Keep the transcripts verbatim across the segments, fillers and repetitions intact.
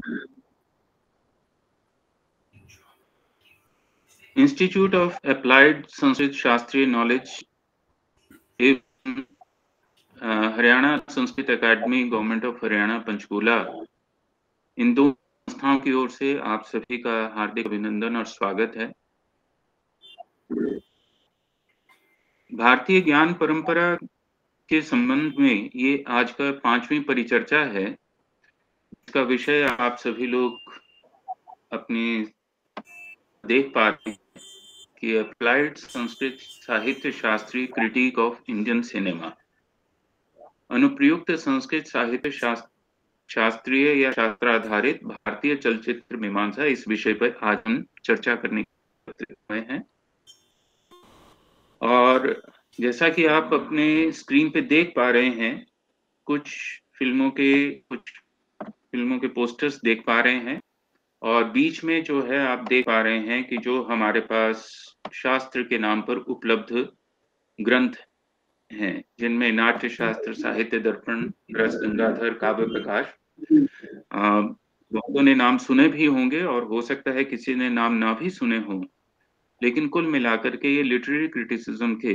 Institute of applied Sanskrit शास्त्रीय knowledge एवं Haryana Sanskrit Akademi government of Haryana Panchkula, इन दो संस्थाओं की ओर से आप सभी का हार्दिक अभिनंदन और स्वागत है। भारतीय ज्ञान परंपरा के संबंध में ये आज का पांचवी परिचर्चा है। इसका विषय आप सभी लोग अपने देख पा रहे हैं कि अप्लाइड संस्कृत साहित्य शास्त्री क्रिटिक ऑफ इंडियन सिनेमा, अनुप्रयुक्त संस्कृत साहित्य शास्त्र शास्त्रीय या शास्त्राधारित भारतीय चलचित्र मीमांसा, इस विषय पर आज हम चर्चा करने हुए हैं। और जैसा कि आप अपने स्क्रीन पे देख पा रहे हैं, कुछ फिल्मों के कुछ फिल्मों के पोस्टर्स देख पा रहे हैं, और बीच में जो है आप देख पा रहे हैं कि जो हमारे पास शास्त्र के नाम पर उपलब्ध ग्रंथ हैं, जिनमें नाट्य शास्त्र, साहित्य दर्पण, रस गंगाधर, काव्य प्रकाश, बहुतों ने नाम सुने भी होंगे और हो सकता है किसी ने नाम ना भी सुने हों, लेकिन कुल मिलाकर के ये लिटरेरी क्रिटिसिज्म के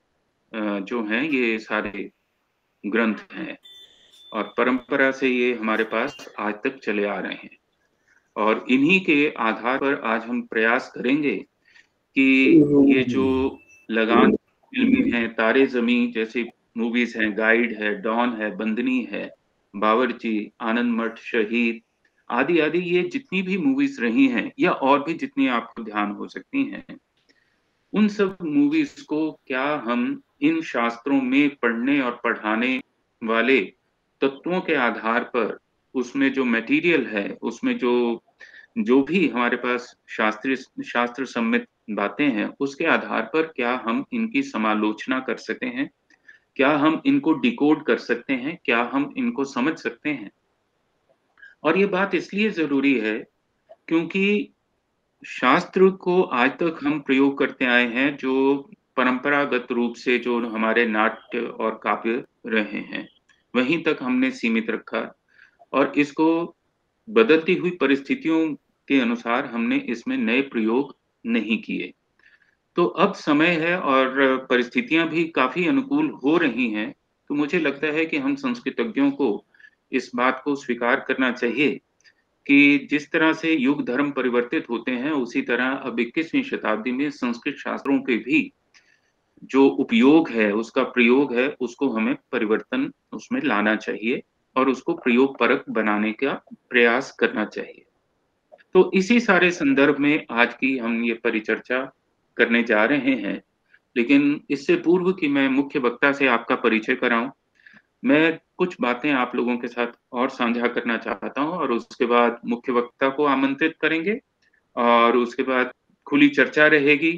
जो हैं ये सारे ग्रंथ हैं, और परंपरा से ये हमारे पास आज तक चले आ रहे हैं। और इन्हीं के आधार पर आज हम प्रयास करेंगे कि ये जो लगान फिल्में हैं, तारे ज़मीं जैसी मूवीज हैं, गाइड है, डॉन है, बंदनी है, बावर्ची, आनंद मठ, शहीद आदि आदि, ये जितनी भी मूवीज रही हैं या और भी जितनी आपको ध्यान हो सकती हैं, उन सब मूवीज को क्या हम इन शास्त्रों में पढ़ने और पढ़ाने वाले तत्वों के आधार पर, उसमें जो मटेरियल है, उसमें जो जो भी हमारे पास शास्त्रीय शास्त्र सम्मित बातें हैं, उसके आधार पर क्या हम इनकी समालोचना कर सकते हैं, क्या हम इनको डिकोड कर सकते हैं, क्या हम इनको समझ सकते हैं। और ये बात इसलिए जरूरी है क्योंकि शास्त्र को आज तक हम प्रयोग करते आए हैं जो परंपरागत रूप से जो हमारे नाट्य और काव्य रहे हैं, वहीं तक हमने सीमित रखा, और इसको बदलती हुई परिस्थितियों के अनुसार हमने इसमें नए प्रयोग नहीं किए। तो अब समय है और परिस्थितियां भी काफी अनुकूल हो रही हैं, तो मुझे लगता है कि हम संस्कृतज्ञों को इस बात को स्वीकार करना चाहिए कि जिस तरह से युग धर्म परिवर्तित होते हैं, उसी तरह अब इक्कीसवीं शताब्दी में संस्कृत शास्त्रों के भी जो उपयोग है, उसका प्रयोग है, उसको हमें परिवर्तन उसमें लाना चाहिए और उसको प्रयोग परक बनाने का प्रयास करना चाहिए। तो इसी सारे संदर्भ में आज की हम ये परिचर्चा करने जा रहे हैं। लेकिन इससे पूर्व कि मैं मुख्य वक्ता से आपका परिचय कराऊं, मैं कुछ बातें आप लोगों के साथ और साझा करना चाहता हूं, और उसके बाद मुख्य वक्ता को आमंत्रित करेंगे और उसके बाद खुली चर्चा रहेगी।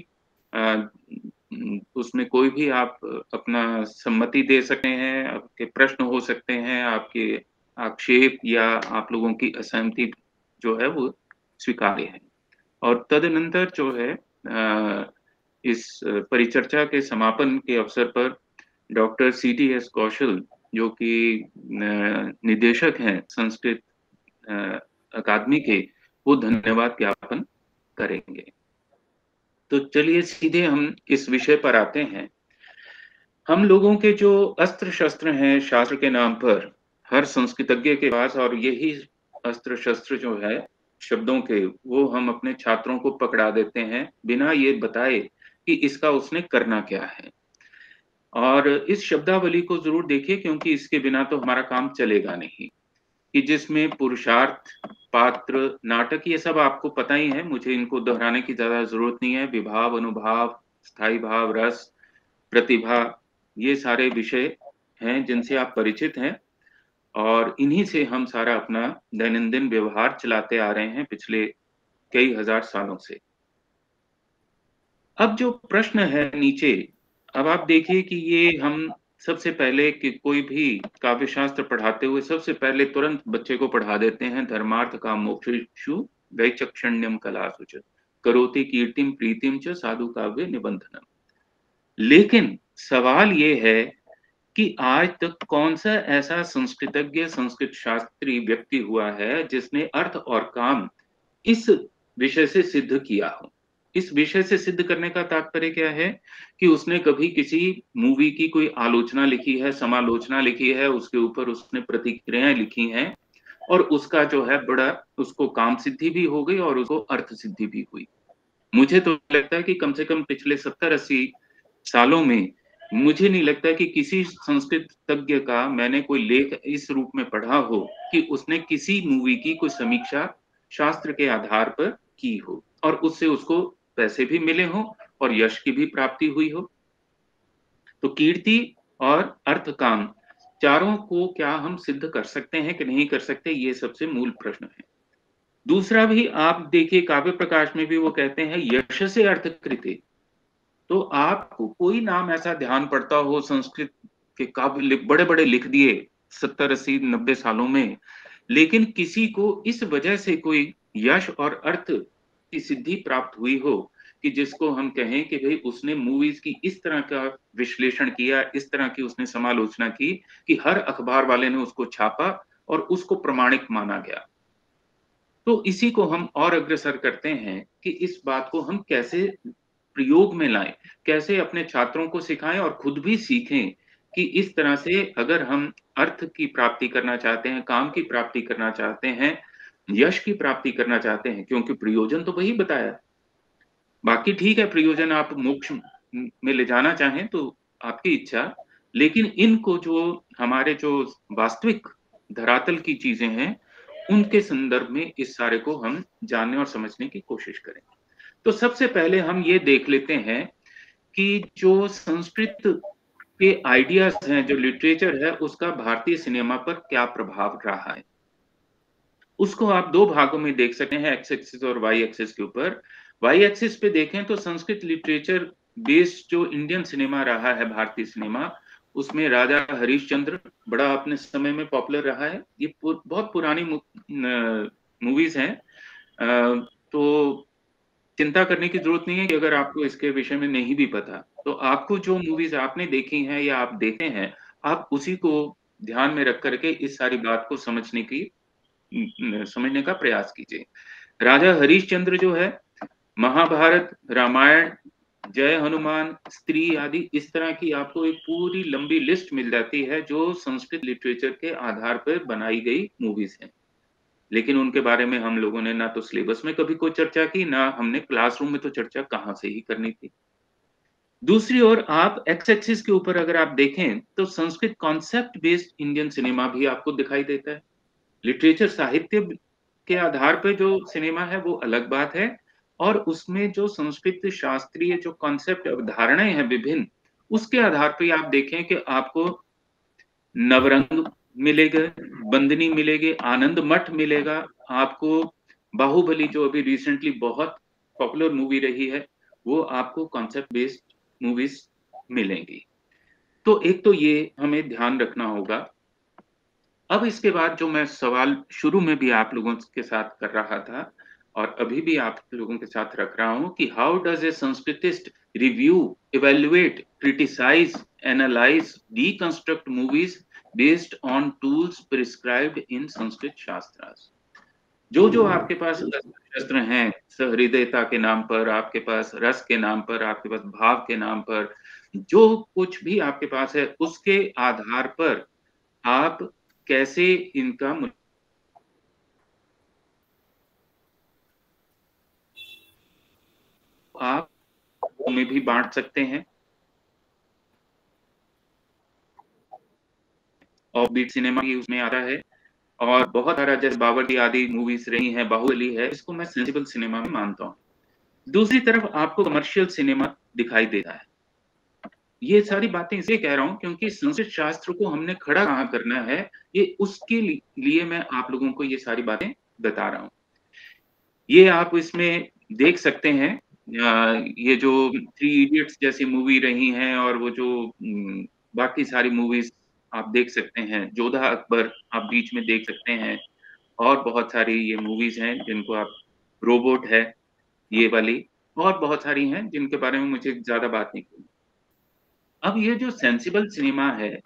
उसमें कोई भी आप अपना सम्मति दे सकते हैं, आपके प्रश्न हो सकते हैं, आपके आक्षेप या आप लोगों की असहमति जो है वो स्वीकार्य है। और तदनंतर जो है इस परिचर्चा के समापन के अवसर पर doctor C T S Kaushal, जो कि निदेशक हैं संस्कृत अकादमी के, वो धन्यवाद ज्ञापन करेंगे। तो चलिए सीधे हम इस विषय पर आते हैं। हम लोगों के जो अस्त्र शस्त्र हैं शास्त्र के नाम पर, हर संस्कृतज्ञ के पास, और यही अस्त्र शस्त्र जो है शब्दों के, वो हम अपने छात्रों को पकड़ा देते हैं बिना ये बताए कि इसका उसने करना क्या है। और इस शब्दावली को जरूर देखिए, क्योंकि इसके बिना तो हमारा काम चलेगा नहीं, कि जिसमें पुरुषार्थ, पात्र, नाटक, ये सब आपको पता ही है, मुझे इनको दोहराने की ज्यादा जरूरत नहीं है। विभाव, अनुभाव, स्थायी भाव, रस, प्रतिभा, ये सारे विषय हैं जिनसे आप परिचित हैं, और इन्हीं से हम सारा अपना दैनंदिन व्यवहार चलाते आ रहे हैं पिछले कई हजार सालों से। अब जो प्रश्न है नीचे, अब आप देखिए कि ये हम सबसे पहले कि कोई भी काव्य शास्त्र पढ़ाते हुए सबसे पहले तुरंत बच्चे को पढ़ा देते हैं धर्मार्थ काम मोक्षेषु वैचक्षण्यम कलासु च करोति कीर्तिम प्रीतिम च साधु काव्य निबंधनम। लेकिन सवाल ये है कि आज तक कौन सा ऐसा संस्कृतज्ञ, संस्कृत शास्त्री व्यक्ति हुआ है जिसने अर्थ और काम इस विषय से सिद्ध किया हो। इस विषय से सिद्ध करने का तात्पर्य क्या है कि उसने कभी किसी मूवी की कोई आलोचना लिखी है, समालोचना लिखी है, उसके ऊपर उसने प्रतिक्रियाएं लिखी हैं और उसका जो है बड़ा उसको काम सिद्धि भी हो गई और उसको अर्थ सिद्धि भी हुई। मुझे तो लगता है कि कम से कम पिछले सत्तर अस्सी सालों में मुझे नहीं लगता कि किसी संस्कृत तज्ञ का मैंने कोई लेख इस रूप में पढ़ा हो कि उसने किसी मूवी की कोई समीक्षा शास्त्र के आधार पर की हो और उससे उसको पैसे भी मिले हों और यश की भी प्राप्ति हुई हो। तो कीर्ति और अर्थ काम चारों को क्या हम सिद्ध कर सकते हैं कि नहीं कर सकते, ये सबसे मूल प्रश्न है। दूसरा भी आप देखिए काव्य प्रकाश में भी वो कहते हैं यश से अर्थ कृते। तो आपको कोई नाम ऐसा ध्यान पड़ता हो संस्कृत के काव्य बड़े बड़े लिख दिए सत्तर अस्सी नब्बे सालों में, लेकिन किसी को इस वजह से कोई यश और अर्थ की सिद्धि प्राप्त हुई हो कि जिसको हम कहें कि भाई उसने मूवीज की इस तरह का विश्लेषण किया, इस तरह की उसने समालोचना की कि हर अखबार वाले ने उसको छापा और उसको प्रमाणिक माना गया। तो इसी को हम और अग्रसर करते हैं कि इस बात को हम कैसे प्रयोग में लाएं, कैसे अपने छात्रों को सिखाएं और खुद भी सीखें कि इस तरह से अगर हम अर्थ की प्राप्ति करना चाहते हैं, काम की प्राप्ति करना चाहते हैं, यश की प्राप्ति करना चाहते हैं, क्योंकि प्रयोजन तो वही बताया। बाकी ठीक है, प्रयोजन आप मोक्ष में ले जाना चाहें तो आपकी इच्छा, लेकिन इनको जो हमारे जो वास्तविक धरातल की चीजें हैं उनके संदर्भ में इस सारे को हम जानने और समझने की कोशिश करें। तो सबसे पहले हम ये देख लेते हैं कि जो संस्कृत के आइडियाज हैं, जो लिटरेचर है, उसका भारतीय सिनेमा पर क्या प्रभाव रहा है। उसको आप दो भागों में देख सकते हैं, एक्स एक्सिस और वाई एक्सिस के ऊपर। वाई एक्सिस पे देखें तो संस्कृत लिटरेचर बेस्ड जो इंडियन सिनेमा रहा है, भारतीय सिनेमा, उसमें राजा हरिश्चंद्र बड़ा अपने समय में पॉपुलर रहा है। ये पु, बहुत पुरानी मूवीज हैं, तो चिंता करने की जरूरत नहीं है कि अगर आपको इसके विषय में नहीं भी पता, तो आपको जो मूवीज आपने देखी हैं या आप देखते हैं, आप उसी को ध्यान में रख करके इस सारी बात को समझने की समझने का प्रयास कीजिए। राजा हरिश्चंद्र जो है, महाभारत, रामायण, जय हनुमान, स्त्री आदि, इस तरह की आपको एक पूरी लंबी लिस्ट मिल जाती है जो संस्कृत लिटरेचर के आधार पर बनाई गई मूवीज हैं। लेकिन उनके बारे में हम लोगों ने ना तो सिलेबस में कभी कोई चर्चा की, ना हमने क्लासरूम में तो चर्चा कहाँ से ही करनी थी। दूसरी ओर आप एक्स एक्सिस के ऊपर अगर आप देखें तो Sanskrit concept based Indian cinema भी आपको दिखाई देता है। लिटरेचर साहित्य के आधार पर जो सिनेमा है वो अलग बात है, और उसमें जो संस्कृत शास्त्रीय जो कॉन्सेप्ट अवधारणाएं हैं विभिन्न, उसके आधार पर आप देखें कि आपको नवरंग मिलेगा, बंदनी मिलेगी, आनंद मठ मिलेगा आपको, बाहुबली जो अभी रिसेंटली बहुत पॉपुलर मूवी रही है, वो आपको कॉन्सेप्ट बेस्ड मूवीज मिलेंगी। तो एक तो ये हमें ध्यान रखना होगा। अब इसके बाद जो मैं सवाल शुरू में भी आप लोगों के साथ कर रहा था और अभी भी आप लोगों के साथ रख रहा हूं कि how does a Sanskritist review, evaluate, criticise, analyse, deconstruct movies based on tools prescribed in Sanskrit shastras. जो जो आपके पास शस्त्र हैं, सहृदयता के नाम पर, आपके पास रस के नाम पर, आपके पास भाव के नाम पर, जो कुछ भी आपके पास है, उसके आधार पर आप कैसे इनका आप में भी बांट सकते हैं। और बीट सिनेमा ही उसमें आता है, और बहुत सारा जैसे बावर्ची आदि मूवीज रही हैं, बाहुबली है, इसको मैं सेंसिबल सिनेमा में मानता हूँ। दूसरी तरफ आपको कमर्शियल सिनेमा दिखाई देता है। ये सारी बातें इसलिए कह रहा हूं क्योंकि संस्कृत शास्त्र को हमने खड़ा कहाँ करना है, ये उसके लिए मैं आप लोगों को ये सारी बातें बता रहा हूं। ये आप इसमें देख सकते हैं, ये जो थ्री इडियट्स जैसी मूवी रही हैं और वो जो बाकी सारी मूवीज आप देख सकते हैं, जोधा अकबर आप बीच में देख सकते हैं, और बहुत सारी ये मूवीज हैं जिनको आप, रोबोट है ये वाली, और बहुत सारी हैं जिनके बारे में मुझे ज्यादा बात नहीं करनी। अब ये जो सेंसिबल सिनेमा है,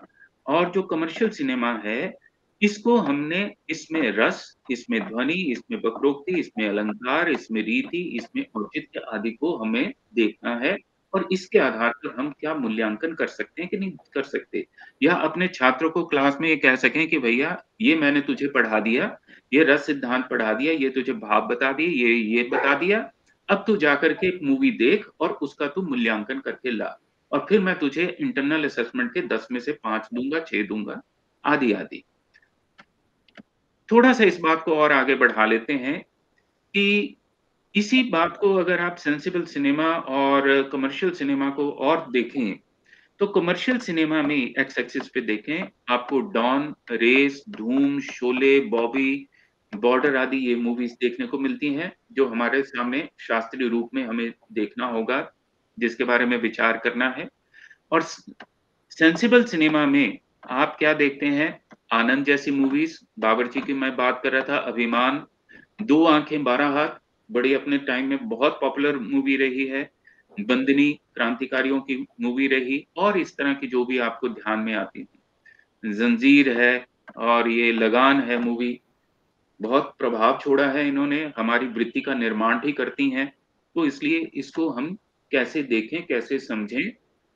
और जो कमर्शियल सिनेमा है, इसको हमने इसमें रस, इसमें ध्वनि, इसमें वक्रोक्ति, इसमें अलंकार, इसमें रीति, इसमें औचित्य आदि को हमें देखना है और इसके आधार पर हम क्या मूल्यांकन कर सकते हैं कि नहीं कर सकते। या अपने छात्रों को क्लास में ये कह सकें कि भैया ये मैंने तुझे पढ़ा दिया, ये रस सिद्धांत पढ़ा दिया, ये तुझे भाव बता दिए, ये ये बता दिया, अब तू जाकर के एक मूवी देख और उसका तू मूल्यांकन करके ला और फिर मैं तुझे इंटरनल असेसमेंट के दस में से पाँच दूँगा, छह दूँगा, आदि-आदि। थोड़ा-सा इस बात को और आगे बढ़ा लेते हैं कि इसी बात को अगर आप सेंसिबल सिनेमा और कमर्शियल सिनेमा को और देखें, तो कमर्शियल सिनेमा में एक्स एक्सिस पे देखें, आपको डॉन, रेस, धूम, शोले, बॉबी, बॉर्डर आदि ये मूवीज़ देखने को मिलती हैं, जो हमारे सामने शास्त्रीय रूप में हमें देखना होगा, जिसके बारे में विचार करना है। और स सेंसिबल सिनेमा में आप क्या देखते हैं, आनंद जैसी मूवीज़, बावर्ची की मैं बात कर रहा था, अभिमान, दो आँखें बारह हाथ, बड़ी अपने टाइम में बहुत पॉपुलर मूवी रही है, बंदिनी क्रांतिकारियों की मूवी रही और इस तरह की जो भी आपको ध्यान में आती हैं। ज़ंजीर है और ये लगान है मूवी, बहुत प्रभाव छोड़ा है इन्होंने, हमारी वृत्ति का निर्माण भी करती हैं, तो इसलिए इसको हम कैसे देखें, कैसे समझें,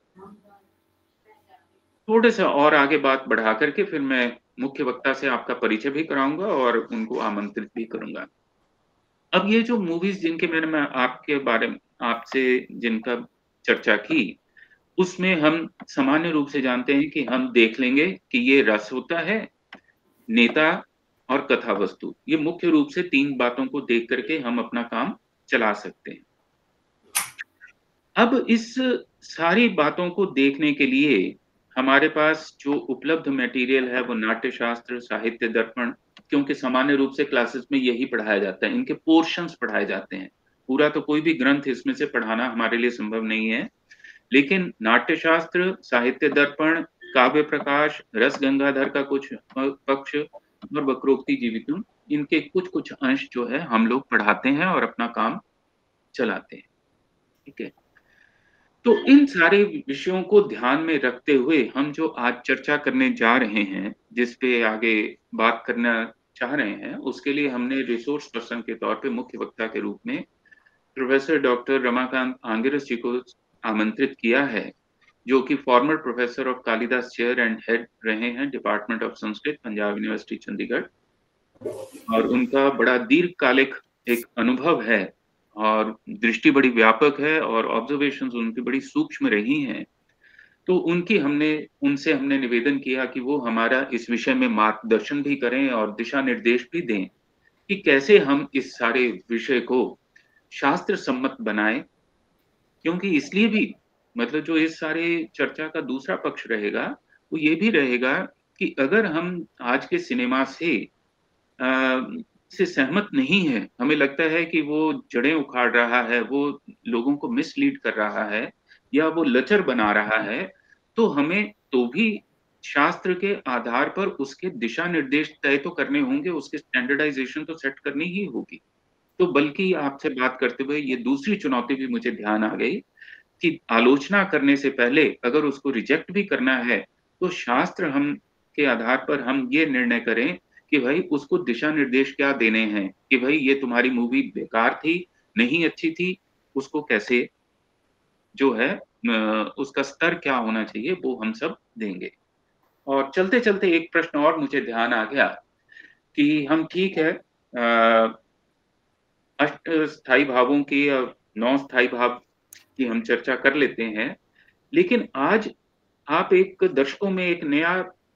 थोड़ा-सा और आगे बात बढ़ा कर के फिर मैं मुख्य वक्ता से आपका परिचय भी कराऊँगा और उनको आमंत्रित भी करूँगा। अब ये जो मूवीज़ जिनके मैंने मैं आपके बारे में आपसे जिनका चर्चा की, उसमें हम सामान्य रूप से जानते हैं कि हम देख लेंगे कि ये रस होता है, नेता और कथा वस्तु। ये मुख्य रूप से तीन बातों को देख कर के हम अपना काम चला सकते हैं। अब इस सारी बातों को देखने के लिए हमारे पास जो उपलब्ध मटेरियल है वो नाट्यशास्त्र, साहित्य दर्पण, क्योंकि सामान्य रूप से क्लासेस में यही पढ़ाया जाता है, इनके पोर्शन्स पढ़ाए जाते हैं। पूरा तो कोई भी ग्रंथ इसमें से पढ़ाना हमारे लिए संभव नहीं है, लेकिन नाट्यशास्त्र, साहित्य दर्पण, काव्य प्रकाश, रस गंगाधर का कुछ अ, पक्ष और वक्रोक्ति जीवितम, इनके कुछ-कुछ अंश जो है हम लोग पढ़ाते हैं और अपना काम चलाते हैं। ठीक है? तो इन सारे विषयों को ध्यान में रखते हुए हम जो आज चर्चा करने जा रहे हैं, जिस पे आगे बात करना चाह रहे हैं, उसके लिए हमने रिसोर्स पर्सन के तौर पे मुख्य वक्ता के रूप में प्रोफेसर डॉक्टर रमाकांत आंगिरस जी को आमंत्रित किया है, जो कि former professor of Kalidas chair and head रहे हैं department of Sanskrit, Punjab university Chandigarh और उनका बड़ा दीर्घकालिक एक अनुभव है और दृष्टि बड़ी व्यापक है और ऑब्जर्वेशंस उनकी बड़ी सूक्ष्म रही हैं। तो उनकी हमने उनसे हमने निवेदन किया कि वो हमारा इस विषय में मार्गदर्शन भी करें और दिशा-निर्देश भी दें, कि कैसे हम इस सारे विषय को शास्त्र सम्मत बनाएँ। क्योंकि इसलिए भी मतलब जो इस सारे चर्चा का दूसरा पक्ष रहेगा, वो ये भी रहेगा कि अगर हम आज के सिनेमा से अ, से सहमत नहीं हैं, हमें लगता है कि वो जड़ें उखाड़ रहा है, वो लोगों को मिसलीड कर रहा है या वो लचर बना रहा है, तो हमें तो भी शास्त्र के आधार पर उसके दिशा-निर्देश तय तो करने होंगे, उसके स्टैंडर्डाइज़ेशन तो सेट करनी ही होगी। तो बल्कि आपसे बात करते हुए ये दूसरी चुनौती भी मुझे ध्यान आ गई कि आलोचना करने से पहले अगर उसको रिजेक्ट भी करना है, तो शास्त्र हम के आधार पर हम ये निर्णय करें कि भई उसको दिशा-निर्देश क्या देने हैं, कि भई ये तुम्हारी मूवी बेकार थी, नहीं अच्छी थी, उसको कैसे जो है अ, उसका स्तर क्या होना चाहिए वो हम सब देंगे। और चलते-चलते एक प्रश्न और मुझे ध्यान आ गया कि हम ठीक है अ, अष्ट स्थायी भावों की अ, नौ स्थायी भाव की हम चर्चा कर लेते हैं। लेकिन आज आप एक दर्शकों में एक नया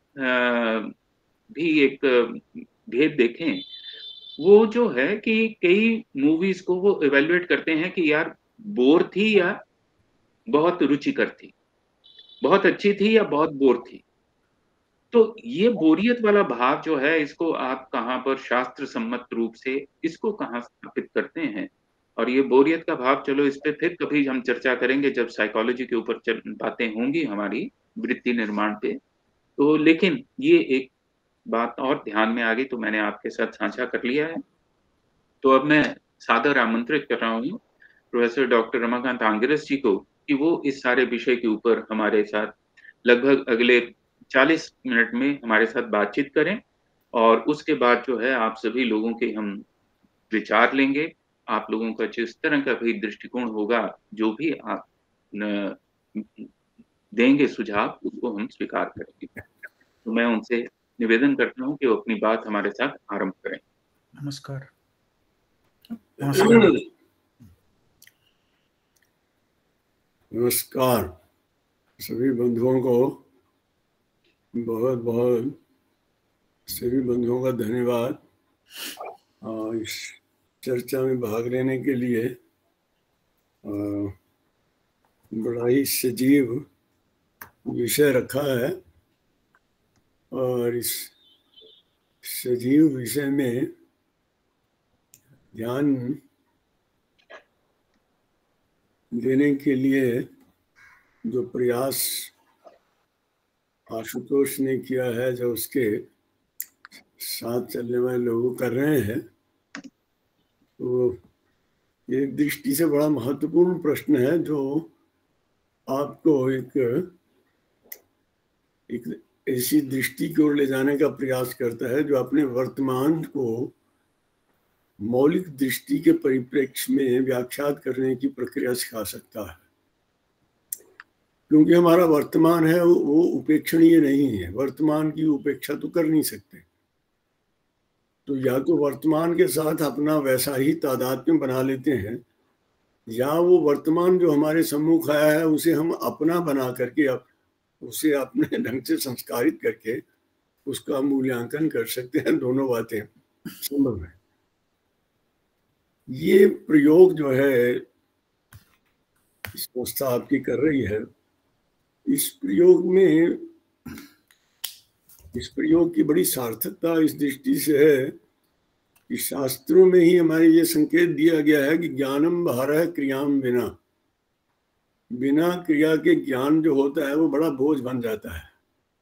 अ, भी एक अ, भेद देखें, वो जो है कि कई मूवीज़ को वो इवैल्यूएट करते हैं कि यार बोर थी या बहुत रुचिकर थी, बहुत अच्छी थी या बहुत बोर थी। तो ये बोरियत वाला भाव जो है इसको आप कहाँ पर शास्त्र सम्मत रूप से इसको कहाँ स्थापित करते हैं? और ये बोरियत का भाव चलो इस पे फिर कभी हम चर्चा करेंगे जब साइकोलॉजी के ऊपर चल बातें होंगी हमारी वृत्ति निर्माण पे। तो लेकिन ये एक बात और ध्यान में आ गई तो मैंने आपके साथ साझा कर लिया है। तो अब मैं सादर आमंत्रित कर रहा हूँ प्रोफेसर डॉक्टर रमाकांत आंगिरस जी को कि वो इस सारे विषय के ऊपर हमारे साथ लगभग अगले चालीस मिनट में हमारे साथ बातचीत करें और उसके बाद जो है आप सभी लोगों के हम विचार लेंगे। आप लोगों का जिस तरह का भी दृष्टिकोण होगा, जो भी आप न देंगे सुझाव, उसको हम स्वीकार करेंगे। तो मैं उनसे निवेदन करता हूँ कि वो अपनी बात हमारे साथ आरंभ करें। नमस्कार। नमस्कार। नमस्कार सभी बंधुओं को, बहुत बहुत सभी बंधुओं का धन्यवाद इस चर्चा में भाग लेने के लिए। बड़ा ही सजीव विषय रखा है और इस सजीव विषय में ध्यान देने के लिए जो प्रयास आशुतोष ने किया है, जो उसके साथ चलने वाले लोग कर रहे हैं, तो एक दृष्टि से बड़ा महत्वपूर्ण प्रश्न है जो आपको एक एक ऐसी दृष्टि की ओर ले जाने का प्रयास करता है जो अपने वर्तमान को मौलिक दृष्टि के परिप्रेक्ष्य में व्याख्यात करने की प्रक्रिया सिखा सकता है। क्योंकि हमारा वर्तमान है वो उपेक्षणीय नहीं है, वर्तमान की उपेक्षा तो कर नहीं सकते। तो या तो वर्तमान के साथ अपना वैसा ही तादात्म्य बना लेते हैं, या वो वर्तमान जो हमारे सम्मुख आया है उसे हम अपना बना करके अब उसे अपने ढंग से संस्कारित करके उसका मूल्यांकन कर सकते हैं। दोनों बातें संभव है। ये प्रयोग जो है इस संस्था आपकी कर रही है, इस प्रयोग में इस प्रयोग की बड़ी सार्थकता इस दृष्टि से है कि शास्त्रों में ही हमारे ये संकेत दिया गया है कि ज्ञानम बाहर क्रियाम बिना बिना क्रिया के ज्ञान जो होता है वो बड़ा बोझ बन जाता है।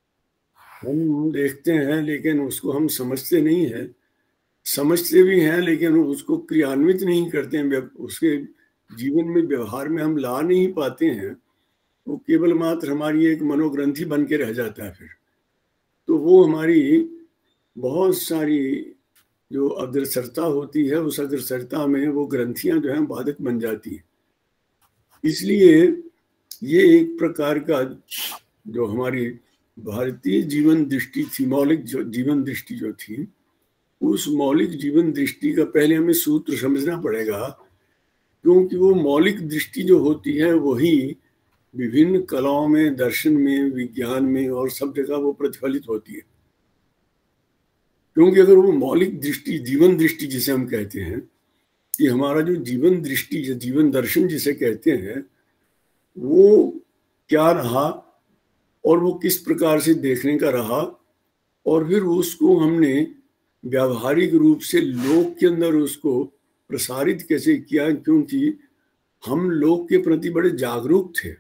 हम देखते हैं लेकिन उसको हम समझते नहीं है, समझते भी हैं लेकिन उसको क्रियान्वित नहीं करते हैं, उसके जीवन में व्यवहार में हम ला नहीं पाते हैं। वो केवल मात्र हमारी एक मनोग्रंथि बन के रह जाता है। फिर तो वो हमारी बहुत सारी जो अग्रसरता होती है, उस अग्रसरता में वो ग्रंथियां जो हैं बाधक बन जाती हैं। इसलिए ये एक प्रकार का जो हमारी भारतीय जीवन दृष्टि थी, मौलिक जो जीवन दृष्टि जो थी, उस मौलिक जीवन दृष्टि का पहले हमें सूत्र समझना पड़ेगा। क्योंकि वो मौलिक दृष्टि जो होती है वही विभिन्न कलाओं में, दर्शन में, विज्ञान में और सब जगह वो प्रतिफलित होती है। क्योंकि अगर वो मौलिक दृष्टि, जीवन दृष्टि जिसे हम कहते हैं, कि हमारा जो जीवन दृष्टि, जो जीवन दर्शन जिसे कहते हैं, वो क्या रहा और वो किस प्रकार से देखने का रहा, और फिर उसको हमने व्यावहारिक रूप से लोक के अंदर उसको प्रसारित कैसे किया। क्योंकि हम लोक के प्रति बड़े जागरूक थे,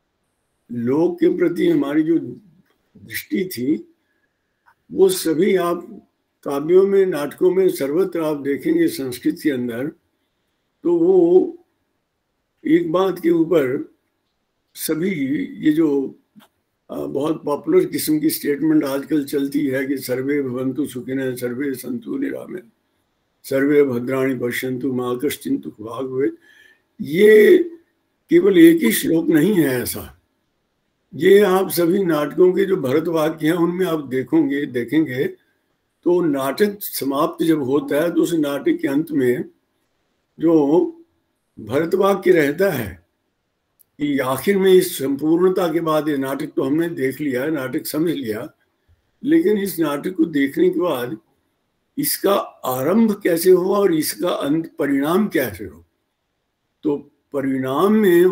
लोक के प्रति हमारी जो दृष्टि थी वो सभी आप काव्यों में, नाटकों में, सर्वत्र आप देखेंगे संस्कृत के अंदर, तो वो एक बात के ऊपर सभी ये जो बहुत पॉपुलर किस्म की स्टेटमेंट आजकल चलती है कि सर्वे भवन्तु सुखिनः सर्वे सन्तु निरामयाः सर्वे भद्राणि पश्यन्तु मा कश्चित् दुःखभाग् भवेत्, ये केवल एक ही श्लोक नहीं है ऐसा। ये आप सभी नाटकों के जो भरत वाक्य हैं उनमें आप देखोगे देखेंगे तो नाटक समाप्त जब होता है तो उस नाटक के अंत में जो भरत वाक्य रहता है कि आखिर में इस संपूर्णता के बाद ये नाटक तो हमने देख लिया, नाटक समझ लिया, लेकिन इस नाटक को देखने के बाद इसका आरंभ कैसे हुआ और इसका अंत परिणाम कैसे हो। तो परिणाम में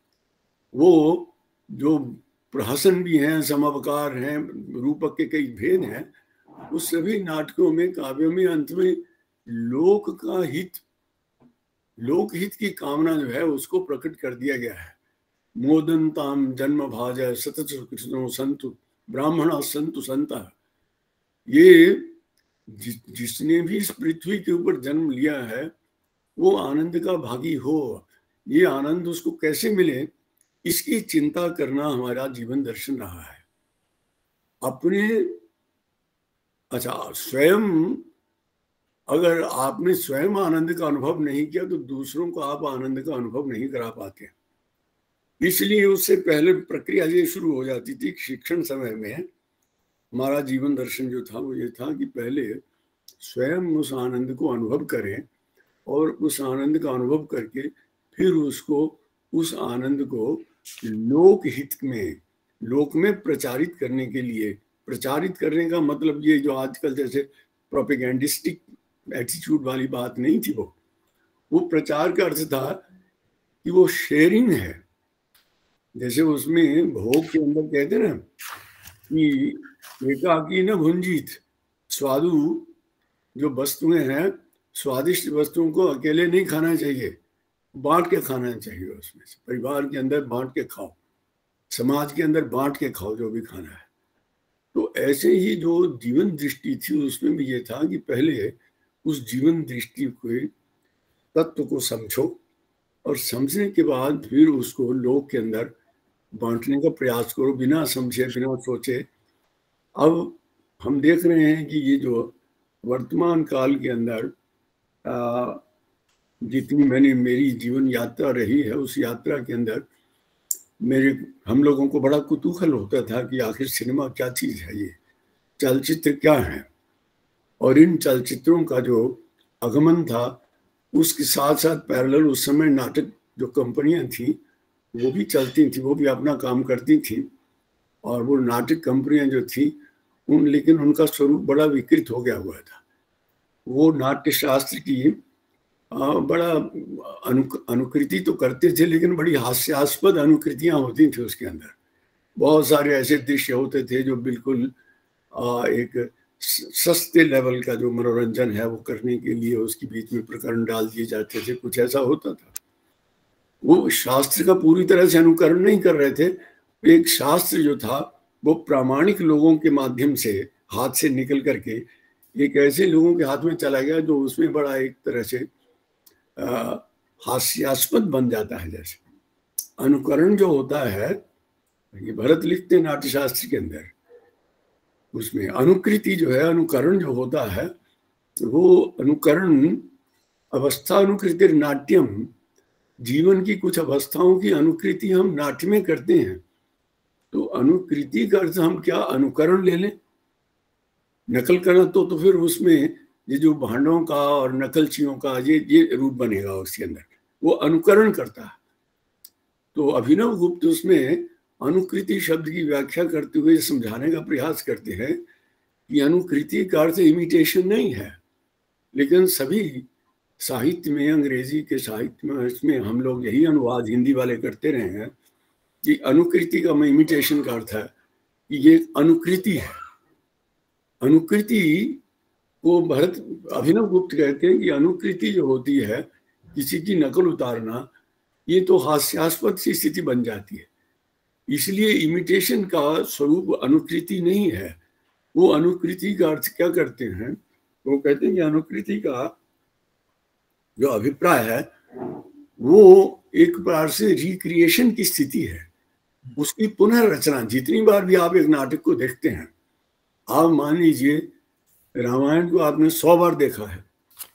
वो जो प्रहसन भी हैं, समअवकार हैं, रूपक के कई भेद हैं, उस सभी नाटकों में, काव्यों में अंत में लोक का हित, लोक हित की कामना जो है उसको प्रकट कर दिया गया है। मोदन्ताम जन्म भाजय सतत कृष्णो संतु ब्राह्मणा संतु संता। ये जि, जिसने भी इस पृथ्वी के ऊपर जन्म लिया है वो आनंद का भागी हो। ये आनंद उसको कैसे मिले, इसकी चिंता करना हमारा जीवन दर्शन रहा है। अपने, अच्छा स्वयं, अगर आपने स्वयं आनंद का अनुभव नहीं किया तो दूसरों को आप आनंद का अनुभव नहीं करा पाते। इसलिए उससे पहले प्रक्रिया ये शुरू हो जाती थी। शिक्षण समय में हमारा जीवन दर्शन जो था वो ये था कि पहले स्वयं उस आनंद को अनुभव करें और उस आनंद का अनुभव करके फिर उसको उस आनंद को लोक हित में, लोक में प्रचारित करने के लिए, प्रचारित करने का मतलब ये जो आजकल जैसे प्रोपेगेंडिस्टिक एटीट्यूड वाली बात नहीं थी, वो वो प्रचार का अर्थ था कि वो शेयरिंग है। जैसे उसमें भोग के अंदर कहते ना कि एकाकी न भुंजित, स्वादु जो वस्तुएं हैं, स्वादिष्ट वस्तुओं को अकेले नहीं खाना चाहिए, बांट के खाना चाहिए। उसमें से परिवार के अंदर बांट के खाओ, समाज के अंदर बांट के खाओ जो भी खाना है। तो ऐसे ही जो जीवन दृष्टि थी उसमें भी ये था कि पहले उस जीवन दृष्टि के तत्व को समझो और समझने के बाद फिर उसको लोक के अंदर बांटने का प्रयास करो, बिना समझे बिना सोचे। अब हम देख रहे हैं कि ये जो वर्तमान काल के अंदर आ, जितनी मैंने मेरी जीवन यात्रा रही है उस यात्रा के अंदर मेरे हम लोगों को बड़ा कुतूहल होता था कि आखिर सिनेमा क्या चीज़ है, ये चलचित्र क्या है। और इन चलचित्रों का जो आगमन था उसके साथ साथ पैरेलल उस समय नाटक जो कंपनियां थी वो भी चलती थी, वो भी अपना काम करती थी। और वो नाटक कंपनियां जो थी उन लेकिन उनका स्वरूप बड़ा विकृत हो गया हुआ था। वो नाट्य शास्त्र की आ, बड़ा अनु अनुकृति तो करते थे लेकिन बड़ी हास्यास्पद अनुकृतियां होती थी उसके अंदर। बहुत सारे ऐसे दृश्य होते थे जो बिल्कुल आ, एक सस्ते लेवल का जो मनोरंजन है वो करने के लिए उसके बीच में प्रकरण डाल दिए जाते थे, कुछ ऐसा होता था। वो शास्त्र का पूरी तरह से अनुकरण नहीं कर रहे थे। एक शास्त्र जो था वो प्रामाणिक लोगों के माध्यम से हाथ से निकल करके एक ऐसे लोगों के हाथ में चला गया जो उसमें बड़ा एक तरह से हास्यास्पद बन जाता है। जैसे अनुकरण जो होता है, ये भरत लिखते हैं नाट्यशास्त्र के अंदर, उसमें अनुकृति जो है, अनुकरण जो होता है वो अनुकरण अवस्था अनुकृति नाट्यम, जीवन की कुछ अवस्थाओं की अनुकृति हम नाट्य में करते हैं। तो अनुकृति का अर्थ हम क्या अनुकरण ले लें, नकल करना, तो तो फिर उसमें ये जो भांडों का और नकलचियों का ये ये रूप बनेगा उसके अंदर, वो अनुकरण करता है। तो अभिनव गुप्त उसमें अनुकृति शब्द की व्याख्या करते हुए समझाने का प्रयास करते हैं कि अनुकृति का अर्थ इमिटेशन नहीं है, लेकिन सभी साहित्य में, अंग्रेजी के साहित्य में, इसमें हम लोग यही अनुवाद हिंदी वाले करते रहे हैं कि अनुकृति का इमिटेशन का अर्थ है कि ये अनुकृति है। अनुकृति को भरत अभिनव गुप्त कहते हैं कि अनुकृति जो होती है, किसी की नकल उतारना, ये तो हास्यास्पद सी स्थिति बन जाती है। इसलिए इमिटेशन का स्वरूप अनुकृति नहीं है। वो अनुकृति का अर्थ क्या करते हैं, वो कहते हैं कि अनुकृति का जो अभिप्राय है वो एक प्रकार से रिक्रिएशन की स्थिति है, उसकी पुनर्रचना। जितनी बार भी आप एक नाटक को देखते हैं, आप मान लीजिए रामायण को आपने सौ बार देखा है,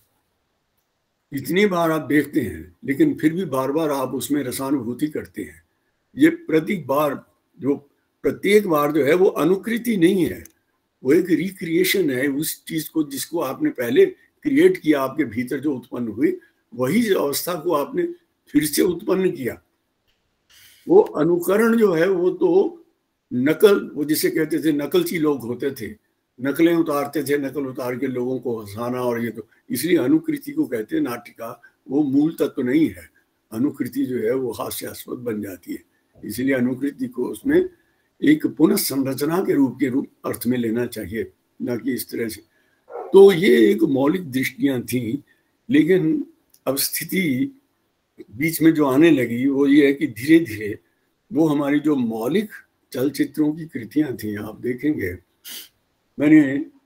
इतनी बार आप देखते हैं, लेकिन फिर भी बार बार आप उसमें रसानुभूति करते हैं। ये प्रत्येक बार जो प्रत्येक बार जो है वो अनुकृति नहीं है, वो एक रिक्रिएशन है उस चीज को जिसको आपने पहले क्रिएट किया, आपके भीतर जो उत्पन्न हुई वही अवस्था को आपने फिर से उत्पन्न किया। वो अनुकरण जो है वो तो नकल, वो जिसे कहते थे नकलची लोग होते थे, नकलें उतारते थे, नकल उतार के लोगों को हंसाना, और ये तो इसलिए अनुकृति को कहते हैं नाट्य का वो मूल तत्व नहीं है। अनुकृति जो है वो हास्यास्पद बन जाती है, इसलिए अनुकृति को उसमें एक पुनः संरचना के रूप के रूप अर्थ में लेना चाहिए, न कि इस तरह से। तो ये एक मौलिक दृष्टियां थी, लेकिन अब स्थिति बीच में जो आने लगी वो ये है कि धीरे धीरे वो हमारी जो मौलिक चलचित्रों की कृतियां थी, आप देखेंगे मैंने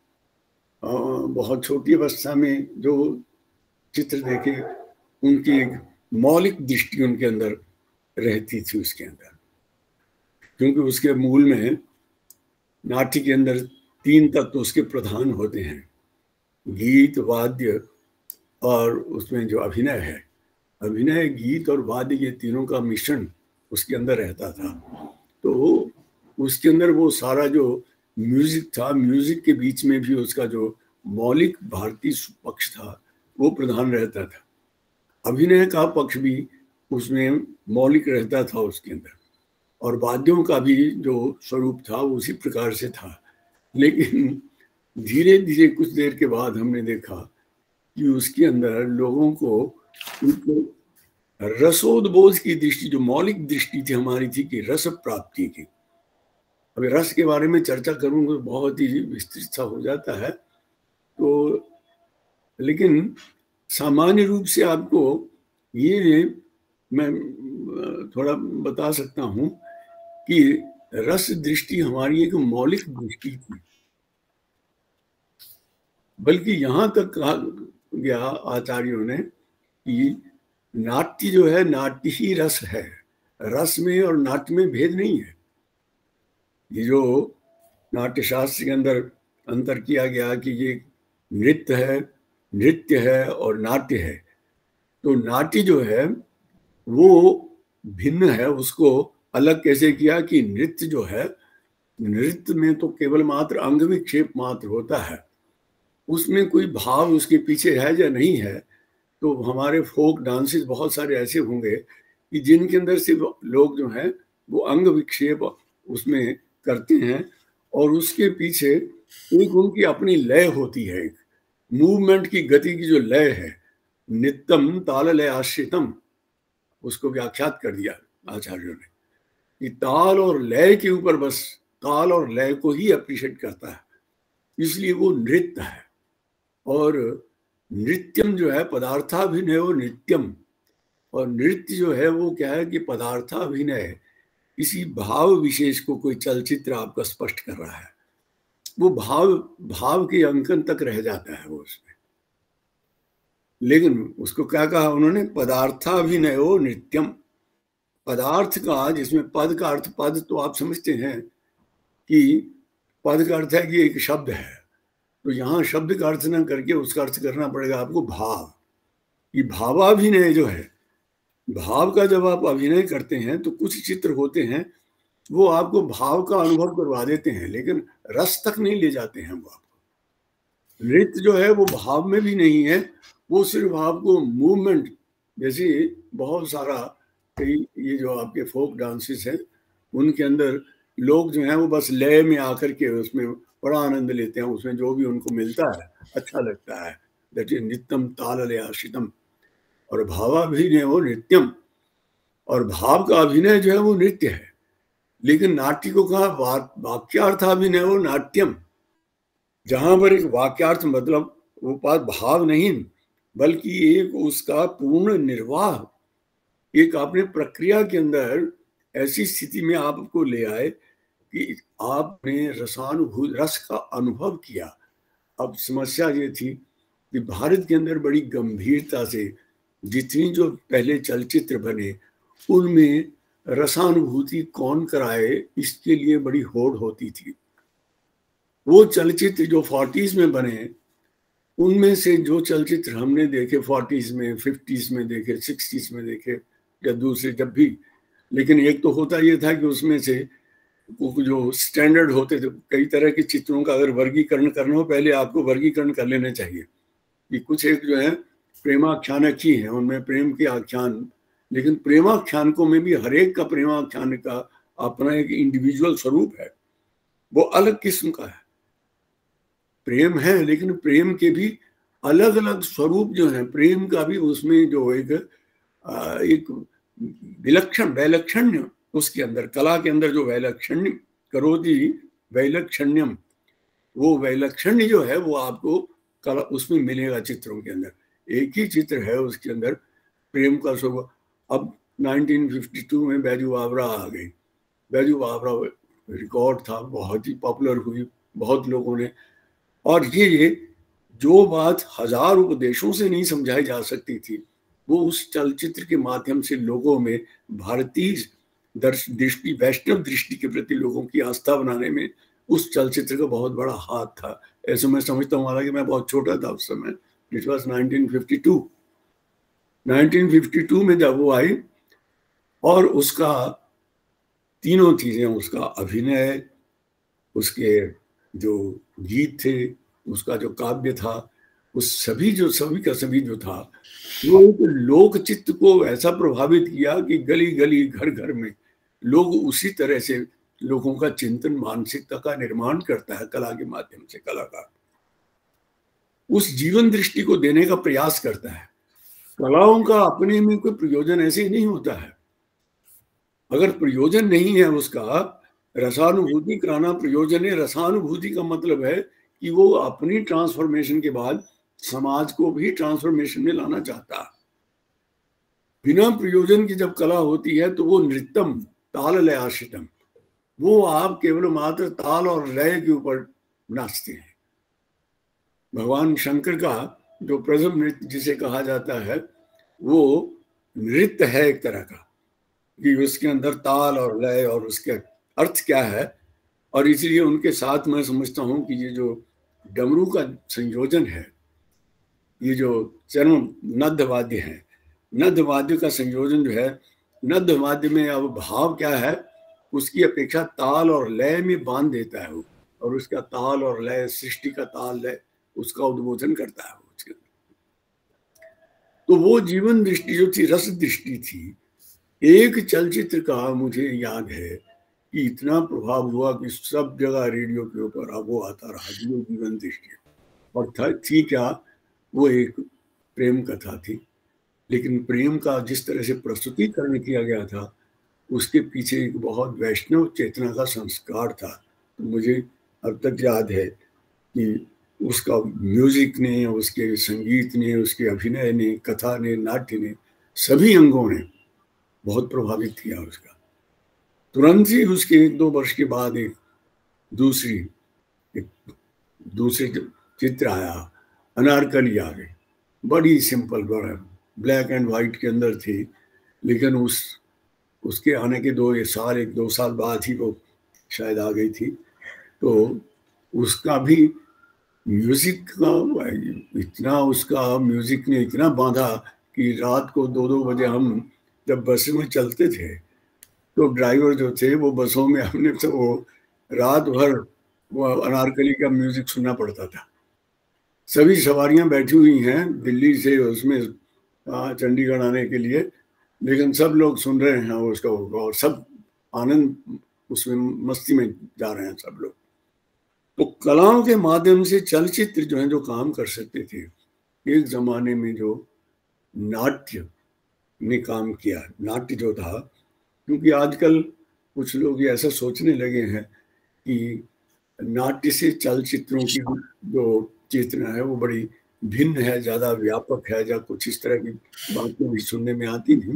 बहुत छोटी अवस्था में जो चित्र देखे उनकी एक मौलिक दृष्टि उनके अंदर रहती थी उसके अंदर, क्योंकि उसके मूल में नाट्य के अंदर तीन तत्व उसके प्रधान होते हैं, गीत, वाद्य और उसमें जो अभिनय है। अभिनय, गीत और वाद्य, ये तीनों का मिश्रण उसके अंदर रहता था। तो उसके अंदर वो सारा जो म्यूजिक था, म्यूजिक के बीच में भी उसका जो मौलिक भारतीय पक्ष था वो प्रधान रहता था। अभिनय का पक्ष भी उसमें मौलिक रहता था उसके अंदर, और वाद्यों का भी जो स्वरूप था वो उसी प्रकार से था। लेकिन धीरे धीरे कुछ देर के बाद हमने देखा कि उसके अंदर लोगों को उनको रसोद्बोध की दृष्टि, जो मौलिक दृष्टि थी हमारी थी कि रस प्राप्ति की। अभी रस के बारे में चर्चा करूंगा तो बहुत ही विस्तृत सा हो जाता है, तो लेकिन सामान्य रूप से आपको ये मैं थोड़ा बता सकता हूँ कि रस दृष्टि हमारी एक मौलिक दृष्टि थी। बल्कि यहाँ तक कहा गया आचार्यों ने कि नाट्य जो है, नाट्य ही रस है, रस में और नाट्य में भेद नहीं है। ये जो नाट्य शास्त्र के अंदर अंतर किया गया कि ये नृत्य है, नृत्य है और नाट्य है, तो नाट्य जो है वो भिन्न है। उसको अलग कैसे किया कि नृत्य जो है, नृत्य में तो केवल मात्र अंग विक्षेप मात्र होता है, उसमें कोई भाव उसके पीछे है या नहीं है। तो हमारे फोक डांसेस बहुत सारे ऐसे होंगे कि जिनके अंदर से लोग जो हैं वो अंग विक्षेप उसमें करते हैं, और उसके पीछे एक उनकी अपनी लय होती है, एक मूवमेंट की गति की जो लय है, नित्यम ताल लय आश्रितम, उसको व्याख्यात कर दिया आचार्यों ने कि ताल और लय के ऊपर बस ताल और लय को ही अप्रिशिएट करता है, इसलिए वो नृत्य है। और नृत्यम जो है पदार्थाभिनय वो नृत्यम, और नृत्य जो है वो क्या है कि पदार्थाभिनय, किसी भाव विशेष को कोई चलचित्र आपका स्पष्ट कर रहा है, वो भाव भाव के अंकन तक रह जाता है वो उसमें। लेकिन उसको क्या कहा उन्होंने, पदार्थाभिनय वो नृत्यम, पदार्थ का, जिसमें पद का अर्थ, पद तो आप समझते हैं कि पद का अर्थ है कि एक शब्द है, तो यहाँ शब्द का अर्थ न करके उसका अर्थ करना पड़ेगा आपको भाव। ये भावाभिनय जो है, भाव का जब आप अभिनय करते हैं तो कुछ चित्र होते हैं वो आपको भाव का अनुभव करवा देते हैं, लेकिन रस तक नहीं ले जाते हैं वो आपको। नृत्य जो है वो भाव में भी नहीं है, वो सिर्फ आपको मूवमेंट, जैसे बहुत सारा कई ये जो आपके फोक डांसेस हैं उनके अंदर लोग जो हैं वो बस लय में आकर के उसमें बड़ा आनंद लेते हैं, उसमें जो भी उनको मिलता है अच्छा लगता है। दैट इज नित्यम ताल लय आश्रितम, और भावाभिनय वो नृत्यम, और भाव का अभिनय जो है वो नृत्य है। लेकिन नाट्य को कहा वाक्यार्थाभिनय वो नाट्यम, जहां पर एक वाक्यार्थ मतलब वो पास भाव नहीं बल्कि एक उसका पूर्ण निर्वाह, एक अपने प्रक्रिया के अंदर ऐसी स्थिति में आपको ले आए कि आपने रसानुभूति, रस का अनुभव किया। अब समस्या ये थी कि भारत के अंदर बड़ी गंभीरता से जितनी जो पहले चलचित्र बने उनमें रसानुभूति कौन कराए, इसके लिए बड़ी होड़ होती थी। वो चलचित्र जो फोर्टीज में बने, उनमें से जो चलचित्र हमने देखे फोर्टीज में, फिफ्टीज में देखे, सिक्सटीज में देखे या दूसरे जब भी, लेकिन एक तो होता ये था कि उसमें से जो स्टैंडर्ड होते थे, कई तरह के चित्रों का अगर वर्गीकरण करना हो पहले आपको वर्गीकरण कर लेना चाहिए कि कुछ एक जो है प्रेमाख्यानक ही है, उनमें प्रेम के आख्यान, लेकिन प्रेमाख्यानकों में भी हर एक का प्रेमाख्यान का अपना एक इंडिविजुअल स्वरूप है, वो अलग किस्म का है। प्रेम है लेकिन प्रेम के भी अलग अलग स्वरूप जो है, प्रेम का भी उसमें जो एक एक विलक्षण वैलक्षण्य उसके अंदर, कला के अंदर जो वैलक्षण्य करोति वैलक्षण्यम, वो वैलक्षण्य जो है वो आपको कला उसमें मिलेगा चित्रों के अंदर। एक ही चित्र है उसके अंदर प्रेम का स्वरूप। अब नाइनटीन फिफ्टी टू में बैजू बावरा आ गई, बैजू बावरा रिकॉर्ड था, बहुत ही पॉपुलर हुई, बहुत लोगों ने, और ये जो बात हजार उपदेशों से नहीं समझाई जा सकती थी वो उस चलचित्र के माध्यम से लोगों में भारतीय दर्श दृष्टि, वैष्णव दृष्टि के प्रति लोगों की आस्था बनाने में उस चलचित्र का बहुत बड़ा हाथ था। ऐसे मैं समझता हूँ, हालांकि मैं बहुत छोटा था उस समय। It was nineteen fifty two. Nineteen fifty two में जब वो आई, और उसका तीनों चीजें, उसका अभिनय, उसके जो गीत थे, उसका जो काव्य था, उस सभी जो सभी का सभी जो था, वो एक लोक चित्त को ऐसा प्रभावित किया कि गली गली घर घर में लोग उसी तरह से लोगों का चिंतन, मानसिकता का निर्माण करता है कला के माध्यम से। कलाकार उस जीवन दृष्टि को देने का प्रयास करता है। कलाओं का अपने में कोई प्रयोजन ऐसे ही नहीं होता है। अगर प्रयोजन नहीं है उसका, रसानुभूति कराना प्रयोजन है। रसानुभूति का मतलब है कि वो अपनी ट्रांसफॉर्मेशन के बाद समाज को भी ट्रांसफॉर्मेशन में लाना चाहता है। बिना प्रयोजन की जब कला होती है तो वो नृत्यम ताल लय आश्रितम, वो आप केवल मात्र ताल और लय के ऊपर नाचते हैं। भगवान शंकर का जो प्रथम नृत्य जिसे कहा जाता है, वो नृत्य है एक तरह का, कि उसके अंदर ताल और लय और उसके अर्थ क्या है। और इसलिए उनके साथ मैं समझता हूँ कि ये जो डमरू का संयोजन है, ये जो चर्म नद्ध वाद्य है, नद्ध वाद्य का संयोजन जो है, नद्ध वाद्य में अब भाव क्या है, उसकी अपेक्षा ताल और लय में बांध देता है वो, और उसका ताल और लय, सृष्टि का ताल लय, उसका उद्बोधन करता है उसके। तो वो जीवन दृष्टि जो थी, रस दृष्टि थी। एक चलचित्र का मुझे याद है कि इतना प्रभाव हुआ कि सब जगह रेडियो के ऊपर अब वो आता रहा, जो जीवन दृष्टि। और था थी क्या, वो एक प्रेम कथा थी, लेकिन प्रेम का जिस तरह से प्रस्तुतिकरण किया गया था, उसके पीछे एक बहुत वैष्णव चेतना का संस्कार था। तो मुझे अब तक याद है कि उसका म्यूजिक ने, उसके संगीत ने, उसके अभिनय ने, कथा ने, नाट्य ने, सभी अंगों ने बहुत प्रभावित किया उसका। तुरंत ही उसके एक दो वर्ष के बाद एक दूसरी एक दूसरे चित्र आया, अनारकली आ गई। बड़ी सिंपल, बड़ा ब्लैक एंड वाइट के अंदर थी, लेकिन उस उसके आने के दो एक साल एक दो साल बाद ही वो शायद आ गई थी। तो उसका भी म्यूजिक का इतना, उसका म्यूजिक ने इतना बांधा कि रात को दो दो बजे हम जब बस में चलते थे, तो ड्राइवर जो थे वो बसों में हमने तो वो रात भर वो अनारकली का म्यूजिक सुनना पड़ता था। सभी सवारियां बैठी हुई हैं दिल्ली से उसमें चंडीगढ़ आने के लिए, लेकिन सब लोग सुन रहे हैं उसको, और सब आनंद उसमें मस्ती में जा रहे हैं सब लोग। तो कलाओं के माध्यम से चलचित्र जो है जो काम कर सकते थे, एक जमाने में जो नाट्य ने काम किया, नाट्य जो था, क्योंकि आजकल कुछ लोग ऐसा सोचने लगे हैं कि नाट्य से चलचित्रों की जो चेतना है वो बड़ी भिन्न है, ज्यादा व्यापक है, या कुछ इस तरह की बातें भी सुनने में आती थी।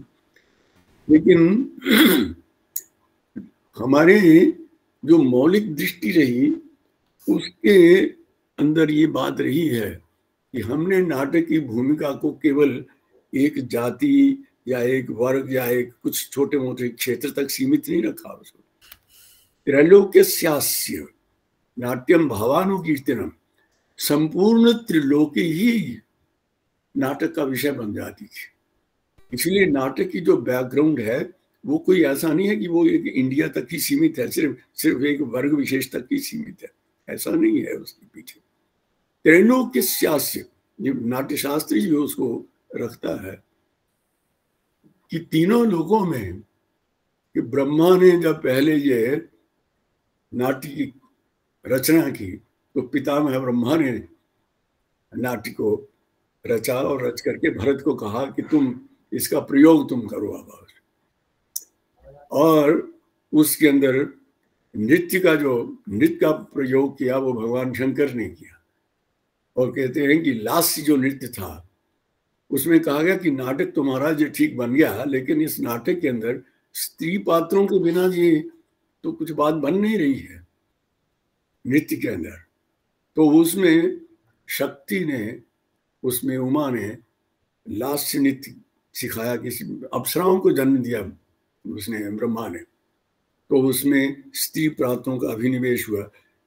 लेकिन हमारे जो मौलिक दृष्टि रही, उसके अंदर ये बात रही है कि हमने नाटक की भूमिका को केवल एक जाति या एक वर्ग या एक कुछ छोटे मोटे क्षेत्र तक सीमित नहीं रखा उसको। त्रैलोक्यस्यास्य नाट्यम भावानुकीर्तनम, संपूर्ण त्रिलोकी ही नाटक का विषय बन जाती थी। इसलिए नाटक की जो बैकग्राउंड है वो कोई ऐसा नहीं है कि वो एक इंडिया तक ही सीमित है, सिर्फ सिर्फ एक वर्ग विशेष तक ही सीमित है, ऐसा नहीं है उसके पीछे। त्रैलोक्यस्यास्य, ये नाट्यशास्त्री जो उसको रखता है कि तीनों लोगों में, कि ब्रह्मा ने जब पहले ये नाट्य की रचना की, तो पितामह ब्रह्मा ने नाट्य को रचा और रच करके भरत को कहा कि तुम इसका प्रयोग तुम करो अब। और उसके अंदर नृत्य का जो नृत्य का प्रयोग किया वो भगवान शंकर ने किया। और कहते हैं कि लास्य जो नृत्य था उसमें कहा गया कि नाटक तुम्हारा जो ठीक बन गया, लेकिन इस नाटक के अंदर स्त्री पात्रों के बिना ये तो कुछ बात बन नहीं रही है नृत्य के अंदर। तो उसमें शक्ति ने, उसमें उमा ने लास्य नृत्य सिखाया, किसी अप्सराओं को जन्म दिया उसने, ब्रह्मा ने। तो उसमें स्त्री पात्रों का अभिनिवेश हुआ।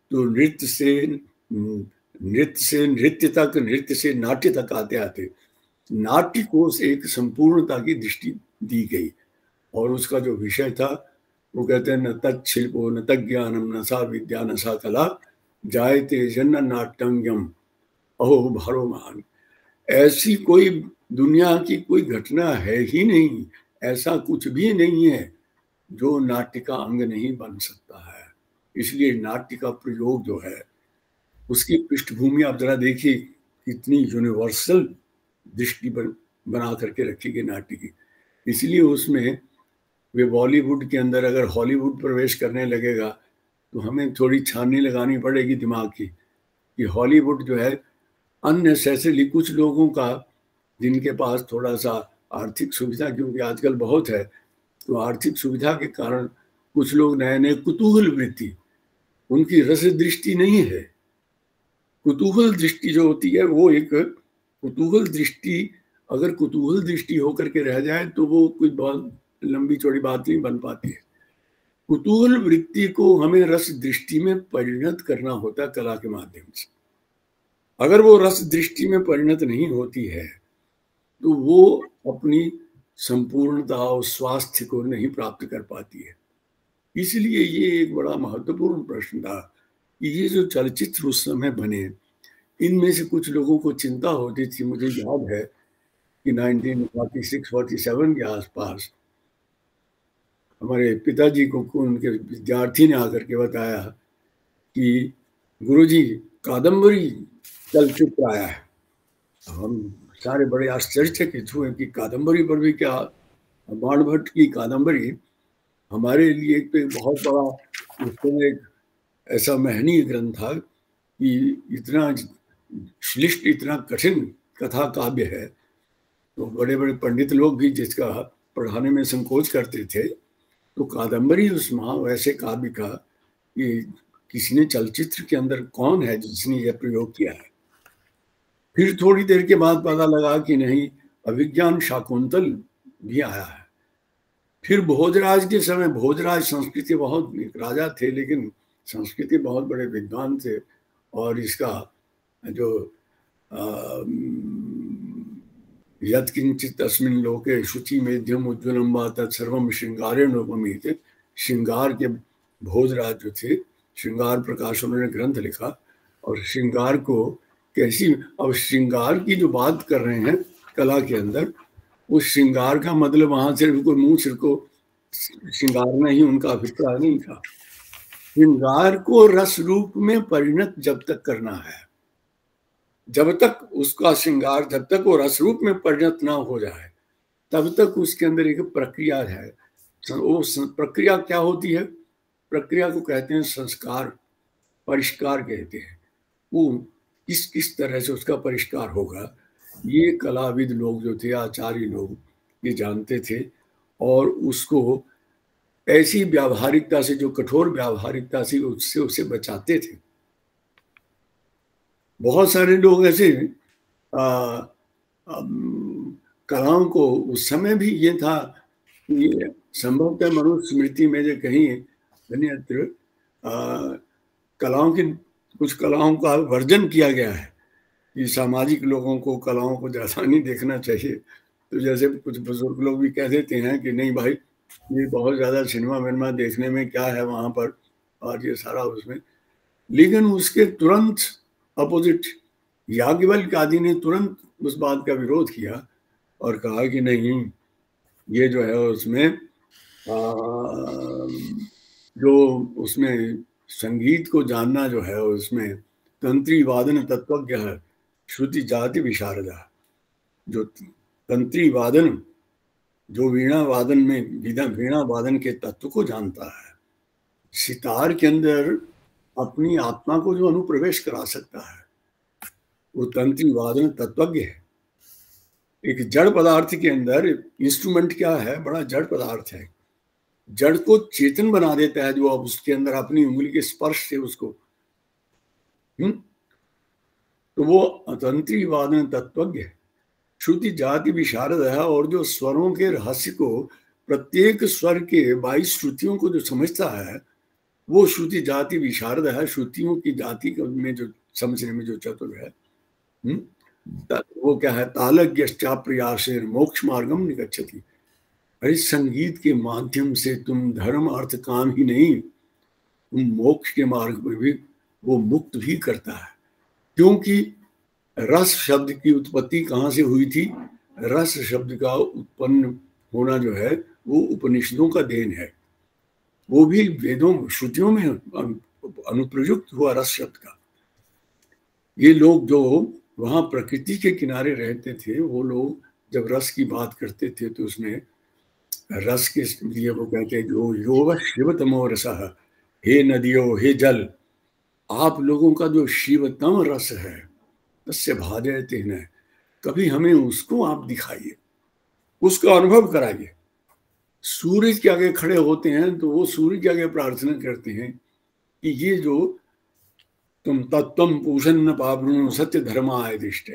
तो नृत्य से नृत्य से नृत्य तक, नृत्य से नाट्य तक आते आते नाट्य को एक संपूर्णता की दृष्टि दी गई। और उसका जो विषय था वो कहते हैं न तत्शिल्पो न तज्ञानम न सा विद्या न सा कला जायते जन्न नाट्यंगम अहो भारो महान। ऐसी कोई दुनिया की कोई घटना है ही नहीं, ऐसा कुछ भी नहीं है जो नाट्य का अंग नहीं बन सकता है। इसलिए नाट्य का प्रयोग जो है उसकी पृष्ठभूमि आप जरा देखिए, कितनी यूनिवर्सल दृष्टि बन, बना करके रखी गई नाट्य की। इसलिए उसमें वे बॉलीवुड के अंदर अगर हॉलीवुड प्रवेश करने लगेगा तो हमें थोड़ी छाननी लगानी पड़ेगी दिमाग की कि हॉलीवुड जो है अननेसेसरली कुछ लोगों का, जिनके पास थोड़ा सा आर्थिक सुविधा, क्योंकि आजकल बहुत है, तो आर्थिक सुविधा के कारण कुछ लोग नए नए कुतूहल वृत्ति, उनकी रस दृष्टि नहीं है। कुतूहल दृष्टि जो होती है वो एक कुतूहल दृष्टि, अगर कुतूहल दृष्टि होकर के रह जाए तो वो कोई बहुत लंबी चौड़ी बात नहीं बन पाती है। कुतूहल वृत्ति को हमें रस दृष्टि में परिणत करना होता है कला के माध्यम से। अगर वो रस दृष्टि में परिणत नहीं होती है तो वो अपनी संपूर्णता और स्वास्थ्य को नहीं प्राप्त कर पाती है। इसलिए ये एक बड़ा महत्वपूर्ण प्रश्न था कि ये जो चलचित्र उस समय बने, इनमें से कुछ लोगों को चिंता होती थी। मुझे याद है कि nineteen forty six forty seven के आसपास हमारे पिताजी को उनके विद्यार्थी ने आकर के बताया कि गुरुजी कादम्बरी चलचित्र आया है। हम सारे बड़े आश्चर्यचकित हुए कि कादम्बरी पर भी क्या, बाणभट्ट की कादम्बरी हमारे लिए एक बहुत बड़ा उस समय एक ऐसा महनीय ग्रंथ था कि इतना श्लिष्ट, इतना कठिन कथा काव्य है, तो बड़े बड़े पंडित लोग भी जिसका पढ़ाने में संकोच करते थे। तो कादम्बरी उस महा वैसे काव्य का कि किसी ने चलचित्र के अंदर कौन है जिसने यह प्रयोग किया है। फिर थोड़ी देर के बाद पता लगा कि नहीं, अभिज्ञान शाकुंतल भी आया है। फिर भोजराज के समय, भोजराज संस्कृति बहुत राजा थे लेकिन संस्कृति बहुत बड़े विद्वान थे, और इसका जो यत्किंचित अस्मिन लोके शुचि मेध्यम उज्ज्वलम वा तत्सर्वम श्रृंगारेण उपमीत, श्रृंगार के भोजराज जो थे, श्रृंगार प्रकाश, उन्होंने ग्रंथ लिखा। और श्रृंगार को कैसी, अब श्रृंगार की जो बात कर रहे हैं कला के अंदर, उस श्रृंगार का मतलब वहां सिर्फ कोई मुंह सिर को श्रृंगारना ही उनका अभिप्राय नहीं था। श्रृंगार को रस रूप में परिणत जब तक करना है, जब तक उसका श्रृंगार, जब तक वो रस रूप में परिणत ना हो जाए, तब तक उसके अंदर एक प्रक्रिया है। वो प्रक्रिया क्या होती है? प्रक्रिया को कहते हैं संस्कार, परिष्कार कहते हैं। वो किस किस तरह से उसका परिष्कार होगा, ये कलाविद लोग जो थे, आचार्य लोग, ये जानते थे। और उसको ऐसी व्यावहारिकता से, जो कठोर व्यावहारिकता से, उससे उसे बचाते थे। बहुत सारे लोग ऐसे कलाओं को, उस समय भी ये था, ये संभवतः मनुष्य स्मृति में जो कहीं अन्यत्र कलाओं की, कुछ कलाओं का वर्जन किया गया है कि सामाजिक लोगों को कलाओं को ज़्यादा नहीं देखना चाहिए। तो जैसे कुछ बुजुर्ग लोग भी कह देते हैं कि नहीं भाई, ये बहुत ज़्यादा सिनेमा विनेमा देखने में क्या है वहाँ पर, और ये सारा उसमें। लेकिन उसके तुरंत अपोजिट याज्ञवल्क्य आदि ने तुरंत उस बात का विरोध किया और कहा कि नहीं, ये जो है उसमें आ, जो उसमें संगीत को जानना जो है, उसमें तंत्री वादन तत्वज्ञ है, श्रुति जाति विशारदा। जो तंत्री वादन, जो वीणा वादन में, वीणा वादन के तत्व को जानता है, सितार के अंदर अपनी आत्मा को जो अनुप्रवेश करा सकता है, वो तंत्री वादन तत्वज्ञ है। एक जड़ पदार्थ के अंदर इंस्ट्रूमेंट क्या है? बड़ा जड़ पदार्थ है। जड़ को चेतन बना देता है जो अब उसके अंदर अपनी उंगली के स्पर्श से उसको, हम्म तो वो तंत्री वादन तत्वज्ञ है, श्रुति जाति विशारद है। और जो स्वरों के रहस्य को, प्रत्येक स्वर के बाईस श्रुतियों को जो समझता है, वो श्रुति जाति विशारद है, श्रुतियों की जाति में जो समझने में जो चतुर है, हुँ? वो क्या है, तालज्ञश्चा प्रयासेन मोक्ष मार्गम निगच्छति। अरे संगीत के माध्यम से तुम धर्म अर्थ काम ही नहीं, तुम मोक्ष के मार्ग में भी वो मुक्त भी करता है। क्योंकि रस शब्द की उत्पत्ति कहाँ से हुई थी? रस शब्द का उत्पन्न होना जो है वो उपनिषदों का देन है, वो भी वेदों श्रुतियों में अनुप्रयुक्त हुआ रस शब्द का। ये लोग जो वहाँ प्रकृति के किनारे रहते थे, वो लोग जब रस की बात करते थे तो उसमें रस के लिए वो कहते जो यो शिवतमो रसः, हे नदियों हे जल, आप लोगों का जो शिवतम रस है तस्य भाजयते न, कभी हमें उसको आप दिखाइए, उसका अनुभव कराइए। सूरज के आगे खड़े होते हैं तो वो सूरज के आगे प्रार्थना करते हैं कि ये जो तुम तत्वम पूषन्न पावृणु सत्य धर्माय दिष्टे,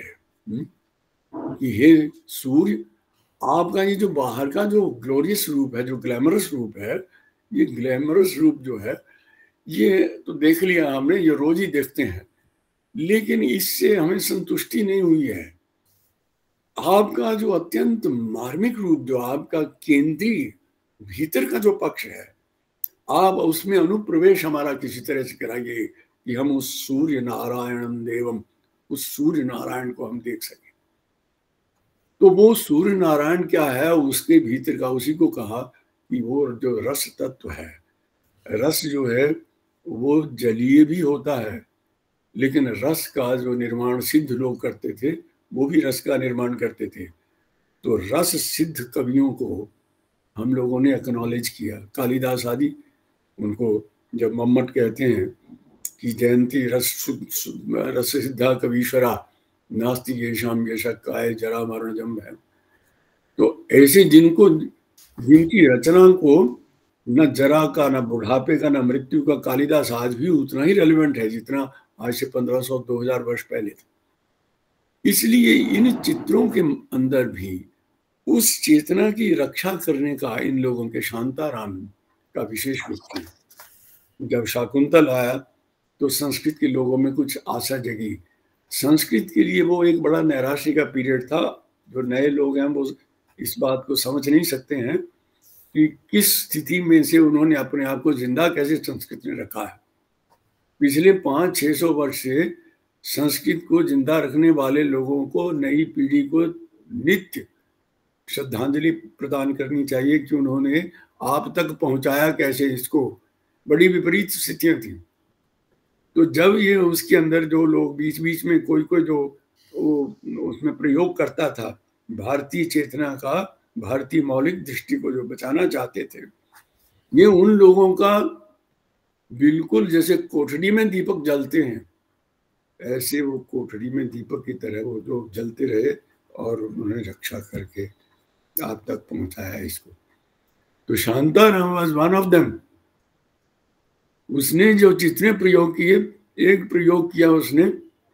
कि हे सूर्य, आपका ये जो बाहर का जो ग्लोरियस रूप है, जो ग्लैमरस रूप है, ये ग्लैमरस रूप जो है ये तो देख लिया हमने, ये रोज ही देखते हैं, लेकिन इससे हमें संतुष्टि नहीं हुई है। आपका जो अत्यंत मार्मिक रूप, जो आपका केंद्रीय भीतर का जो पक्ष है, आप उसमें अनुप्रवेश हमारा किसी तरह से कराइए कि हम उस सूर्य नारायणम देवम, उस सूर्य नारायण को हम देख सकें। तो वो सूर्य नारायण क्या है, उसके भीतर का, उसी को कहा कि वो जो रस तत्व है, रस जो है वो जलीय भी होता है, लेकिन रस का जो निर्माण सिद्ध लोग करते थे वो भी रस का निर्माण करते थे। तो रस सिद्ध कवियों को हम लोगों ने एक्नॉलेज किया। कालिदास आदि, उनको जब मम्मट कहते हैं कि जयंती रस रस सिद्धा कवीश्वरा नास्ति येषाम यशक्काय जरा मरणजम है, तो ऐसे जिनको, जिनकी रचना को न जरा का, न बुढ़ापे का, न मृत्यु का, कालिदास आज भी उतना ही रेलिवेंट है जितना आज से पंद्रह सौ दो हजार वर्ष पहले था। इसलिए इन चित्रों के अंदर भी उस चेतना की रक्षा करने का इन लोगों के, शांताराम का विशेष रूप है। जब शाकुंतल आया तो संस्कृत के लोगों में कुछ आशा जगी। संस्कृत के लिए वो एक बड़ा नैराश्य का पीरियड था। जो नए लोग हैं वो इस बात को समझ नहीं सकते हैं कि किस स्थिति में से उन्होंने अपने आप को जिंदा कैसे संस्कृत में रखा है। पिछले पाँच छः सौ वर्ष से संस्कृत को जिंदा रखने वाले लोगों को, नई पीढ़ी को नित्य श्रद्धांजलि प्रदान करनी चाहिए कि उन्होंने आप तक पहुंचाया कैसे इसको। बड़ी विपरीत स्थितियां थी। तो जब ये उसके अंदर जो लोग बीच बीच में कोई कोई जो उसमें प्रयोग करता था भारतीय चेतना का, भारतीय मौलिक दृष्टि को जो बचाना चाहते थे, ये उन लोगों का बिल्कुल जैसे कोठरी में दीपक जलते हैं, ऐसे वो कोठरी में दीपक की तरह वो जो जलते रहे और उन्होंने रक्षा करके आप तक पहुंचाया इसको। तो Shantaram was one of them. उसने जो जितने प्रयोग किए, एक प्रयोग किया उसने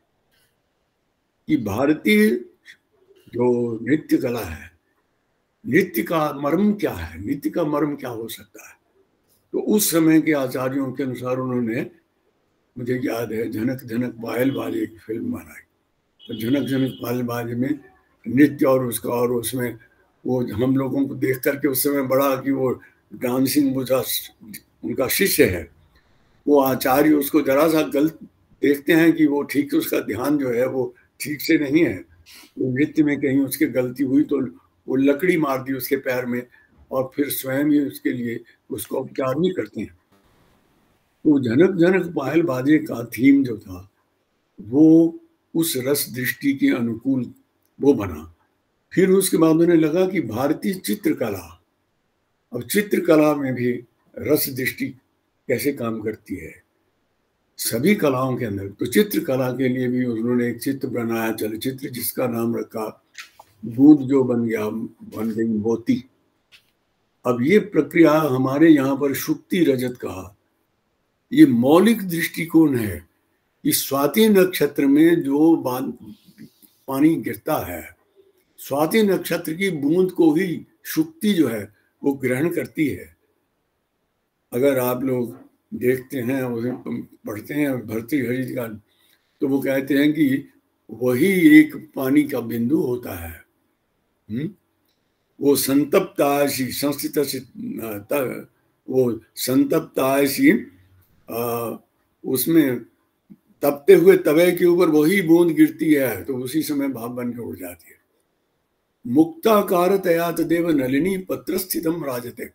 कि भारतीय जो नृत्य कला है, नृत्य का मर्म क्या है, नृत्य का मर्म क्या हो सकता है। तो उस समय के आचार्यों के अनुसार उन्होंने, मुझे याद है, झनक झनक पायल बाजे की फिल्म बनाई। तो झनक झनक पायल बाजे में नृत्य और उसका, और उसमें वो हम लोगों को देख करके उस समय बड़ा कि वो डांसिंग मुझा उनका शिष्य है, वो आचार्य उसको जरा सा गलत देखते हैं कि वो ठीक, उसका ध्यान जो है वो ठीक से नहीं है। वो नृत्य में कहीं उसके गलती हुई तो वो लकड़ी मार दी उसके पैर में और फिर स्वयं ही उसके लिए उसको उपचार भी करते हैं। तो झनक झनक पायल बाजे का थीम जो था वो उस रस दृष्टि के अनुकूल वो बना। फिर उसके बाद उन्हें लगा कि भारतीय चित्रकला, अब चित्रकला में भी रस दृष्टि कैसे काम करती है सभी कलाओं के अंदर। तो चित्रकला के लिए भी उन्होंने एक चित्र बनाया, चलचित्र, जिसका नाम रखा दूध जो बन गया बन गई मोती। अब ये प्रक्रिया हमारे यहाँ पर शुक्ति रजत कहा, ये मौलिक दृष्टिकोण है कि स्वाति नक्षत्र में जो पानी गिरता है, स्वाति नक्षत्र की बूंद को ही शुक्ति जो है वो ग्रहण करती है। अगर आप लोग देखते हैं, उसे पढ़ते हैं भर्तृहरि का, तो वो कहते हैं कि वही एक पानी का बिंदु होता है। हुँ? वो संतप्त आयसी संस्थित से वो संतप्त आयसी उसमें तपते हुए तवे के ऊपर वही बूंद गिरती है तो उसी समय भाप बन के उड़ जाती है। मुक्ताकार तया तदेव नलिनी पत्र स्थितम राजते,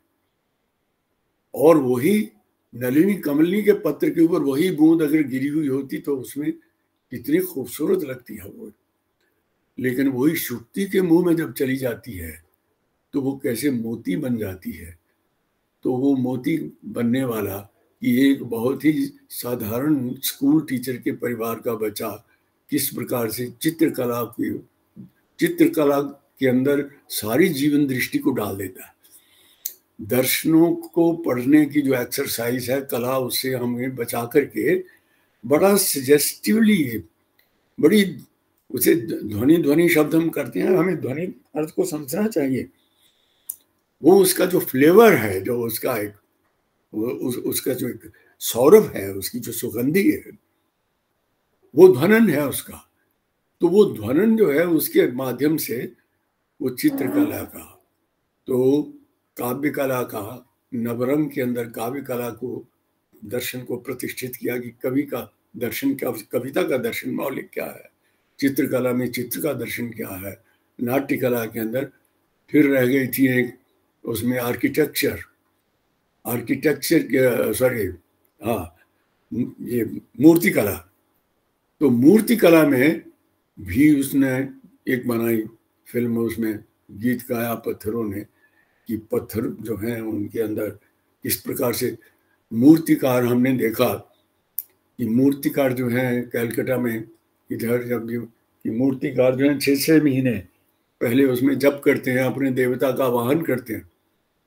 और वही नलिनी कमलिनी के पत्र के ऊपर वही बूंद अगर गिरी हुई होती तो उसमें कितनी खूबसूरत लगती है वो, लेकिन वही शुक्ति के मुंह में जब चली जाती है तो वो कैसे मोती बन जाती है। तो वो मोती बनने वाला कि एक बहुत ही साधारण स्कूल टीचर के परिवार का बच्चा किस प्रकार से चित्रकला की चित्रकला के अंदर सारी जीवन दृष्टि को डाल देता है। दर्शनों को पढ़ने की जो एक्सरसाइज है कला, उससे हमें बचा करके बड़ा सजेस्टिवली, बड़ी उसे ध्वनि ध्वनि शब्द हम करते हैं, हमें ध्वनि अर्थ को समझना चाहिए। वो उसका जो फ्लेवर है, जो उसका एक उस, उसका जो एक सौरभ है, उसकी जो सुगंधी है, वो ध्वनन है उसका। तो वो ध्वनन जो है उसके माध्यम से वो चित्रकला का, तो काव्य कला का, नवरंग के अंदर काव्य कला को, दर्शन को प्रतिष्ठित किया कि कवि का दर्शन क्या, कविता का दर्शन मौलिक क्या है, चित्रकला में चित्र का दर्शन क्या है, नाट्य कला के अंदर फिर रह गई थी एक उसमें आर्किटेक्चर, आर्किटेक्चर सॉरी हाँ ये मूर्ति कला। तो मूर्ति कला में भी उसने एक बनाई फिल्म, उसमें गीत गाया पत्थरों ने कि पत्थर जो हैं उनके अंदर किस प्रकार से मूर्तिकार, हमने देखा कि मूर्तिकार जो हैं कैलकाटा में इधर जब भी कि मूर्तिकार जो हैं छः छः महीने पहले उसमें जप करते हैं, अपने देवता का वाहन करते हैं,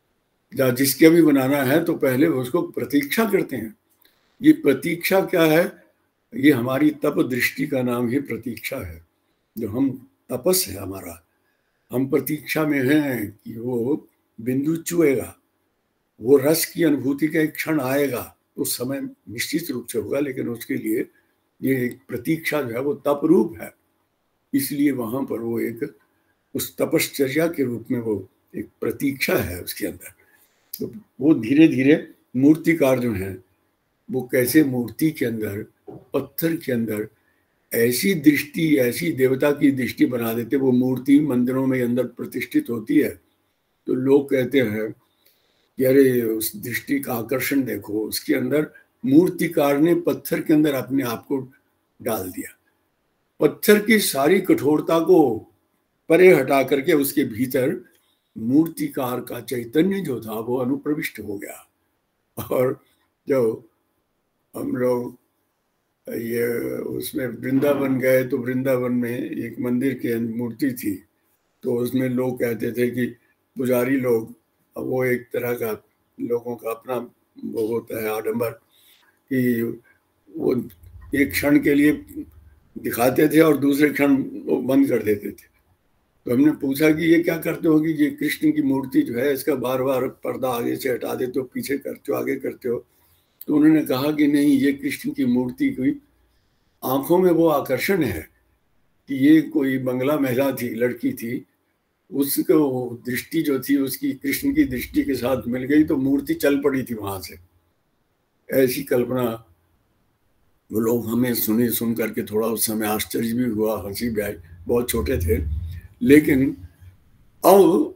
या जिसके भी बनाना है तो पहले उसको प्रतीक्षा करते हैं। ये प्रतीक्षा क्या है? ये हमारी तप दृष्टि का नाम ही प्रतीक्षा है। जो हम तपस है हमारा, हम प्रतीक्षा में हैं कि वो बिंदु चुएगा, वो रस की अनुभूति का एक क्षण आएगा, उस समय निश्चित रूप से होगा, लेकिन उसके लिए ये एक प्रतीक्षा जो है वो तप रूप है। इसलिए वहां पर वो एक उस तपश्चर्या के रूप में वो एक प्रतीक्षा है उसके अंदर। तो वो धीरे धीरे मूर्तिकार जो हैं वो कैसे मूर्ति के अंदर, पत्थर के अंदर ऐसी दृष्टि, ऐसी देवता की दृष्टि बना देते, वो मूर्ति मंदिरों में अंदर प्रतिष्ठित होती है तो लोग कहते हैं कि अरे उस दृष्टि का आकर्षण देखो, उसके अंदर मूर्तिकार ने पत्थर के अंदर अपने आप को डाल दिया, पत्थर की सारी कठोरता को परे हटा करके उसके भीतर मूर्तिकार का चैतन्य जो था वो अनुप्रविष्ट हो गया। और जो हम लोग ये उसमें वृंदावन गए तो वृंदावन में एक मंदिर की मूर्ति थी, तो उसमें लोग कहते थे कि पुजारी लोग, वो एक तरह का लोगों का अपना वो होता है आडंबर, कि वो एक क्षण के लिए दिखाते थे और दूसरे क्षण वो बंद कर देते थे। तो हमने पूछा कि ये क्या करते हो कि ये कृष्ण की मूर्ति जो है इसका बार बार पर्दा आगे से हटा देते हो, पीछे करते हो, आगे करते हो। तो उन्होंने कहा कि नहीं, ये कृष्ण की मूर्ति की आंखों में वो आकर्षण है कि ये कोई बंगला महिला थी, लड़की थी, उसको दृष्टि जो थी उसकी कृष्ण की दृष्टि के साथ मिल गई तो मूर्ति चल पड़ी थी वहां से। ऐसी कल्पना वो लोग हमें सुनी, सुन करके थोड़ा उस समय आश्चर्य भी हुआ, हंसी भी आई, बहुत छोटे थे। लेकिन अब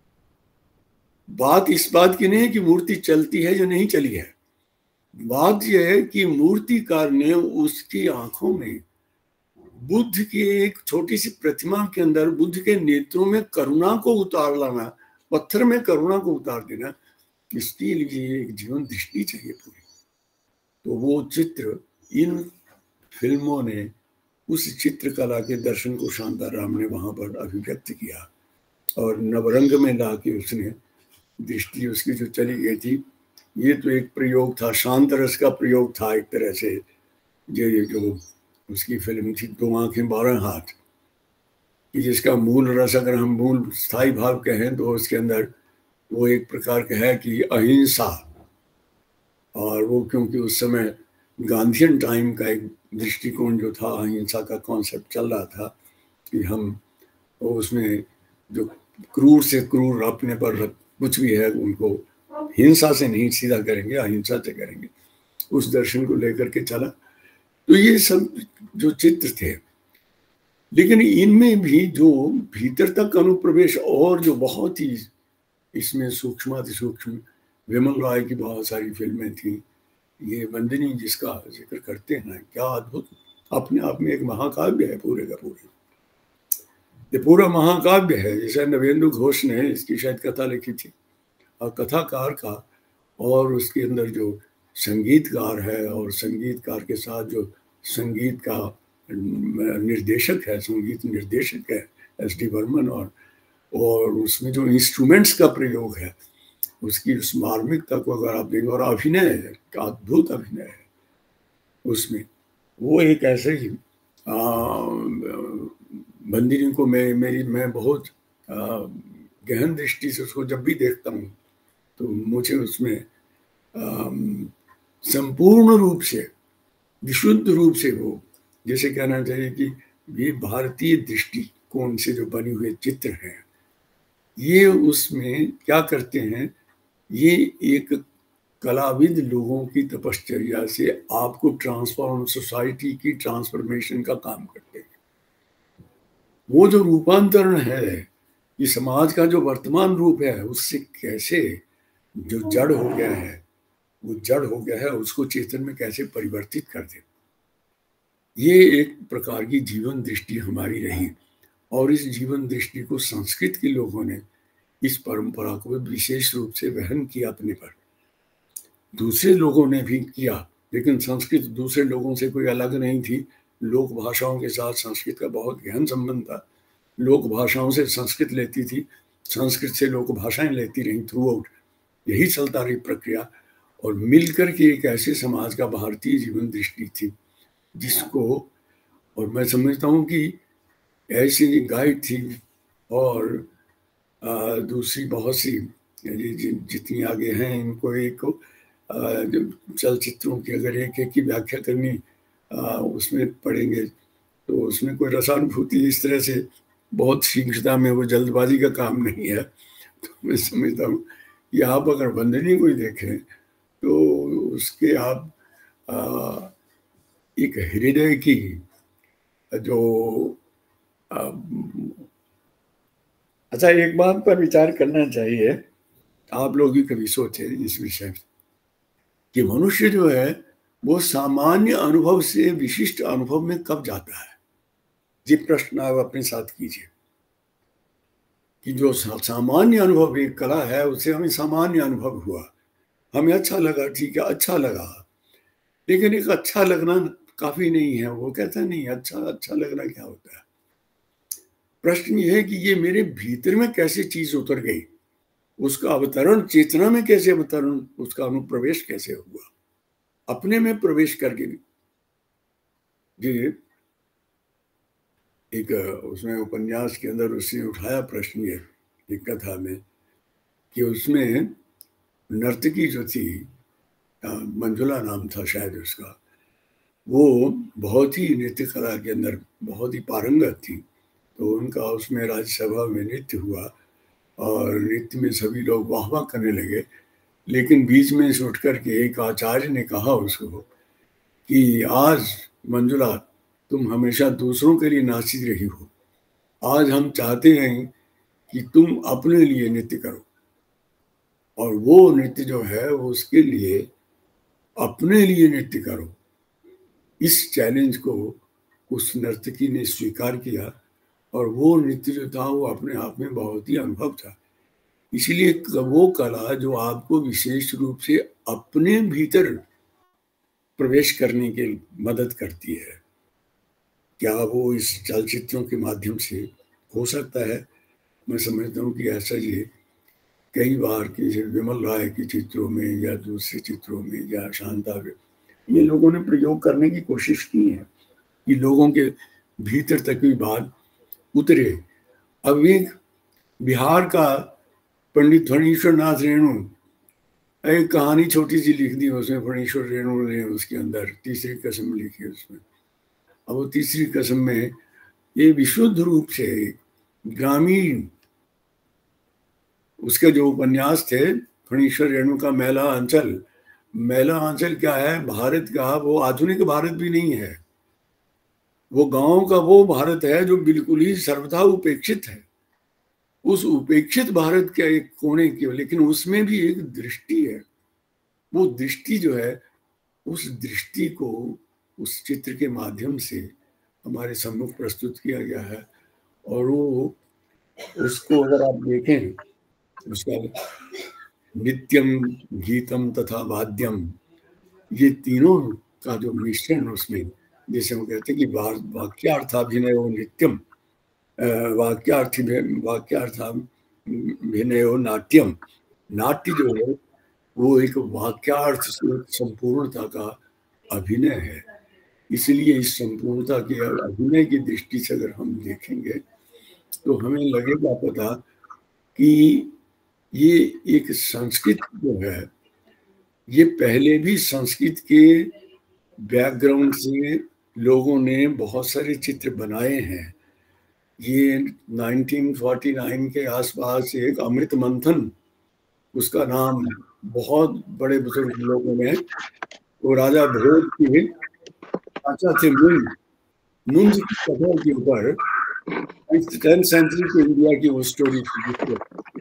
बात इस बात की नहीं है कि मूर्ति चलती है या नहीं चली है, बात यह है कि मूर्तिकार ने उसकी आंखों में बुद्ध की एक छोटी सी प्रतिमा के अंदर बुद्ध के नेत्रों में करुणा को उतार लाना, पत्थर में करुणा को उतार देना, इसके लिए एक जीवन दृष्टि चाहिए पूरी। तो वो चित्र इन फिल्मों ने उस चित्रकला के दर्शन को शांताराम राम ने वहां पर अभिव्यक्त किया और नवरंग में ला के उसने दृष्टि उसकी जो चली गई थी, ये तो एक प्रयोग था, शांत रस का प्रयोग था एक तरह से। ये जो उसकी फिल्म थी दो आंखें बारह हाथ, कि जिसका मूल रस अगर हम मूल स्थायी भाव कहें तो उसके अंदर वो एक प्रकार का है कि अहिंसा, और वो क्योंकि उस समय गांधीयन टाइम का एक दृष्टिकोण जो था, अहिंसा का कॉन्सेप्ट चल रहा था कि हम उसमें जो क्रूर से क्रूर अपने पर कुछ भी है उनको हिंसा से नहीं सीधा करेंगे, अहिंसा से करेंगे, उस दर्शन को लेकर के चला। तो ये सब जो चित्र थे, लेकिन इनमें भी जो भीतर तक अनुप्रवेश और जो बहुत ही इसमें सूक्ष्माति सूक्ष्म, विमल रॉय की बहुत सारी फिल्में थी, ये बंदिनी जिसका जिक्र करते हैं, क्या अद्भुत, अपने आप में एक महाकाव्य है पूरे का पूरे, ये पूरा महाकाव्य है। जैसे नवेंदु घोष ने इसकी शायद कथा लिखी थी, और कथाकार का और उसके अंदर जो संगीतकार है और संगीतकार के साथ जो संगीत का निर्देशक है, संगीत निर्देशक है एस डी बर्मन, और और उसमें जो इंस्ट्रूमेंट्स का प्रयोग है, उसकी उस मार्मिकता को अगर आप देखें, और अभिनय है, क्या अद्भुत अभिनय है उसमें। वो एक ऐसे ही बंदिनी को मैं मेरी मैं बहुत गहन दृष्टि से उसको जब भी देखता हूँ तो मुझे उसमें संपूर्ण रूप से, विशुद्ध रूप से, वो जैसे कहना चाहिए कि ये भारतीय दृष्टिकोण से जो बने हुए चित्र हैं, ये उसमें क्या करते हैं, ये एक कलाविद लोगों की तपश्चर्या से आपको ट्रांसफॉर्म, सोसाइटी की ट्रांसफॉर्मेशन का काम करते हैं। वो जो रूपांतरण है, ये समाज का जो वर्तमान रूप है, उससे कैसे जो जड़ हो गया है, वो जड़ हो गया है, उसको चेतन में कैसे परिवर्तित कर दे, ये एक प्रकार की जीवन दृष्टि हमारी रही। और इस जीवन दृष्टि को संस्कृत के लोगों ने, इस परंपरा को विशेष रूप से वहन किया अपने पर। दूसरे लोगों ने भी किया, लेकिन संस्कृत दूसरे लोगों से कोई अलग नहीं थी। लोक भाषाओं के साथ संस्कृत का बहुत गहन संबंध था। लोक भाषाओं से संस्कृत लेती थी, संस्कृत से लोक भाषाएं लेती रही थ्रू आउट, यही चलता रही प्रक्रिया। और मिलकर के एक ऐसे समाज का भारतीय जीवन दृष्टि थी जिसको, और मैं समझता हूँ कि ऐसी गाइड थी, और आ, दूसरी बहुत सी जितनी आगे हैं, इनको एक चलचित्रों की अगर एक एक की व्याख्या करनी आ, उसमें पढ़ेंगे तो उसमें कोई रसानुभूति इस तरह से बहुत शीघ्रता में, वो जल्दबाजी का काम नहीं है। तो मैं समझता हूँ कि आप अगर बंदिनी कोई देखें तो उसके आप आ, एक हृदय की जो आ, अच्छा, एक बात पर विचार करना चाहिए, आप लोग भी कभी सोचे इस विषय में कि मनुष्य जो है वो सामान्य अनुभव से विशिष्ट अनुभव में कब जाता है। ये प्रश्न आप अपने साथ कीजिए कि जो सामान्य अनुभव एक कला है, उससे हमें सामान्य अनुभव हुआ, हमें अच्छा लगा, ठीक है, अच्छा लगा, लेकिन एक अच्छा लगना काफी नहीं है। वो कहता नहीं, अच्छा अच्छा लगना क्या होता है। प्रश्न ये है कि ये मेरे भीतर में कैसे चीज उतर गई, उसका अवतरण चेतना में कैसे अवतरण, उसका अनुप्रवेश कैसे हुआ, अपने में प्रवेश करके। जी, एक उसमें उपन्यास के अंदर उसने उठाया प्रश्न ये एक कथा में कि उसमें नर्तकी जो थी, मंजुला नाम था शायद उसका, वो बहुत ही नृत्य कला के अंदर बहुत ही पारंगत थी। तो उनका उसमें राज्यसभा में नृत्य हुआ और नृत्य में सभी लोग वाह वाह करने लगे, लेकिन बीच में से उठ करके एक आचार्य ने कहा उसको कि आज मंजुला, तुम हमेशा दूसरों के लिए नाचती रही हो, आज हम चाहते हैं कि तुम अपने लिए नृत्य करो। और वो नृत्य जो है वो उसके लिए, अपने लिए नृत्य करो, इस चैलेंज को उस नर्तकी ने स्वीकार किया। और वो नृत्य जो था वो अपने आप में बहुत ही अनुभव था। इसलिए वो कला जो आपको विशेष रूप से अपने भीतर प्रवेश करने की मदद करती है, क्या वो इस चलचित्रों के माध्यम से हो सकता है। मैं समझता हूँ कि ऐसा ये कई बार कि विमल राय के चित्रों में या दूसरे चित्रों में या शांता में ये लोगों ने प्रयोग करने की कोशिश की है कि लोगों के भीतर तक की बात उतरे। अब एक बिहार का पंडित धनेश्वर नाथ रेणु एक कहानी छोटी सी लिख दी उसमें, फणीश्वर रेणु ने उसके अंदर तीसरी कसम लिखी उसमें। अब वो तीसरी कसम में ये विशुद्ध रूप से ग्रामीण, उसके जो उपन्यास थे फणीश्वर रेणु का मैला अंचल, मैला अंचल क्या है, भारत का वो आधुनिक भारत भी नहीं है, वो गांव का वो भारत है जो बिल्कुल ही सर्वथा उपेक्षित है। उस उपेक्षित भारत के एक कोने की, लेकिन उसमें भी एक दृष्टि है। वो दृष्टि जो है, उस दृष्टि को उस चित्र के माध्यम से हमारे सम्मुख प्रस्तुत किया गया है। और वो उसको अगर आप देखें, उसका नित्यम गीतम तथा वाद्यम, ये तीनों का जो मिश्रण उसमें, जैसे हम कहते हैं कि वाक्यार्थाभिनय नित्यम, वाक्यार्थी वाक्यार्थाभिनय नाट्यम, नाट्य जो है वो एक वाक्यार्थ संपूर्णता का अभिनय है। इसलिए इस संपूर्णता के अभिनय की दृष्टि से अगर हम देखेंगे तो हमें लगेगा पता कि ये एक संस्कृत जो है, ये पहले भी संस्कृत के बैकग्राउंड से लोगों ने बहुत सारे चित्र बनाए हैं। ये उन्नीस सौ उनचास के आसपास एक अमृत मंथन, उसका नाम बहुत बड़े बुजुर्ग लोगों ने, वो राजा भोज के चाचा थे मुंज, मुंज की कथा के ऊपर टेंथ सेंचुरी के इंडिया की वो स्टोरी थी।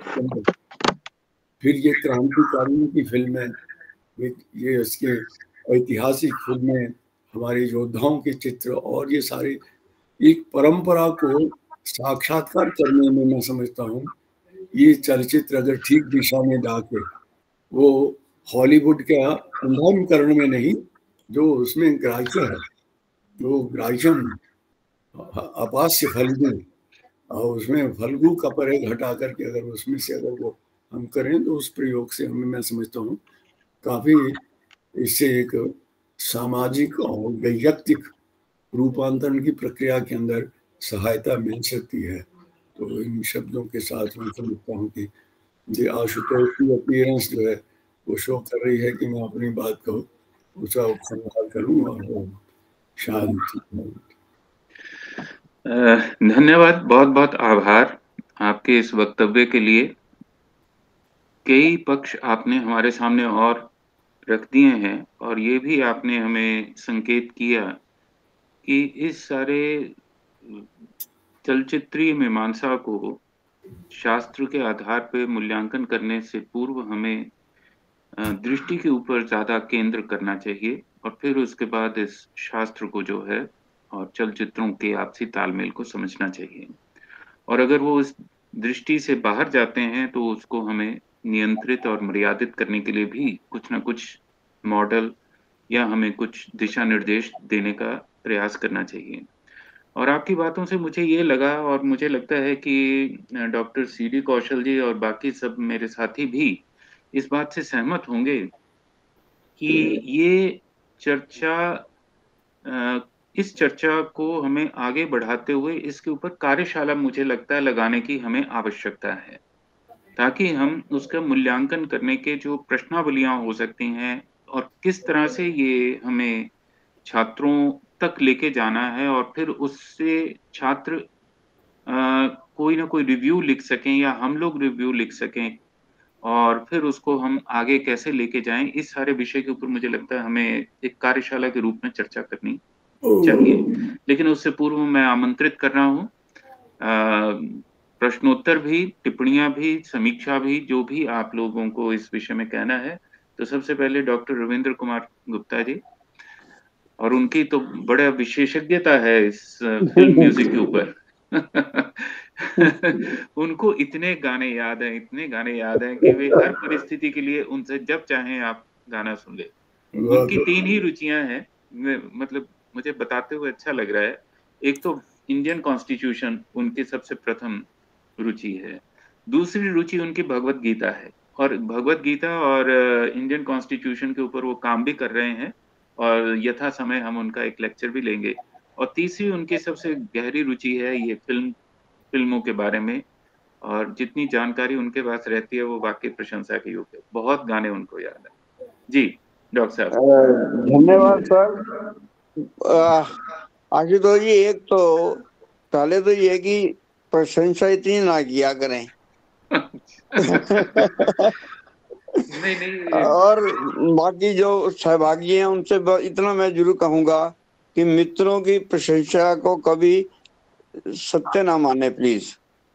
फिर ये क्रांतिकारियों की फिल्में, ये ये इसके ऐतिहासिक फिल्में, हमारे योद्धाओं के चित्र, और ये सारे एक परंपरा को साक्षात्कार करने में मैं समझता हूँ ये चलचित्र अगर ठीक दिशा में जाके, वो हॉलीवुड का अंधानुकरण में नहीं, जो उसमें ग्राह्य है, वो ग्राह्यम अपास्य फल्गु, और उसमें फल्गु का परे घटा करके अगर उसमें से अगर वो हम करें तो उस प्रयोग से हमें, मैं समझता हूँ काफी इससे एक सामाजिक और वैयक्तिक रूपांतरण की प्रक्रिया के अंदर सहायता मिल सकती है। तो इन शब्दों के साथ मैं समझता हूँ कि ये आशुतोष की अपीयरेंस जो है वो शो कर रही है कि मैं अपनी बात को उसका उपसंहार करूँ और शांति। धन्यवाद, बहुत बहुत आभार आपके इस वक्तव्य के लिए। कई पक्ष आपने हमारे सामने और रख दिए हैं, और ये भी आपने हमें संकेत किया कि इस सारे चलचित्रीय मीमांसा को शास्त्र के आधार पर मूल्यांकन करने से पूर्व हमें दृष्टि के ऊपर ज्यादा केंद्र करना चाहिए, और फिर उसके बाद इस शास्त्र को जो है और चलचित्रों के आपसी तालमेल को समझना चाहिए। और अगर वो इस दृष्टि से बाहर जाते हैं तो उसको हमें नियंत्रित और मर्यादित करने के लिए भी कुछ ना कुछ मॉडल या हमें कुछ दिशा निर्देश देने का प्रयास करना चाहिए। और आपकी बातों से मुझे ये लगा, और मुझे लगता है कि डॉक्टर सी डी कौशल जी और बाकी सब मेरे साथी भी इस बात से सहमत होंगे कि ये चर्चा, इस चर्चा को हमें आगे बढ़ाते हुए इसके ऊपर कार्यशाला मुझे लगता है लगाने की हमें आवश्यकता है, ताकि हम उसका मूल्यांकन करने के जो प्रश्नावलियां हो सकती हैं और किस तरह से ये हमें छात्रों तक लेके जाना है, और फिर उससे छात्र आ, कोई ना कोई रिव्यू लिख सकें या हम लोग रिव्यू लिख सकें, और फिर उसको हम आगे कैसे लेके जाएं, इस सारे विषय के ऊपर मुझे लगता है हमें एक कार्यशाला के रूप में चर्चा करनी चाहिए। लेकिन उससे पूर्व मैं आमंत्रित कर रहा हूँ प्रश्नोत्तर भी, टिप्पणियां भी, समीक्षा भी, जो भी आप लोगों को इस विषय में कहना है। तो सबसे पहले डॉक्टर रविंद्र कुमार गुप्ता जी, और उनकी तो बड़ा विशेषज्ञता है इस फिल्म म्यूजिक के ऊपर। उनको इतने गाने याद हैं, इतने गाने याद हैं कि वे हर परिस्थिति के लिए उनसे जब चाहें आप गाना सुन ले। उनकी तीन ही रुचियां हैं, मतलब मुझे बताते हुए अच्छा लग रहा है। एक तो इंडियन कॉन्स्टिट्यूशन उनकी सबसे प्रथम रुचि है, दूसरी रुचि उनकी भगवत गीता है, और भगवत गीता और इंडियन कॉन्स्टिट्यूशन के ऊपर वो काम भी कर रहे हैं, और यथा समय हम उनका एक लेक्चर भी लेंगे। और तीसरी उनकी सबसे गहरी रुचि है ये फिल्म, फिल्मों के बारे में, और जितनी जानकारी उनके पास रहती है वो वाकई प्रशंसा की योग्य है। बहुत गाने उनको याद है। जी डॉक्टर साहब। धन्यवाद सर। आशुतोष जी, एक तो पहले तो ये कि प्रशंसा इतनी ना किया करें। नहीं नहीं और बाकी जो सहभागी हैं उनसे इतना मैं जरूर कहूंगा कि मित्रों की प्रशंसा को कभी सत्य ना माने प्लीज।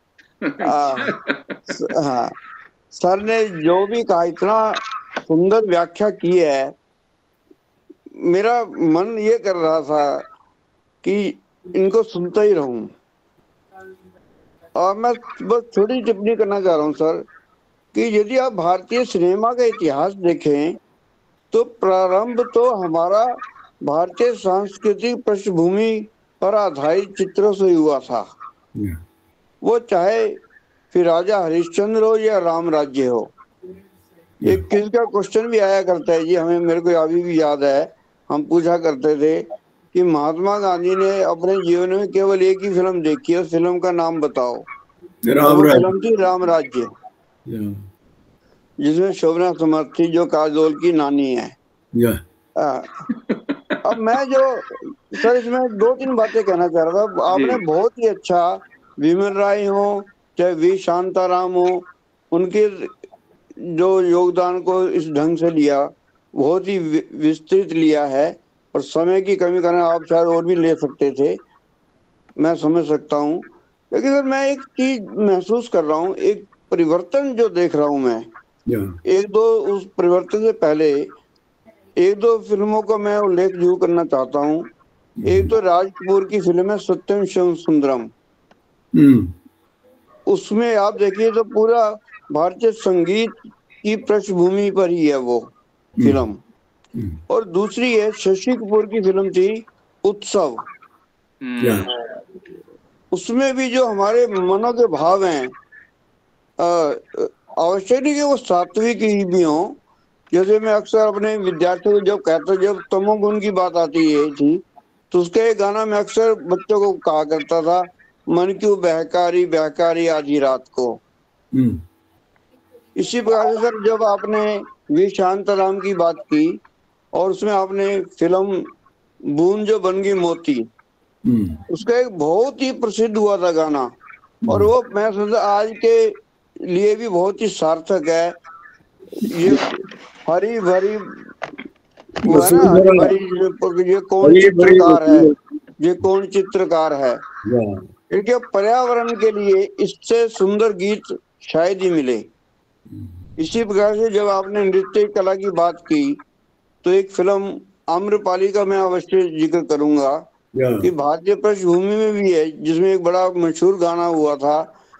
हाँ, सर ने जो भी कहा इतना सुंदर व्याख्या की है, मेरा मन ये कर रहा था कि इनको सुनता ही रहूं। और मैं बस छोटी टिप्पणी करना चाह रहा हूं सर कि यदि आप भारतीय सिनेमा का इतिहास देखें तो प्रारंभ तो हमारा भारतीय सांस्कृतिक पृष्ठभूमि पर आधारित चित्रों से हुआ था। वो चाहे फिर राजा हरिश्चंद्र हो या राम राज्य हो। एक किसका क्वेश्चन भी आया करता है जी, हमें मेरे को अभी भी याद है, हम पूछा करते थे कि महात्मा गांधी ने अपने जीवन में केवल एक ही फिल्म देखी है, उस फिल्म का नाम बताओ। राम वो राज्य। फिल्म थी राम राज्य, जिसमें शोभना समर्थ थी जो काजोल की नानी है। आ, अब मैं जो सर इसमें दो तीन बातें कहना चाह रहा था। आपने बहुत ही अच्छा विमल राय हो चाहे वी शांताराम हो, उनके जो योगदान को इस ढंग से लिया, बहुत ही विस्तृत लिया है। और समय की कमी कारण आप शायद और भी ले सकते थे, मैं समझ सकता हूँ। लेकिन सर मैं एक चीज महसूस कर रहा हूँ, एक परिवर्तन जो देख रहा हूँ मैं। एक दो उस परिवर्तन से पहले एक दो फिल्मों का मैं उल्लेख जरूर करना चाहता हूँ। एक तो राज कपूर की फिल्म है सत्यम शिवम सुंदरम। उसमें आप देखिए तो पूरा भारतीय संगीत की पृष्ठभूमि पर ही है वो फिल्म। और दूसरी है शशि कपूर की फिल्म थी उत्सव। उसमें भी जो हमारे मनो के भाव हैं, आवश्यक नहीं कि वो सात्विक ही भी हो। जैसे मैं अक्सर अपने विद्यार्थियों को जब कहता, जब तमोगुण की बात आती है थी तो उसका एक गाना मैं अक्सर बच्चों को कहा करता था, मन क्यों बहकारी बहकारी आधी रात को। इसी प्रकार से सर जब आपने वी शांताराम की बात की और उसमें आपने फिल्म बूंद जो बन गई मोती, उसका एक बहुत ही प्रसिद्ध हुआ था गाना। और वो मैं सोचा आज के लिए भी बहुत ही सार्थक है। ये हरी भरी वो है ना, हरी भरी, ये कौन चित्रकार है, ये कौन चित्रकार है। इनके पर्यावरण के लिए इससे सुंदर गीत शायद ही मिले। इसी प्रकार से जब आपने नृत्य कला की बात की तो एक फिल्म आम्रपाली का मैं अवश्य जिक्र करूंगा कि भारतीय पृष्ठभूमि में भी है, जिसमें एक बड़ा मशहूर गाना हुआ था,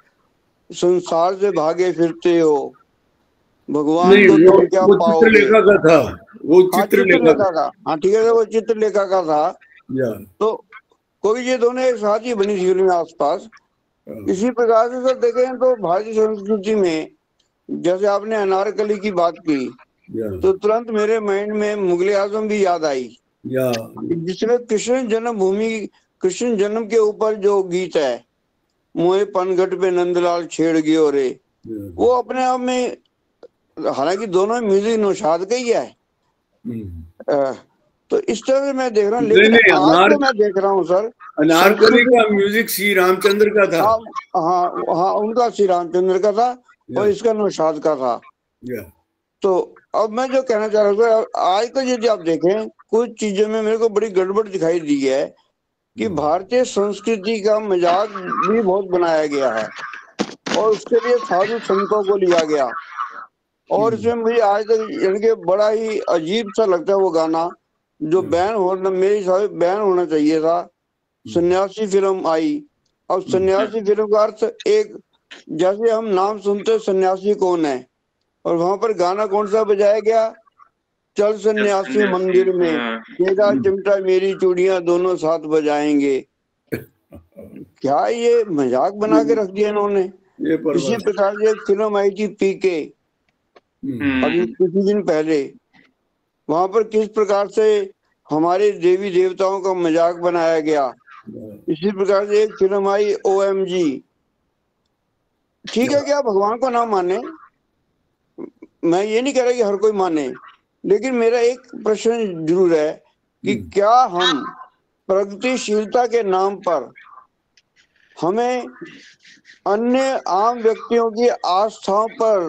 संसार से भागे फिरते हो भगवान तो तुम क्या पाओगे। चित्रलेखा का था वो, चित्रलेखा का। हाँ ठीक है, वो चित्रलेखा का था। तो कोई ये दोनों एक साथ ही बनी थी फिल्म आसपास। इसी प्रकार से सर देखें तो भारतीय संस्कृति में जैसे आपने अनारकली की बात की तो तुरंत मेरे माइंड में मुगले आजम भी याद आई, जिसमें कृष्ण जन्मभूमि, कृष्ण जन्म के ऊपर जो गीत है, मोए पनघट पे नंदलाल छेड़ गयो रे, वो अपने आप में, हालांकि दोनों म्यूजिक नौशाद का ही है। आ, तो इस तरह से मैं देख रहा हूँ। लेकिन नहीं, नहीं, आज तो मैं देख रहा हूँ सर अनारकली का म्यूजिक श्री रामचंद्र का था। हाँ हाँ हाँ, उनका श्री रामचंद्र का था और इसका नौशाद का था। तो अब मैं जो कहना चाह रहा हूँ, आज तो यदि आप देखें कुछ चीजों में मेरे को बड़ी गड़बड़ दिखाई दी है कि भारतीय संस्कृति का मजाक भी बहुत बनाया गया है और उसके लिए साधु संतों को लिया गया। और इसमें मुझे आज तक इनके बड़ा ही अजीब सा लगता है वो गाना जो बैन होना, मेरे हिसाब से बैन होना चाहिए था। सन्यासी फिल्म आई। अब सन्यासी फिल्म का अर्थ, एक जैसे हम नाम सुनते सन्यासी कौन है और वहां पर गाना कौन सा बजाया गया, चल सन्यासी मंदिर में तेरा चिमटा मेरी चूड़ियां दोनों साथ बजाएंगे। क्या ये मजाक बना के रख दिया इन्होंने। इसी प्रकार से एक फिल्म आई थी पीके अभी कुछ दिन पहले, वहां पर किस प्रकार से हमारे देवी देवताओं का मजाक बनाया गया। इसी प्रकार से एक फिल्म आई ओ एम जी, ठीक है कि आप भगवान को ना माने, मैं ये नहीं कह रहा कि हर कोई माने, लेकिन मेरा एक प्रश्न जरूर है कि क्या हम प्रगतिशीलता के नाम पर हमें अन्य आम व्यक्तियों की आस्थाओं पर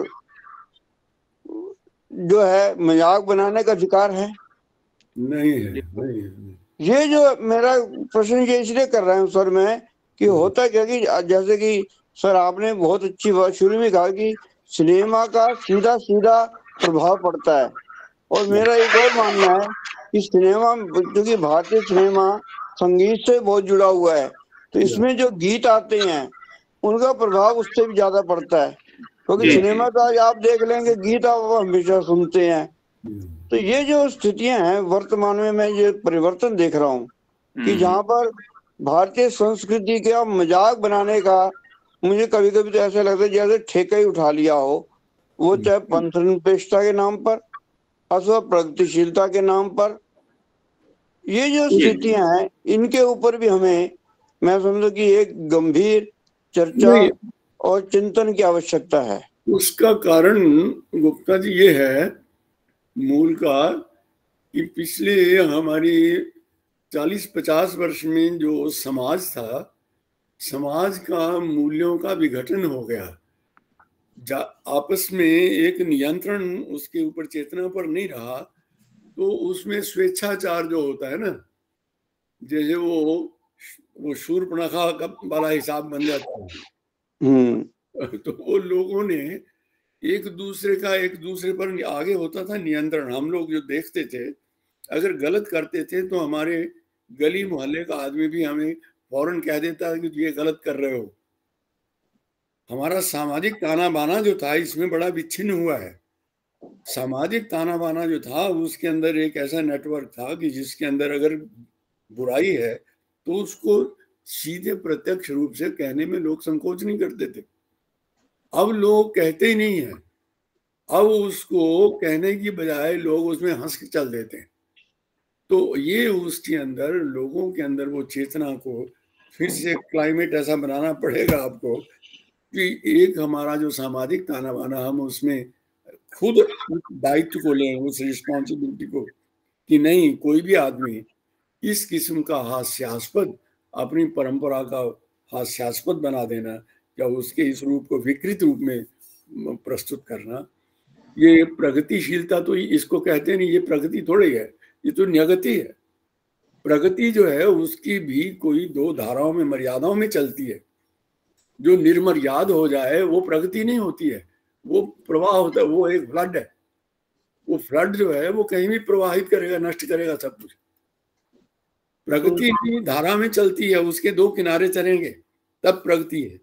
जो है मजाक बनाने का अधिकार है? नहीं है, नहीं है। ये जो मेरा प्रश्न ये इसलिए कर रहा हूँ सर मैं कि होता क्या कि जैसे कि सर आपने बहुत अच्छी बात शुरू में कहा कि सिनेमा का सीधा सीधा प्रभाव पड़ता है, और मेरा एक और मानना है कि सिनेमा, क्योंकि भारतीय सिनेमा संगीत से बहुत जुड़ा हुआ है, तो इसमें जो गीत आते हैं उनका प्रभाव उससे भी ज्यादा पड़ता है, क्योंकि सिनेमा का आज आप देख लेंगे गीत आप हमेशा सुनते हैं। तो ये जो स्थितियां हैं वर्तमान में, मैं ये परिवर्तन देख रहा हूँ कि जहाँ पर भारतीय संस्कृति का मजाक बनाने का मुझे कभी कभी तो ऐसा लगता है जैसे ठेका ही उठा लिया हो, वो चाहे पंथ निरपेक्षता के नाम पर अथवा प्रगतिशीलता के नाम पर। ये जो स्थितियां हैं इनके ऊपर भी हमें, मैं समझूं कि एक गंभीर चर्चा और चिंतन की आवश्यकता है। उसका कारण गुप्ता जी ये है मूल का कि पिछले हमारी चालीस पचास वर्ष में जो समाज था, समाज का मूल्यों का विघटन हो गया। आपस में एक नियंत्रण उसके ऊपर चेतना पर नहीं रहा, तो उसमें स्वेच्छाचार जो होता है ना, जैसे वो वो शूर्पणखा का वाला हिसाब बन जाता है। तो वो लोगों ने एक दूसरे का एक दूसरे पर आगे होता था नियंत्रण। हम लोग जो देखते थे, अगर गलत करते थे तो हमारे गली मोहल्ले का आदमी भी हमें फौरन कह देता है कि ये गलत कर रहे हो। हमारा सामाजिक ताना बाना जो था इसमें बड़ा विच्छिन्न हुआ है। सामाजिक ताना बाना जो था उसके अंदर एक ऐसा नेटवर्क था कि जिसके अंदर अगर बुराई है तो उसको सीधे प्रत्यक्ष रूप से कहने में लोग संकोच नहीं करते थे। अब लोग कहते ही नहीं है, अब उसको कहने की बजाय लोग उसमें हंस के चल देते हैं। तो ये उसके अंदर लोगों के अंदर वो चेतना को फिर से क्लाइमेट ऐसा बनाना पड़ेगा आपको कि एक हमारा जो सामाजिक ताना बाना, हम उसमें खुद दायित्व को लें, उस रिस्पॉन्सिबिलिटी को, कि नहीं कोई भी आदमी इस किस्म का हास्यास्पद, अपनी परंपरा का हास्यास्पद बना देना या उसके इस रूप को विकृत रूप में प्रस्तुत करना, ये प्रगतिशीलता तो इसको कहते नहीं। ये प्रगति थोड़ी है, ये तो न्यगति है। प्रगति जो है उसकी भी कोई दो धाराओं में, मर्यादाओं में चलती है। जो निर्मर्याद हो जाए वो प्रगति नहीं होती है, वो प्रवाह होता है, वो एक फ्लड है। वो फ्लड जो है वो कहीं भी प्रवाहित करेगा, नष्ट करेगा सब कुछ। प्रगति की धारा में चलती है, उसके दो किनारे चलेंगे तब प्रगति है।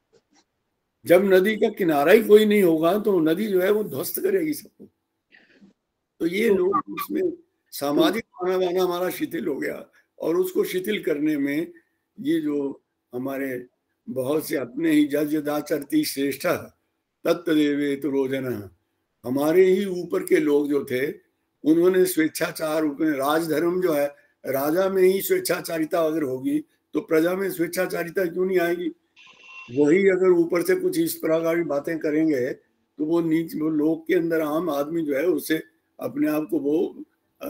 जब नदी का किनारा ही कोई नहीं होगा तो नदी जो है वो ध्वस्त करेगी सबको। तो ये लोग उसमें सामाजिक ताना बाना हमारा शिथिल हो गया, और उसको शिथिल करने में ये जो हमारे बहुत से अपने ही जज दाचरती श्रेष्ठ तत्देवे तो रोजना, हमारे ही ऊपर के लोग जो थे उन्होंने स्वेच्छाचार, राजधर्म जो है, राजा में ही स्वेच्छाचारिता अगर होगी तो प्रजा में स्वेच्छाचारिता क्यों नहीं आएगी? वही अगर ऊपर से कुछ इस प्रकार की बातें करेंगे तो वो नीच वो लोग के अंदर आम आदमी जो है उससे अपने आप को वो आ,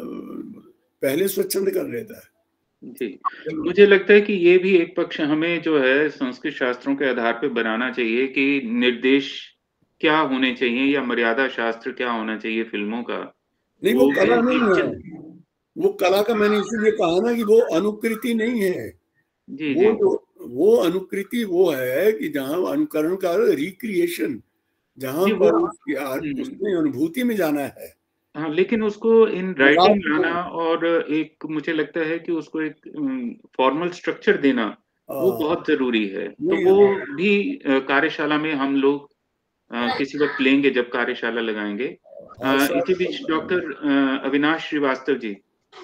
पहले स्वच्छंद कर लेता है। जी, मुझे लगता है कि ये भी एक पक्ष हमें जो है संस्कृत शास्त्रों के आधार पे बनाना चाहिए कि निर्देश क्या होने चाहिए या मर्यादा शास्त्र क्या होना चाहिए फिल्मों का। नहीं वो, वो कला नहीं है, वो कला का मैंने इसीलिए कहा ना कि वो अनुकृति नहीं है। जी, वो जी। जो वो अनुकृति वो है कि जहाँ अनुकरण का रिक्रिएशन, जहाँ पर उसमें अनुभूति में जाना है। हाँ, लेकिन उसको इन राइटिंग लाना और एक मुझे लगता है कि उसको एक फॉर्मल स्ट्रक्चर देना वो बहुत जरूरी है। तो वो भी कार्यशाला में हम लोग किसी वक्त लेंगे जब कार्यशाला लगाएंगे। इसी बीच डॉक्टर अविनाश श्रीवास्तव जी।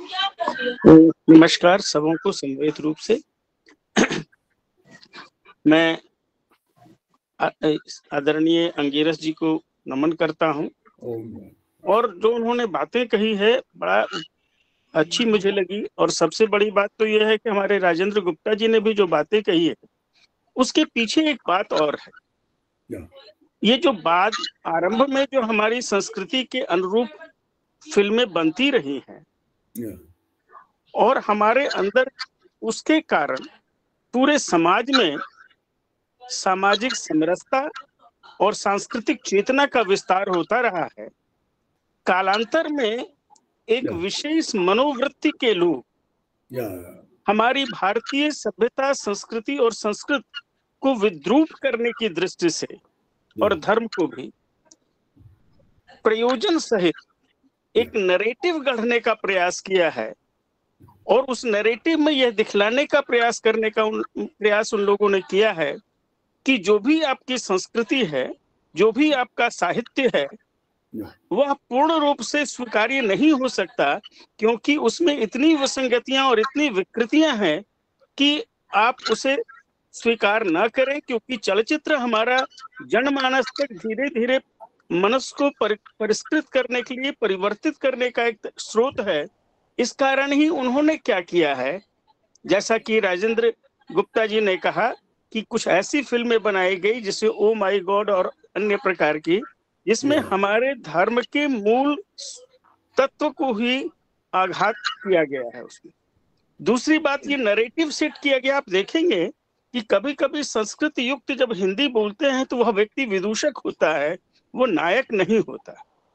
नमस्कार सबों को संवेद रूप से। मैं आदरणीय अंगिरस जी को नमन करता हूं, और जो उन्होंने बातें कही है बड़ा अच्छी मुझे लगी। और सबसे बड़ी बात तो यह है कि हमारे राजेंद्र गुप्ता जी ने भी जो बातें कही है उसके पीछे एक बात और है ये जो बाद आरंभ में जो हमारी संस्कृति के अनुरूप फिल्में बनती रही हैं और हमारे अंदर उसके कारण पूरे समाज में सामाजिक समरसता और सांस्कृतिक चेतना का विस्तार होता रहा है, कालांतर में एक विशेष मनोवृत्ति के लोग हमारी भारतीय सभ्यता, संस्कृति और संस्कृत को विद्रूप करने की दृष्टि से और धर्म को भी प्रयोजन सहित एक नैरेटिव गढ़ने का प्रयास किया है और उस नैरेटिव में यह दिखलाने का प्रयास करने का उन, प्रयास उन लोगों ने किया है कि जो भी आपकी संस्कृति है, जो भी आपका साहित्य है, वह पूर्ण रूप से स्वीकार्य नहीं हो सकता, क्योंकि उसमें इतनी विसंगतियां और इतनी विकृतियां हैं कि आप उसे स्वीकार न करें, क्योंकि चलचित्र हमारा जनमानस तक धीरे धीरे मनस को परिष्कृत करने के लिए, परिवर्तित करने का एक स्रोत है। इस कारण ही उन्होंने क्या किया है, जैसा कि राजेंद्र गुप्ता जी ने कहा कि कुछ ऐसी फिल्में बनाई गई जिसे ओ माय गॉड और अन्य प्रकार की, जिसमें हमारे धर्म के मूल तत्व को ही आघात किया गया है उसमें। दूसरी बात, ये नैरेटिव सेट किया गया। आप देखेंगे कि कभी कभी संस्कृत युक्त जब हिंदी बोलते हैं तो वह व्यक्ति विदूषक होता है, वो नायक नहीं होता,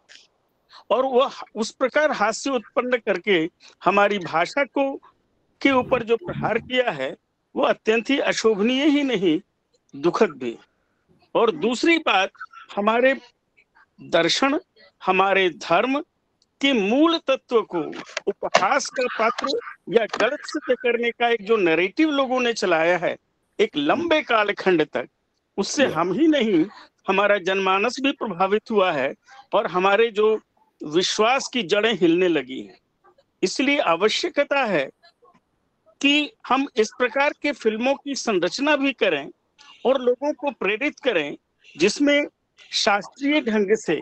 और वह उस प्रकार हास्य उत्पन्न करके हमारी भाषा को के ऊपर जो प्रहार किया है वो अत्यंत ही अशोभनीय ही नहीं, दुखद भी। और दूसरी बात, हमारे दर्शन, हमारे धर्म के मूल तत्व को उपहास का पात्र या गलत सिद्ध करने का एक जो नैरेटिव लोगों ने चलाया है एक लंबे कालखंड तक, उससे हम ही नहीं, हमारा जनमानस भी प्रभावित हुआ है और हमारे जो विश्वास की जड़ें हिलने लगी हैं। इसलिए आवश्यकता है कि हम इस प्रकार के फिल्मों की संरचना भी करें और लोगों को प्रेरित करें, जिसमें शास्त्रीय ढंग से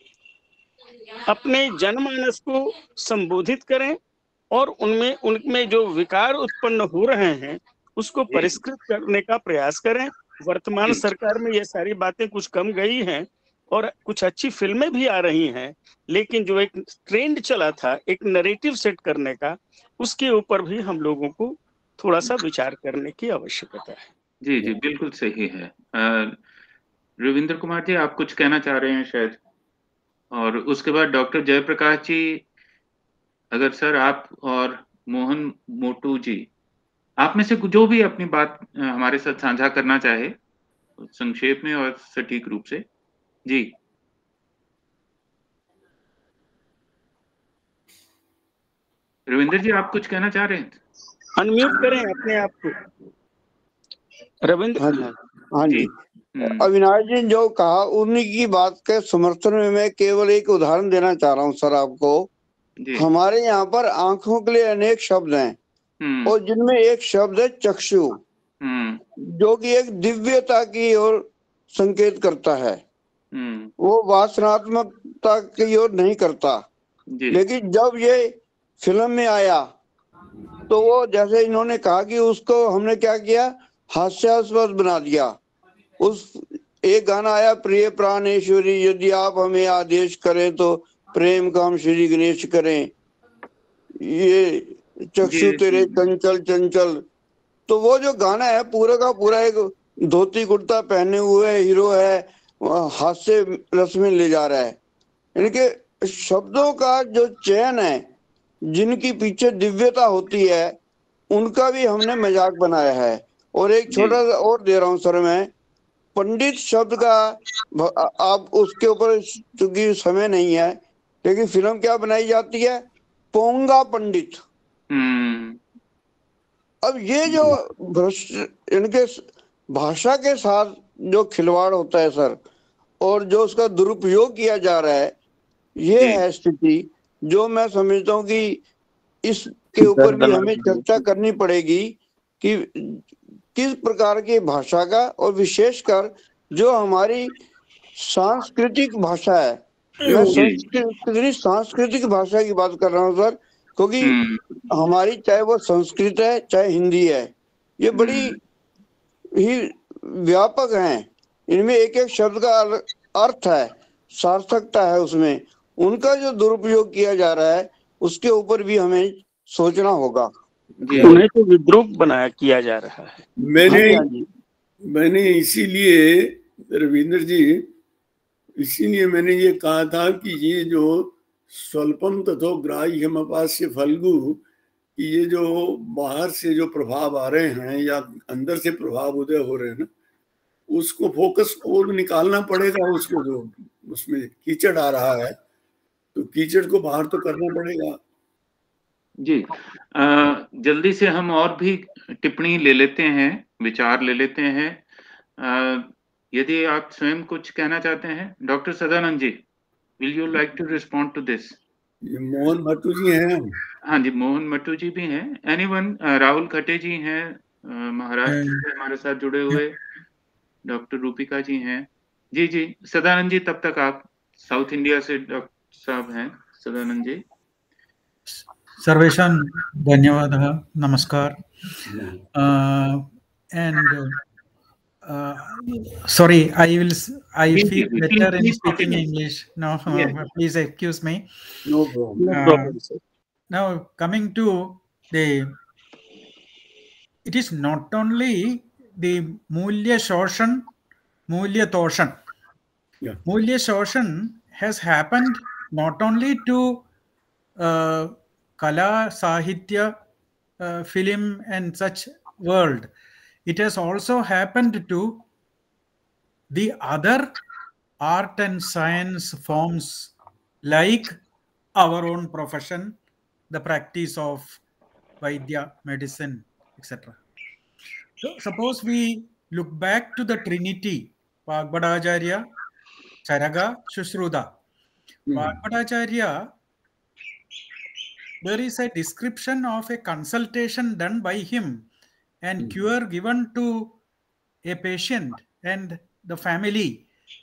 अपने जनमानस को संबोधित करें और उनमें उनमें जो विकार उत्पन्न हो रहे हैं उसको परिष्कृत करने का प्रयास करें। वर्तमान सरकार में ये सारी बातें कुछ कम गई हैं और कुछ अच्छी फिल्में भी आ रही हैं, लेकिन जो एक ट्रेंड चला था एक नैरेटिव सेट करने का, उसके ऊपर भी हम लोगों को थोड़ा सा विचार करने की आवश्यकता है। जी जी, बिल्कुल सही है। रविंद्र कुमार जी, आप कुछ कहना चाह रहे हैं शायद, और उसके बाद डॉक्टर जयप्रकाश जी, अगर सर आप और मोहन मोटू जी, आप में से जो भी अपनी बात हमारे साथ साझा करना चाहे संक्षेप में और सटीक रूप से। जी रविंद्र जी, आप कुछ कहना चाह रहे हैं? अनम्यूट करें अपने आप को रविंद्र। हाँ जी, हाँ जी। अविनाश जी जो कहा उन्हीं की बात के समर्थन में मैं केवल एक उदाहरण देना चाह रहा हूँ सर आपको। हमारे यहाँ पर आंखों के लिए अनेक शब्द हैं और जिनमें एक शब्द है चक्षु, जो कि एक दिव्यता की ओर संकेत करता है, वो वासनात्मकता की ओर नहीं करता। लेकिन जब ये फिल्म में आया तो वो, जैसे इन्होंने कहा कि उसको हमने क्या किया, हास्यास्पद बना दिया। उस एक गाना आया, प्रिय प्राणेश्वरी यदि आप हमें आदेश करें तो प्रेम का हम श्री गणेश करें, ये चक्षु तेरे चंचल चंचल। तो वो जो गाना है पूरा का पूरा एक धोती कुर्ता पहने हुए हीरो है, हास्य रस में ले जा रहा है। इनके शब्दों का जो चयन है, जिनकी पीछे दिव्यता होती है, उनका भी हमने मजाक बनाया है। और एक छोटा सा और दे रहा हूँ सर मैं, पंडित शब्द का आप उसके ऊपर चूंकि समय नहीं है, लेकिन फिल्म क्या बनाई जाती है, पोंगा पंडित। अब ये जो भ्रष्ट, इनके भाषा के साथ जो खिलवाड़ होता है सर, और जो उसका दुरुपयोग किया जा रहा है, ये है स्थिति जो मैं समझता हूँ कि इसके ऊपर भी हमें चर्चा करनी पड़ेगी कि किस प्रकार की भाषा का, और विशेषकर जो हमारी सांस्कृतिक भाषा है, मैं संस्कृत सांस्कृतिक भाषा की बात कर रहा हूँ सर, क्योंकि हमारी चाहे वो संस्कृत है चाहे हिंदी है, ये बड़ी ही व्यापक हैं। इनमें एक एक शब्द का अर्थ है, सार्थकता है उसमें, उनका जो दुरुपयोग किया जा रहा है उसके ऊपर भी हमें सोचना होगा। उन्हें तो विद्रूप बनाया किया जा रहा है। मैंने मैंने इसीलिए रविंद्र जी, इसीलिए मैंने ये कहा था कि ये जो स्वल्पम तथो ग्राह्यम अपास्य फल्गु, ये जो बाहर से जो प्रभाव आ रहे हैं या अंदर से प्रभाव उदय हो रहे हैं ना, उसको फोकस को निकालना पड़ेगा। उसको जो उसमें कीचड़ आ रहा है तो कीचड़ को बाहर तो करना पड़ेगा। जी, आ, जल्दी से हम और भी टिप्पणी ले लेते हैं, विचार ले लेते हैं। आ, यदि आप स्वयं कुछ कहना चाहते हैं, doctor Sadanand ji, will you like to respond to this? Mohan Mattoo ji हैं। हाँ जी, मोहन मट्टू जी भी हैं। एनीवन, राहुल खटे जी हैं महाराष्ट्र से हमारे साथ जुड़े हुए, डॉक्टर रूपिका जी हैं। जी जी सदानंद जी, तब तक आप साउथ इंडिया से डॉक्टर साहब हैं, सदानंद जी। सर्वेषां धन्यवादः, नमस्कार। And sorry, I will I feel better in speaking English. No, please excuse me. No problem. No problem, sir. Now coming to the, it is not only the Mulya Shoshan, Mulya Toshan. Yeah. Mulya Shoshan has happened not only to uh, Kala, Sahitya, uh, film and such world. It has also happened to the other art and science forms like our own profession, the practice of Vaidya, medicine, et cetera. So suppose we look back to the Trinity, Vagbhadacharya, Charaga, Shushruta. Mm. Vagbhadacharya, there is a description of a consultation done by him and mm. cure given to a patient and the family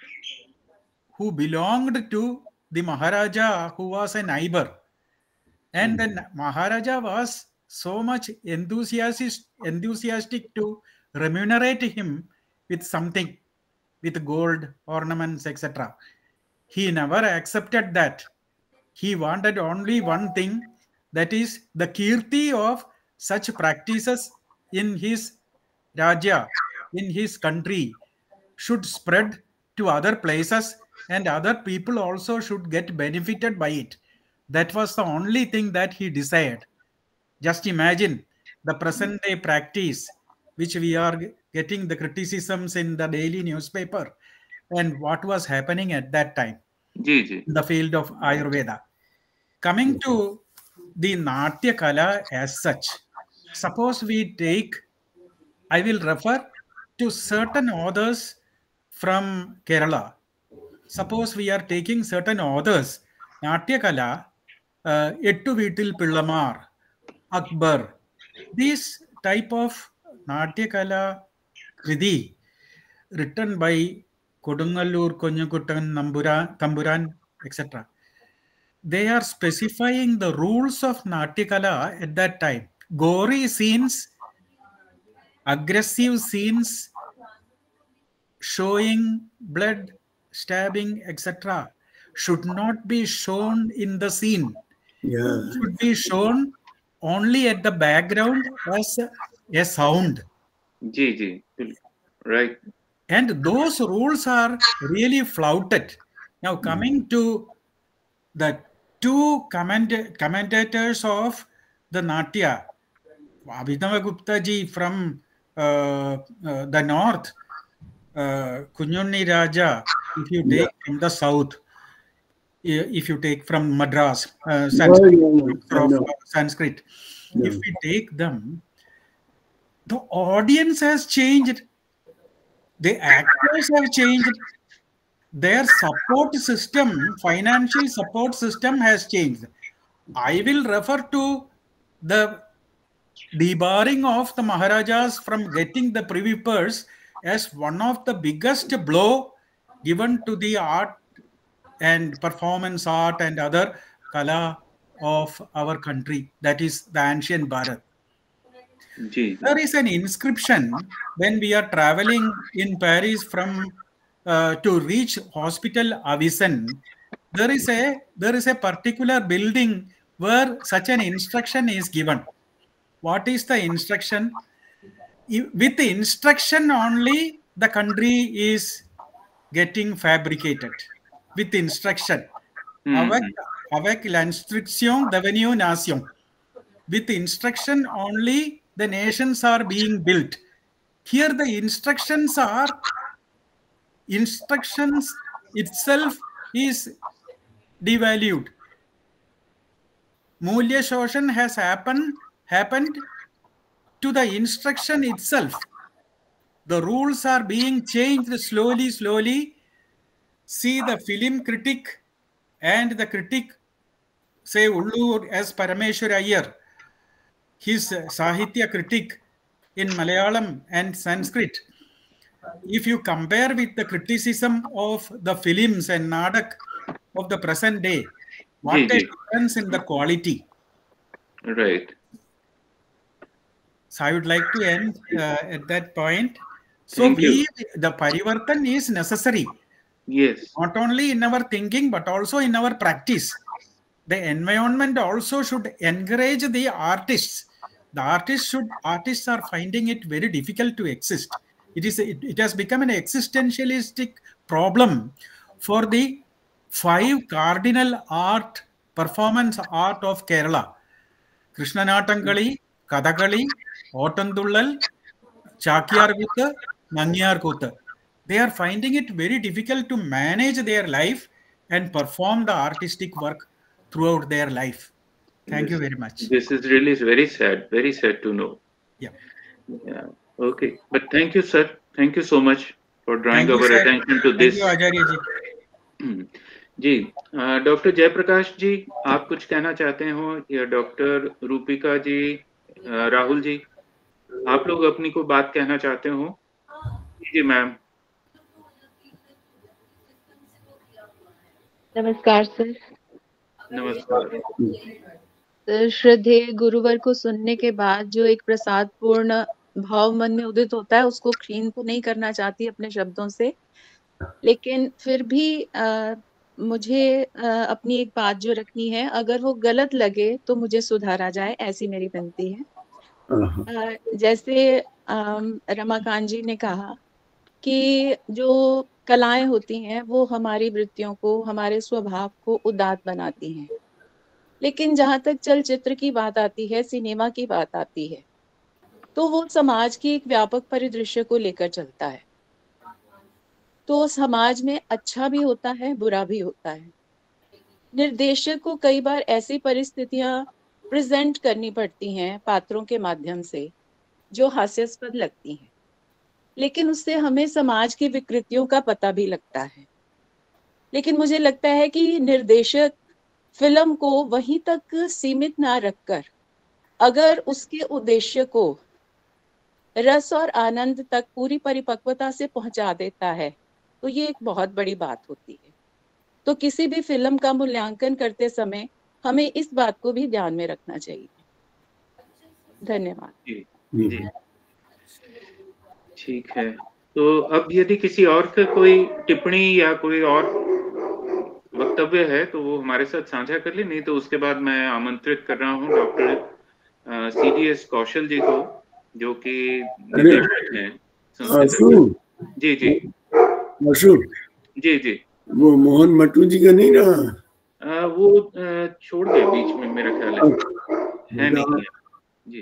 who belonged to the Maharaja, who was a neighbor. And mm. the Maharaja was so much enthusiastic, enthusiastic to remunerate him with something, with gold, ornaments, et cetera. He never accepted that. He wanted only one thing, that is the kirti of such practices in his Raja, in his country, should spread to other places and other people also should get benefited by it. That was the only thing that he desired. Just imagine the present day practice, which we are getting the criticisms in the daily newspaper, and what was happening at that time in the field of Ayurveda. Coming to the Natya Kala as such, suppose we take, I will refer to certain authors from Kerala. Suppose we are taking certain authors, Natya Kala, uh, Ettu Vittil Pillamar, Akbar, these type of Natya Kala Kriti written by Kodungalur, Konyakuttan, Nambura, Tamburan, et cetera. They are specifying the rules of Natya Kala at that time. Gory scenes, aggressive scenes, showing blood, stabbing, et cetera should not be shown in the scene. Yeah. It should be shown only at the background as a, a sound. Ji, ji. Right. And those rules are really flouted. Now coming to the two comment commentators of the Natya, Abhidhamma Gupta ji from uh, uh, the north, uh, Kunyunni Raja, if you take yeah. from the south, if you take from Madras, uh, Sanskrit, yeah, yeah. of, uh, Sanskrit. Yeah. If we take them, the audience has changed, the actors have changed, their support system, financial support system has changed. I will refer to the debarring of the Maharajas from getting the privy purse as one of the biggest blow given to the art and performance art and other kala of our country, that is the ancient Bharat. Gee. There is an inscription when we are traveling in Paris from uh, to reach hospital Avisen, there is a there is a particular building where such an instruction is given. What is the instruction? With the instruction only, the country is getting fabricated. With instruction. Hmm. Avec, avec l'instruction devenue nation. With instruction only, the nations are being built. Here the instructions are, instructions itself is devalued. Mulya Shoshan has happened, happened to the instruction itself. The rules are being changed slowly, slowly. See the film critic and the critic, say Ullu as Parameshwar Iyer, his Sahitya critic in Malayalam and Sanskrit. If you compare with the criticism of the films and Nadak of the present day, what a difference in the quality. Right. So I would like to end uh, at that point. So Thank we, you. the Parivartan is necessary. Yes. Not only in our thinking, but also in our practice. The environment also should encourage the artists. The artists should, artists are finding it very difficult to exist. It is, it, it has become an existentialistic problem for the five cardinal art, performance art of Kerala. Krishnanatangali, Kathakali, Ottandullal, Chakyarkuttu, Nangyarkuttu. They are finding it very difficult to manage their life and perform the artistic work throughout their life. Thank this, you very much. This is really very sad, very sad to know. Yeah. Yeah. Okay. But thank you, sir. Thank you so much for drawing Thank our you, attention to this. Thank you, Acharya ji. जी, doctor Jayaprakash ji, आप कुछ कहना चाहते हो या doctor Rupika ji, Rahul ji, आप लोग अपनी को बात कहना चाहते हो? जी मैम। नमस्कार सर। नमस्कार। सर, श्रद्धेय गुरुवर को सुनने के बाद जो एक प्रसाद पूर्ण भाव मन में उदित होता है, उसको क्षीण तो नहीं करना चाहती अपने शब्दों से, लेकिन फिर भी आ, मुझे आ, अपनी एक बात जो रखनी है, अगर वो गलत लगे तो मुझे सुधारा जाए, ऐसी मेरी विनती है। आ, जैसे रमाकांत जी ने कहा कि जो कलाएं होती हैं वो हमारी वृत्तियों को, हमारे स्वभाव को उदात बनाती हैं, लेकिन जहां तक चलचित्र की बात आती है, सिनेमा की बात आती है, तो वो समाज की एक व्यापक परिदृश्य को लेकर चलता है। तो समाज में अच्छा भी होता है, बुरा भी होता है। निर्देशक को कई बार ऐसी परिस्थितियां प्रेजेंट करनी पड़ती हैं पात्रों के माध्यम से जो हास्यास्पद लगती हैं, लेकिन उससे हमें समाज की विकृतियों का पता भी लगता है। लेकिन मुझे लगता है कि निर्देशक फिल्म को वहीं तक सीमित ना रखकर अगर उसके उद्देश्य को रस और आनंद तक पूरी परिपक्वता से पहुंचा देता है, तो ये एक बहुत बड़ी बात होती है। तो किसी भी फिल्म का मूल्यांकन करते समय हमें इस बात को भी ध्यान में रखना चाहिए। धन्यवाद। जी, जी। ठीक है, तो अब यदि किसी और का कोई टिप्पणी या कोई और वक्तव्य है तो वो हमारे साथ साझा कर ले, नहीं तो उसके बाद मैं आमंत्रित कर रहा हूँ doctor C D S Kaushal ji को, जो कि निदेशक हैं। जी जी अशोक जी जी वो मोहन मट्टू जी का नहीं रहा? आ, वो आ, छोड़ गए बीच में, मेरा ख्याल है, है नहीं जी।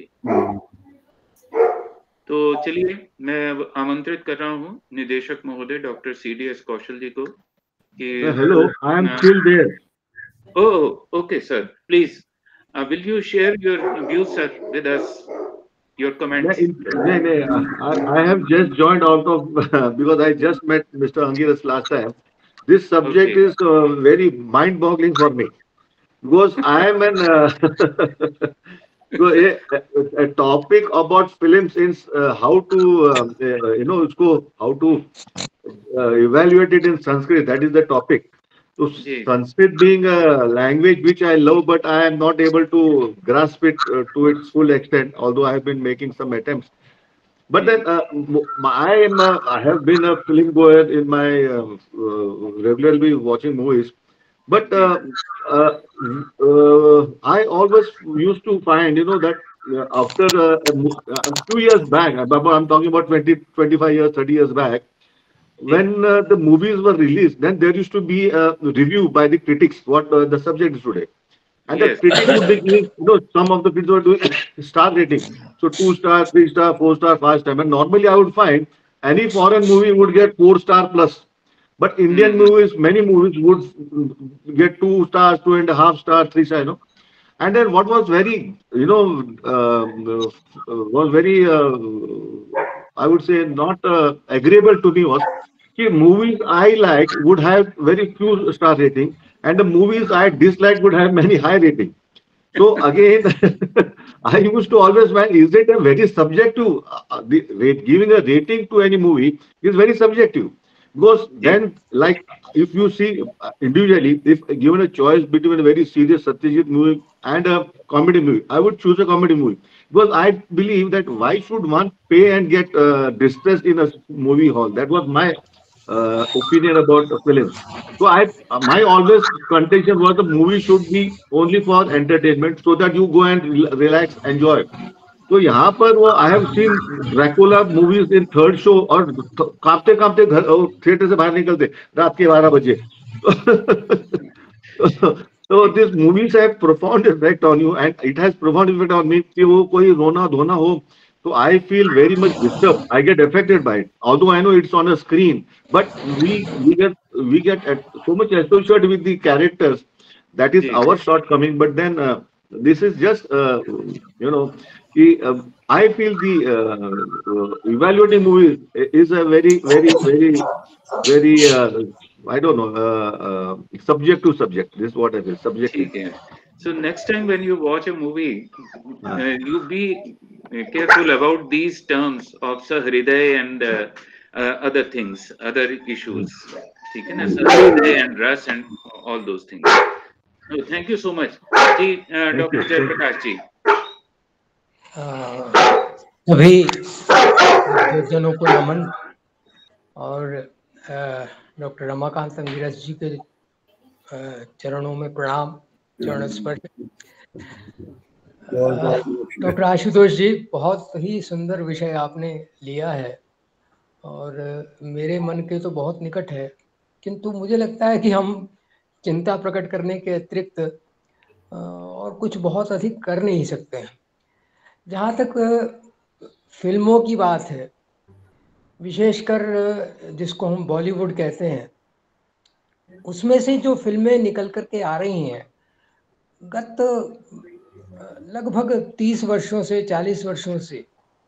तो चलिए, मैं आमंत्रित कर रहा हूँ निदेशक महोदय doctor C D S Kaushal ji को कि hello, I am still there. Oh okay sir, please will you share your views sir with us, your comments? No, no, I, I have just joined out of uh, because I just met Mister Angiras last time. This subject Okay. is uh, very mind-boggling for me because I am an uh, a, a topic about films is uh, how to uh, uh, you know usko, how to uh, evaluate it in Sanskrit. That is the topic. So जी। Sanskrit being a language which I love, but I am not able to grasp it uh, to its full extent, although I have been making some attempts. But then uh, I am a, I have been a film goer in my uh, uh, regularly watching movies. But uh, uh, uh, I always used to find, you know, that uh, after uh, a, mo- a few years back, I'm I'm talking about twenty, twenty-five years, thirty years back, when uh, the movies were released, then there used to be a review by the critics what uh, the subject is today. And the Yes. critics would be giving, you know, some of the critics were doing star rating. So two star, three star, four star, five star. And normally I would find any foreign movie would get four star plus. But Indian Mm. movies, many movies would get two stars, two and a half star, three star, you know. And then what was very, you know, um, uh, was very, uh, I would say, not uh, agreeable to me was कि movies I like would have very few star rating, and the movies I dislike would have many high rating. So again, I used to always find, is it a very subjective, uh, the rate, giving a rating to any movie is very subjective. Because then, like, if you see uh, individually, if given a choice between a very serious Satyajit movie and a comedy movie, I would choose a comedy movie. Because I believe that why should one pay and get uh, distressed in a movie hall? That was my uh, opinion about the films. So I, my always contention was the movie should be only for entertainment so that you go and rel- relax, enjoy. तो यहाँ पर वो I have seen Dracula movies in third show और कांपते कांपते घर theatre से बाहर निकलते रात के बारह बजे तो this movies have profound effect on you and it has profound effect on me कि वो कोई रोना धोना हो तो I feel very much disturb I get affected by it although I know it's on a screen but we we get we get so much associated with the characters that is our shortcoming but then uh, this is just uh, you know uh, I feel the uh, uh, evaluating movies is a very very very very uh, I don't know uh, uh, subject to subject this is what I feel subjective. ठीक है. So next time when you watch a movie, uh, you be careful about these terms of सहृदय and uh, uh, other things, other issues. ठीक है ना, सहृदय and रस and all those things. So, thank you so much. जी, doctor Jayaprakash ji. सभी जनों को नमन और डॉक्टर रमाकांत अंगिरस जी के चरणों में प्रणाम, चरण स्पर्श। डॉक्टर आशुतोष जी, बहुत ही सुंदर विषय आपने लिया है और मेरे मन के तो बहुत निकट है, किंतु मुझे लगता है कि हम चिंता प्रकट करने के अतिरिक्त और कुछ बहुत अधिक कर नहीं सकते हैं। जहाँ तक फिल्मों की बात है, विशेषकर जिसको हम बॉलीवुड कहते हैं, उसमें से जो फिल्में निकल कर के आ रही हैं गत लगभग तीस वर्षों से चालीस वर्षों से,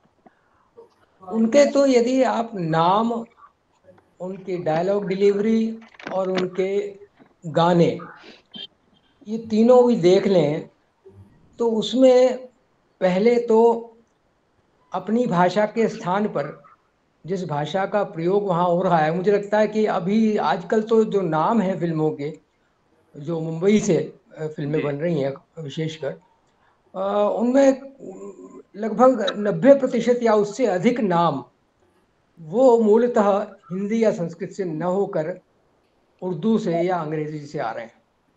उनके तो यदि आप नाम, उनकी डायलॉग डिलीवरी और उनके गाने, ये तीनों भी देख लें तो उसमें पहले तो अपनी भाषा के स्थान पर जिस भाषा का प्रयोग वहाँ हो रहा है, मुझे लगता है कि अभी आजकल तो जो नाम है फिल्मों के, जो मुंबई से फिल्में बन रही हैं विशेषकर, उनमें लगभग नब्बे प्रतिशत या उससे अधिक नाम वो मूलतः हिंदी या संस्कृत से न होकर उर्दू से या अंग्रेजी से आ रहे हैं।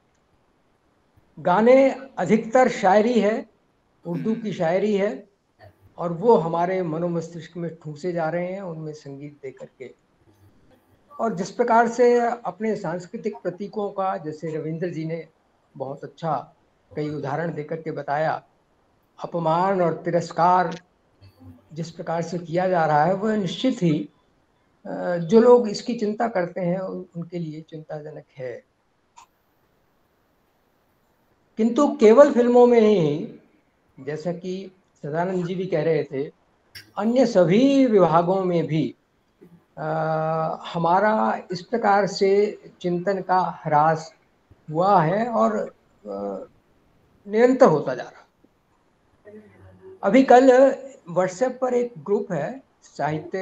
गाने अधिकतर शायरी है, उर्दू की शायरी है, और वो हमारे मनोमस्तिष्क में ठूंसे जा रहे हैं उनमें संगीत दे करके। और जिस प्रकार से अपने सांस्कृतिक प्रतीकों का, जैसे रविंद्र जी ने बहुत अच्छा कई उदाहरण दे करके बताया, अपमान और तिरस्कार जिस प्रकार से किया जा रहा है, वह निश्चित ही जो लोग इसकी चिंता करते हैं उनके लिए चिंताजनक है। किंतु केवल फिल्मों में ही, जैसा कि सदानंद जी भी कह रहे थे, अन्य सभी विभागों में भी आ, हमारा इस प्रकार से चिंतन का ह्रास हुआ है और निरंतर होता जा रहा। अभी कल व्हाट्सएप पर एक ग्रुप है, साहित्य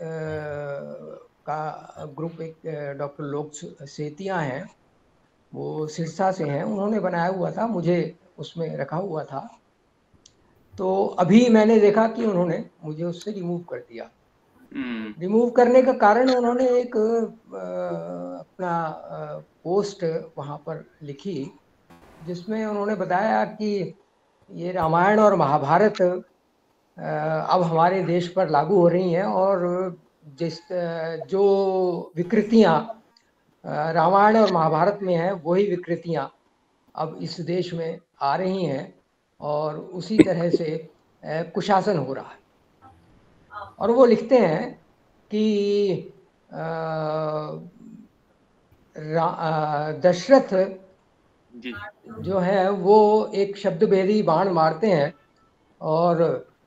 का ग्रुप, एक डॉक्टर लोक सेतिया हैं, वो सिरसा से हैं, उन्होंने बनाया हुआ था, मुझे उसमें रखा हुआ था। तो अभी मैंने देखा कि उन्होंने मुझे उससे रिमूव कर दिया। रिमूव करने का कारण उन्होंने एक आ, अपना पोस्ट वहाँ पर लिखी जिसमें उन्होंने बताया कि ये रामायण और महाभारत अब हमारे देश पर लागू हो रही हैं और जिस जो विकृतियाँ रामायण और महाभारत में हैं वही विकृतियाँ अब इस देश में आ रही हैं और उसी तरह से कुशासन हो रहा है। और वो लिखते हैं कि दशरथ जो है वो एक शब्द भेदी बाण मारते हैं और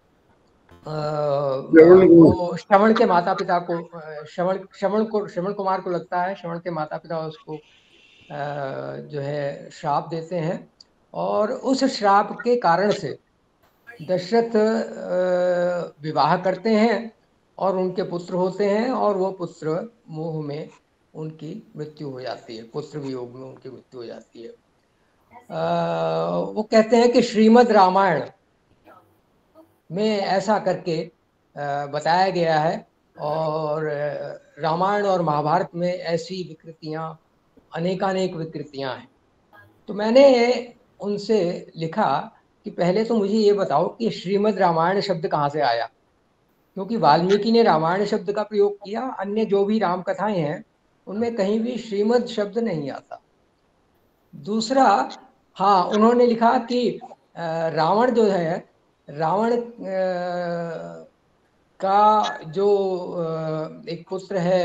वो श्रवण के माता पिता को श्रवण श्रवण को श्रवण कुमार को लगता है श्रवण के माता पिता उसको जो है श्राप देते हैं और उस श्राप के कारण से दशरथ विवाह करते हैं और उनके पुत्र होते हैं और वो पुत्र मोह में उनकी मृत्यु हो जाती है, पुत्र वियोग में उनकी मृत्यु हो जाती है। आ, वो कहते हैं कि श्रीमद् रामायण में ऐसा करके आ, बताया गया है और रामायण और महाभारत में ऐसी विकृतियाँ अनेकानेक विकृतियाँ हैं। तो मैंने उनसे लिखा कि पहले तो मुझे ये बताओ कि श्रीमद् रामायण शब्द कहाँ से आया, क्योंकि वाल्मीकि ने रामायण शब्द का प्रयोग किया, अन्य जो भी राम कथाएं हैं उनमें कहीं भी श्रीमद् शब्द नहीं आता। दूसरा, हाँ, उन्होंने लिखा कि रावण जो है, रावण का जो एक पुत्र है,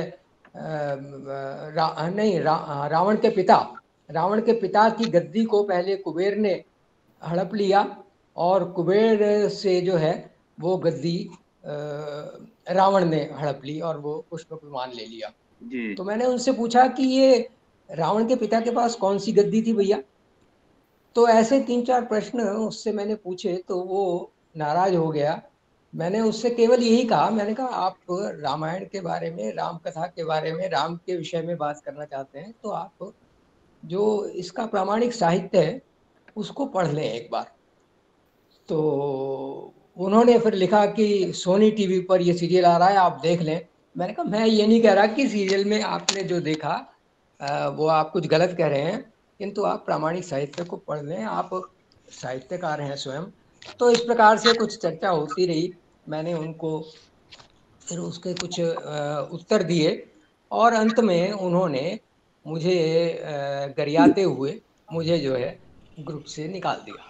रा, नहीं रा, रावण के पिता रावण के पिता की गद्दी को पहले कुबेर ने हड़प लिया और कुबेर से जो है वो गद्दी रावण ने हड़प ली और वो पुष्पक विमान ले लिया। जी। तो मैंने उनसे पूछा कि ये रावण के पिता के पास कौन सी गद्दी थी भैया? तो ऐसे तीन चार प्रश्न उससे मैंने पूछे तो वो नाराज हो गया। मैंने उससे केवल यही कहा, मैंने कहा आप रामायण के बारे में, राम कथा के बारे में, राम के विषय में बात करना चाहते हैं तो आप जो इसका प्रामाणिक साहित्य है उसको पढ़ लें एक बार। तो उन्होंने फिर लिखा कि सोनी टीवी पर ये सीरियल आ रहा है, आप देख लें। मैंने कहा मैं ये नहीं कह रहा कि सीरियल में आपने जो देखा वो आप कुछ गलत कह रहे हैं, किंतु आप प्रामाणिक साहित्य को पढ़ लें, आप साहित्यकार हैं स्वयं। तो इस प्रकार से कुछ चर्चा होती रही। मैंने उनको फिर उसके कुछ उत्तर दिए और अंत में उन्होंने मुझे गरियाते हुए मुझे जो है ग्रुप से निकाल दिया।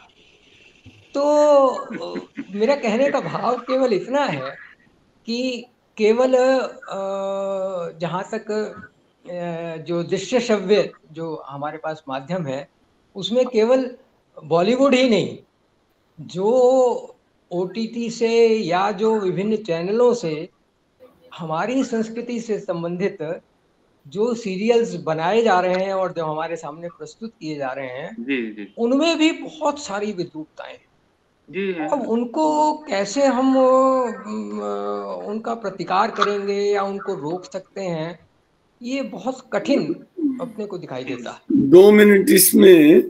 तो मेरा कहने का भाव केवल इतना है कि केवल जहाँ तक जो दृश्य श्रव्य जो हमारे पास माध्यम है उसमें केवल बॉलीवुड ही नहीं, जो ओटीटी से या जो विभिन्न चैनलों से हमारी संस्कृति से संबंधित जो सीरियल्स बनाए जा रहे हैं और जो हमारे सामने प्रस्तुत किए जा रहे हैं, जी, जी, उनमें भी बहुत सारी विद्रूपताएं जी हैं। अब उनको कैसे हम उनका प्रतिकार करेंगे या उनको रोक सकते हैं, ये बहुत कठिन अपने को दिखाई देता है। दो मिनट इसमें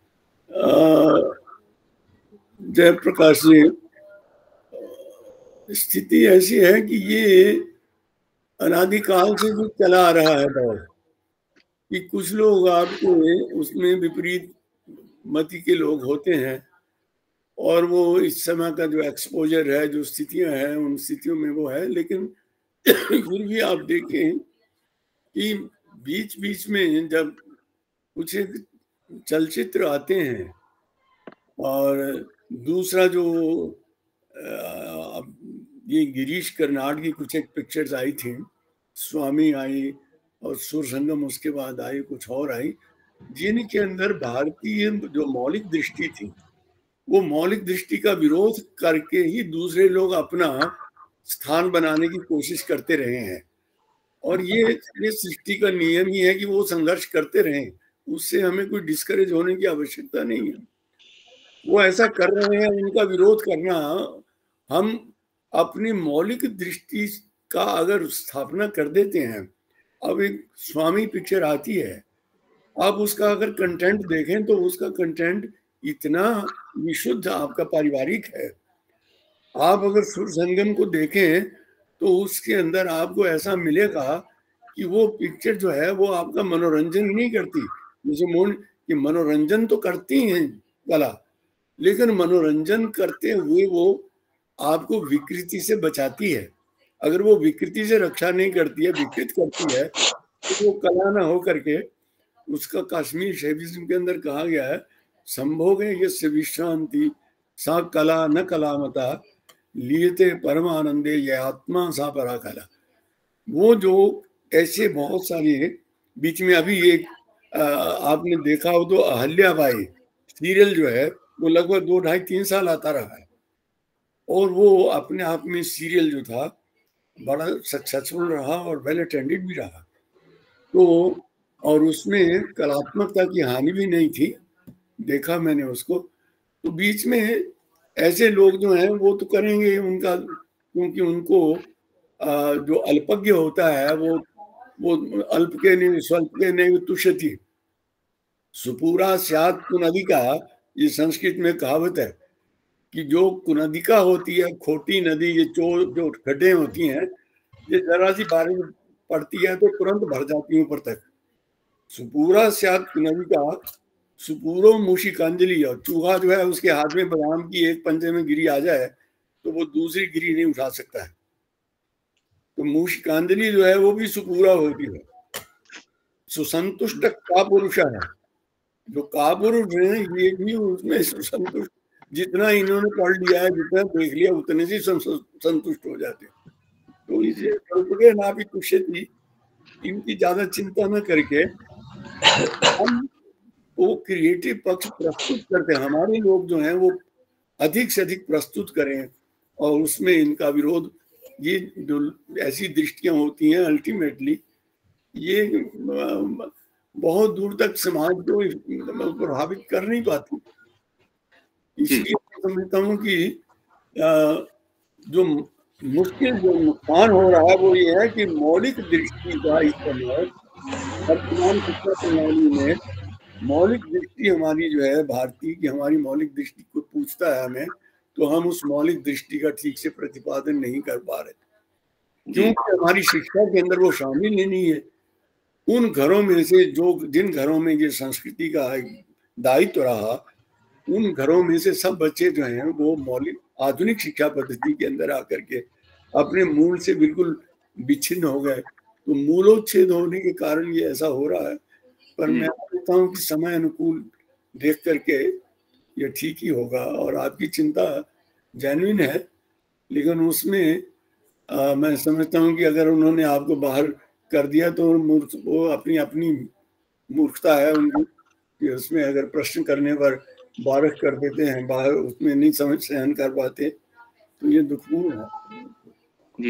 जयप्रकाश जी, स्थिति ऐसी है कि ये अनादिकाल से जो चला आ रहा है दौर, कि कुछ लोग आपके उसमें विपरीत मति के लोग होते हैं और वो इस समय का जो एक्सपोजर है, जो स्थितियां हैं, उन स्थितियों में वो है। लेकिन फिर भी आप देखें कि बीच बीच में जब कुछ एक चलचित्र आते हैं और दूसरा जो ये गिरीश कर्नाड की कुछ एक पिक्चर्स आई थी, स्वामी आई और सुर संगम उसके बाद आई, कुछ और आई, जिनके अंदर भारतीय जो मौलिक दृष्टि थी वो मौलिक दृष्टि का विरोध करके ही दूसरे लोग अपना स्थान बनाने की कोशिश करते रहे हैं। और ये ये सृष्टि का नियम ही है कि वो संघर्ष करते रहें, उससे हमें कोई डिस्करेज होने की आवश्यकता नहीं है। वो ऐसा कर रहे हैं, उनका विरोध करना, हम अपनी मौलिक दृष्टि का अगर स्थापना कर देते हैं। अब एक स्वामी पिक्चर आती है, आप उसका अगर कंटेंट देखें तो उसका कंटेंट इतना विशुद्ध आपका पारिवारिक है आप अगर सुर संगम को देखें तो उसके अंदर आपको ऐसा मिलेगा कि वो पिक्चर जो है वो आपका मनोरंजन नहीं करती, जैसे मोन कि मनोरंजन तो करती हैं कला, लेकिन मनोरंजन करते हुए वो आपको विकृति से बचाती है। अगर वो विकृति से रक्षा नहीं करती है, विकृत करती है, तो वो कला ना हो करके, उसका कश्मीर शैविज्म के अंदर कहा गया है, संभोगे यस्य विश्रांति सा कला न कलामता लियते परमानंदे ये आत्मा सा परा कला। वो जो ऐसे बहुत सारे, बीच में अभी एक आपने देखा हो तो अहल्याबाई सीरियल जो है वो लगभग दो ढाई तीन साल आता रहा है, और वो अपने आप में सीरियल जो था बड़ा सक्सेसफुल रहा और वेल अटेंडेड भी रहा। तो और उसमें कलात्मकता की हानि भी नहीं थी, देखा मैंने उसको। तो बीच में ऐसे लोग जो हैं वो तो करेंगे उनका, क्योंकि उनको जो अल्पज्ञ होता है वो वो अल्प के नहीं स्वल्प के नहीं तुष्यति सुपूरा स्यात् कुनदिका, ये संस्कृत में कहावत है कि जो कुनदिका होती है, खोटी नदी, ये चो जो खड्डे होती हैं, ये जरा सी बारिश पड़ती है तो तुरंत भर जाती है ऊपर तक। सुपूरा स्यात् कुनदिका सुपूरो मूषिकांजलि, और चूहा जो है उसके हाथ में बादाम की एक पंजे में गिरी आ जाए तो वो दूसरी गिरी नहीं उठा सकता है। तो मूषिकांजलि जो है वो भी सुपूरा होती है। सुसंतुष्ट का पुरुष है, जो का पुरुष है ये भी उसमें सुसंतुष्ट, जितना इन्होंने पढ़ लिया है, जितना देख लिया, उतने से संतुष्ट हो जाते। तो इसे कल्पगे ना भी तुष्यति, इनकी ज्यादा चिंता न करके हम वो क्रिएटिव पक्ष प्रस्तुत करते हैं। हमारे लोग जो हैं वो अधिक से अधिक प्रस्तुत करें, और उसमें इनका विरोध, ये जो ऐसी दृष्टियां होती हैं अल्टीमेटली ये बहुत दूर तक समाज को प्रभावित कर नहीं पाती। इसलिए मैं समझता हूँ कि जो मुश्किल जो नुकसान हो रहा है वो ये है कि मौलिक दृष्टि का इस्तेमाल वर्तमान शिक्षा प्रणाली में, मौलिक दृष्टि हमारी जो है भारतीय की, हमारी मौलिक दृष्टि को पूछता है हमें, तो हम उस मौलिक दृष्टि का ठीक से प्रतिपादन नहीं कर पा रहे, क्योंकि हमारी शिक्षा के अंदर वो शामिल ही नहीं है। उन घरों में से जो, जिन घरों में ये संस्कृति का दायित्व रहा, उन घरों में से सब बच्चे जो हैं वो मौलिक आधुनिक शिक्षा पद्धति के अंदर आकर के अपने मूल से बिल्कुल विच्छिन्न हो गए। तो मूलोच्छेद होने के कारण ये ऐसा हो रहा है। पर मैं कहता हूँ कि समय अनुकूल देख करके ये ठीक ही होगा, और आपकी चिंता जेन्युइन है, लेकिन उसमें आ, मैं समझता हूँ कि अगर उन्होंने आपको बाहर कर दिया तो वो अपनी अपनी मूर्खता है उनकी, कि उसमें अगर प्रश्न करने पर बारक कर देते हैं, बाहर उसमें नहीं समझ सहन कर पाते, तो ये दुखपूर्ण है। जी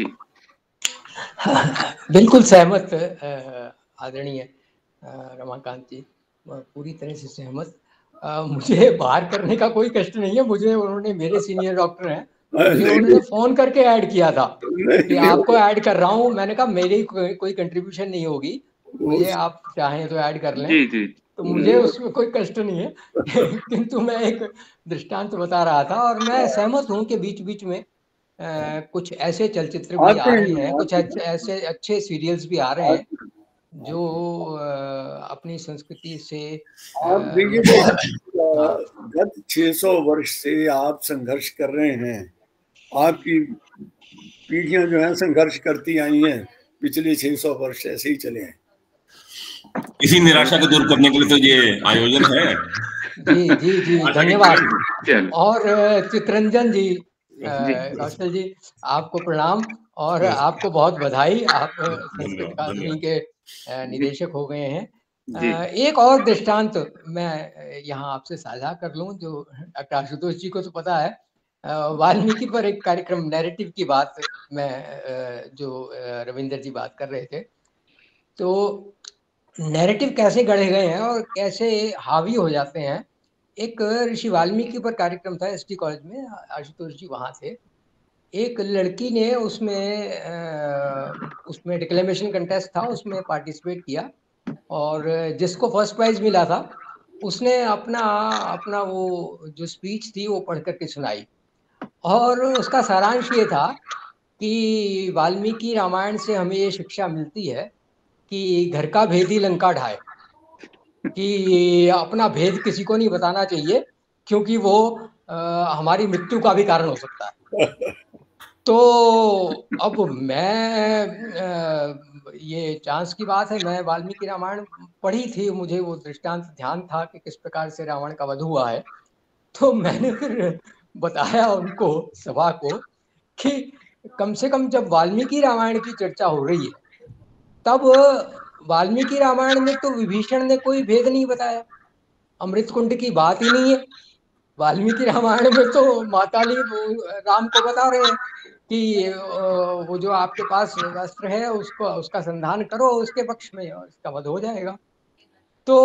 बिल्कुल सहमत आदरणीय रमाकांत जी, पूरी तरह से सहमत। मुझे बाहर करने का कोई कष्ट नहीं है, मुझे उन्होंने, मेरे सीनियर डॉक्टर हैं, मुझे उन्होंने फोन करके ऐड किया था कि आपको ऐड कर रहा हूँ। मैंने कहा मेरी कोई, कोई कंट्रीब्यूशन नहीं होगी, मुझे आप चाहें तो ऐड कर लें। जी, जी। तो मुझे उसमें कोई कष्ट नहीं है किंतु मैं एक दृष्टांत बता रहा था, और मैं सहमत हूँ कि बीच बीच में आ, कुछ ऐसे चलचित्र भी आ रहे हैं, कुछ ऐसे अच्छे सीरियल्स भी आ रहे हैं जो आ, अपनी संस्कृति से आप देखिए, गत छह सौ वर्ष से आप संघर्ष कर रहे हैं, आपकी पीढ़ियां जो है संघर्ष करती आई हैं, पिछले छह सौ वर्ष ऐसे ही चले हैं। इसी निराशा को दूर करने के लिए तो ये आयोजन है। जी जी जी, धन्यवाद। और चित्रंजन जी, कौशल जी, आपको प्रणाम और आपको बहुत बधाई, आप संस्कृत अकादमी के निदेशक हो गए हैं। एक और दृष्टांत मैं यहाँ आपसे साझा कर लूं, जो डॉक्टर आशुतोष जी को तो पता है, वाल्मीकि पर एक कार्यक्रम नैरेटिव की बात में जो रविंदर जी बात कर रहे थे, तो नैरेटिव कैसे गढ़े गए हैं और कैसे हावी हो जाते हैं। एक ऋषि वाल्मीकि पर कार्यक्रम था एसटी कॉलेज में, आशुतोष जी वहाँ थे। एक लड़की ने उसमें उसमें डिक्लेमेशन कंटेस्ट था, उसमें पार्टिसिपेट किया, और जिसको फर्स्ट प्राइज मिला था उसने अपना अपना वो जो स्पीच थी वो पढ़ करके सुनाई, और उसका सारांश ये था कि वाल्मीकि रामायण से हमें ये शिक्षा मिलती है कि घर का भेदी लंका ढाए, कि अपना भेद किसी को नहीं बताना चाहिए, क्योंकि वो आ, हमारी मृत्यु का भी कारण हो सकता है। तो अब मैं आ, ये चांस की बात है, मैं वाल्मीकि रामायण पढ़ी थी, मुझे वो दृष्टांत ध्यान था कि किस प्रकार से रावण का वध हुआ है। तो मैंने फिर बताया उनको, सभा को, कि कम से कम जब वाल्मीकि रामायण की चर्चा हो रही है, तब वाल्मीकि रामायण में तो विभीषण ने कोई भेद नहीं बताया, अमृत कुंड की बात ही नहीं है। वाल्मीकि रामायण में तो माताली राम को बता रहे हैं कि वो जो आपके पास वस्त्र है उसको, उसका संधान करो उसके पक्ष में और इसका वध हो जाएगा। तो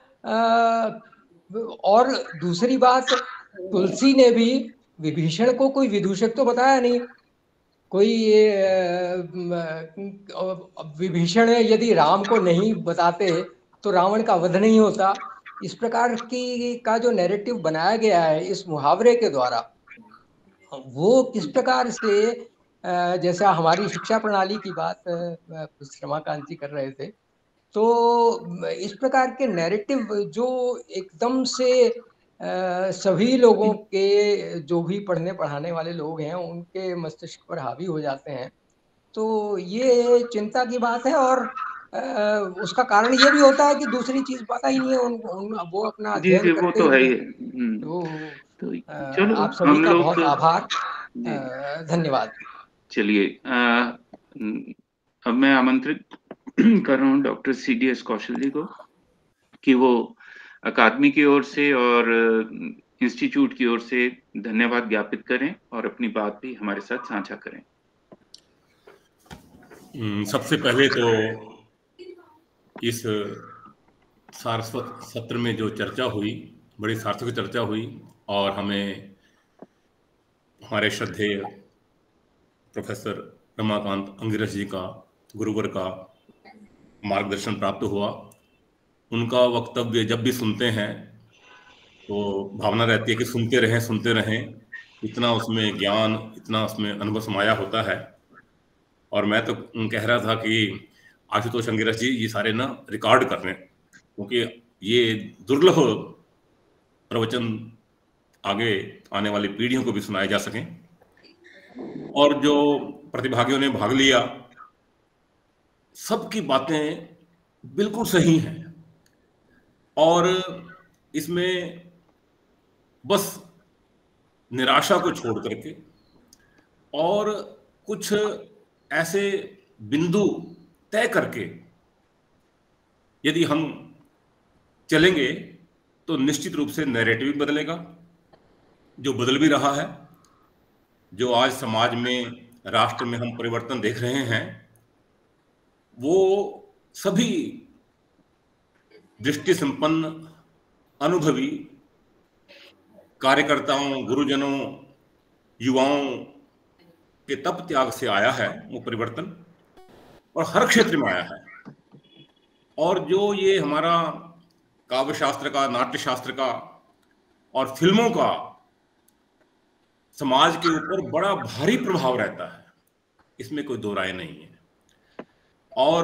और दूसरी बात, तुलसी ने भी विभीषण को कोई विदूषक तो बताया नहीं। कोई विभीषण यदि राम को नहीं बताते तो रावण का वध नहीं होता। इस प्रकार की का जो नैरेटिव बनाया गया है इस मुहावरे के द्वारा, वो किस प्रकार से, जैसा हमारी शिक्षा प्रणाली की बात रमाकांत जी कर रहे थे, तो इस प्रकार के नैरेटिव जो एकदम से सभी लोगों के, जो भी पढ़ने पढ़ाने वाले लोग हैं, उनके मस्तिष्क पर हावी हो जाते हैं, तो ये चिंता की बात है। और उसका कारण ये भी होता है कि दूसरी चीज पता ही नहीं है उनको, उन, वो अपना अध्ययन करते वो तो है। तो, तो चलो, आप सभी का बहुत आभार, धन्यवाद। चलिए, अब मैं आमंत्रित कर रहा हूँ doctor C D S Kaushal ji को कि वो अकादमी की ओर से और इंस्टीट्यूट की ओर से धन्यवाद ज्ञापित करें और अपनी बात भी हमारे साथ साझा करें। सबसे पहले तो इस सारस्वत सत्र में जो चर्चा हुई, बड़ी सार्थक चर्चा हुई और हमें हमारे श्रद्धेय प्रोफेसर रमाकांत अंगिरस जी का, गुरुवर का मार्गदर्शन प्राप्त हुआ। उनका वक्तव्य जब भी सुनते हैं तो भावना रहती है कि सुनते रहें सुनते रहें, इतना उसमें ज्ञान, इतना उसमें अनुभव समाया होता है। और मैं तो कह रहा था कि आशुतोष अंगिरस जी ये सारे ना रिकॉर्ड कर रहे हैं, क्योंकि ये दुर्लभ प्रवचन आगे आने वाली पीढ़ियों को भी सुनाए जा सकें। और जो प्रतिभागियों ने भाग लिया, सबकी बातें बिल्कुल सही हैं और इसमें बस निराशा को छोड़ करके और कुछ ऐसे बिंदु तय करके यदि हम चलेंगे तो निश्चित रूप से नैरेटिव बदलेगा, जो बदल भी रहा है। जो आज समाज में, राष्ट्र में हम परिवर्तन देख रहे हैं, वो सभी दृष्टि संपन्न, अनुभवी कार्यकर्ताओं, गुरुजनों, युवाओं के तप त्याग से आया है वो परिवर्तन, और हर क्षेत्र में आया है। और जो ये हमारा काव्य शास्त्र का, नाट्य शास्त्र का और फिल्मों का समाज के ऊपर बड़ा भारी प्रभाव रहता है, इसमें कोई दो राय नहीं है। और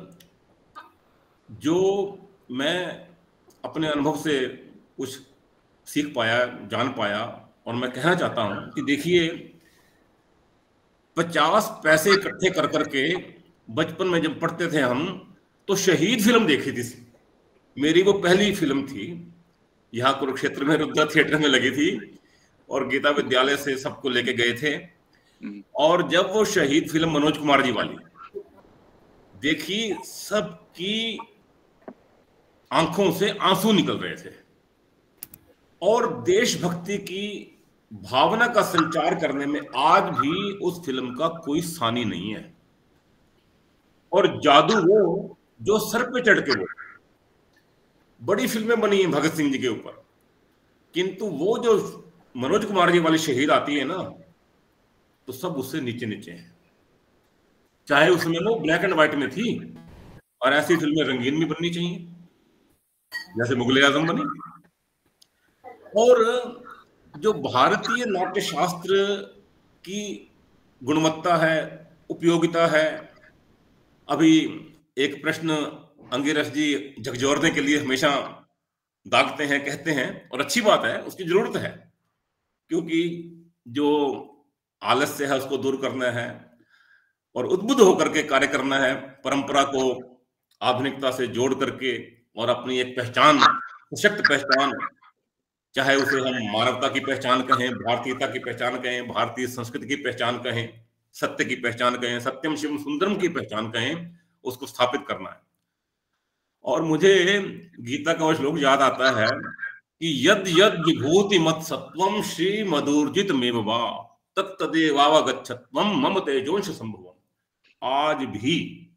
जो मैं अपने अनुभव से कुछ सीख पाया, जान पाया, और मैं कहना चाहता हूं कि देखिए, पचास पैसे इकट्ठे कर करके बचपन में जब पढ़ते थे हम, तो शहीद फिल्म देखी थी। मेरी वो पहली फिल्म थी, यहाँ कुरुक्षेत्र में रुद्रा थिएटर में लगी थी और गीता विद्यालय से सबको लेके गए थे। और जब वो शहीद फिल्म मनोज कुमार जी वाली देखी, सबकी आंखों से आंसू निकल रहे थे और देशभक्ति की भावना का संचार करने में आज भी उस फिल्म का कोई सानी नहीं है। और जादू वो जो सर पे चढ़ के, वो बड़ी फिल्में बनी हैं भगत सिंह जी के ऊपर, किंतु वो जो मनोज कुमार जी वाली शहीद आती है ना, तो सब उससे नीचे नीचे हैं। चाहे उसमें वो ब्लैक एंड व्हाइट में थी, और ऐसी फिल्में रंगीन भी बननी चाहिए जैसे मुगले आजम बनी। और जो भारतीय नाट्य शास्त्र की गुणवत्ता है, उपयोगिता है, अभी एक प्रश्न अंगिरस जी झकझोरने के लिए हमेशा दागते हैं, कहते हैं, और अच्छी बात है, उसकी जरूरत है, क्योंकि जो आलस्य है उसको दूर करना है और उद्बुद्ध होकर के कार्य करना है, परंपरा को आधुनिकता से जोड़ करके और अपनी एक पहचान, सशक्त पहचान, चाहे उसे हम मानवता की पहचान कहें, भारतीयता की पहचान कहें, भारतीय संस्कृति की पहचान कहें, सत्य की पहचान कहें, सत्यम शिवम सुंदरम की पहचान कहें, उसको स्थापित करना है। और मुझे गीता का वो श्लोक याद आता है कि यद यद विभूति मत सत्वम श्री मधुर्जित मेवा तत्तदेवावगच्छत्वम मम तेजोंश संभवम। आज भी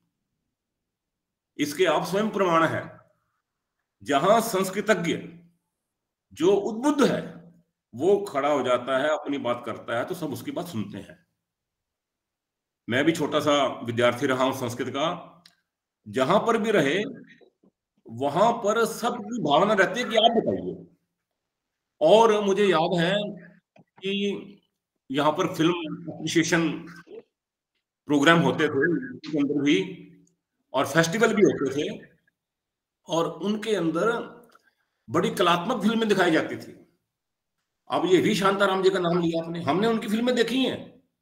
इसके आप स्वयं प्रमाण है। जहां संस्कृतज्ञ जो उद्बुद्ध है वो खड़ा हो जाता है, अपनी बात करता है, तो सब उसकी बात सुनते हैं। मैं भी छोटा सा विद्यार्थी रहा हूं संस्कृत का, जहां पर भी रहे वहां पर सबकी भावना रहती है कि आप बताइए। और मुझे याद है कि यहाँ पर फिल्म एप्रिसिएशन प्रोग्राम होते थे के अंदर भी, और फेस्टिवल भी होते थे, और उनके अंदर बड़ी कलात्मक फिल्में दिखाई जाती थी। अब ये भी शांताराम जी का नाम लिया आपने, हमने उनकी फिल्में देखी हैं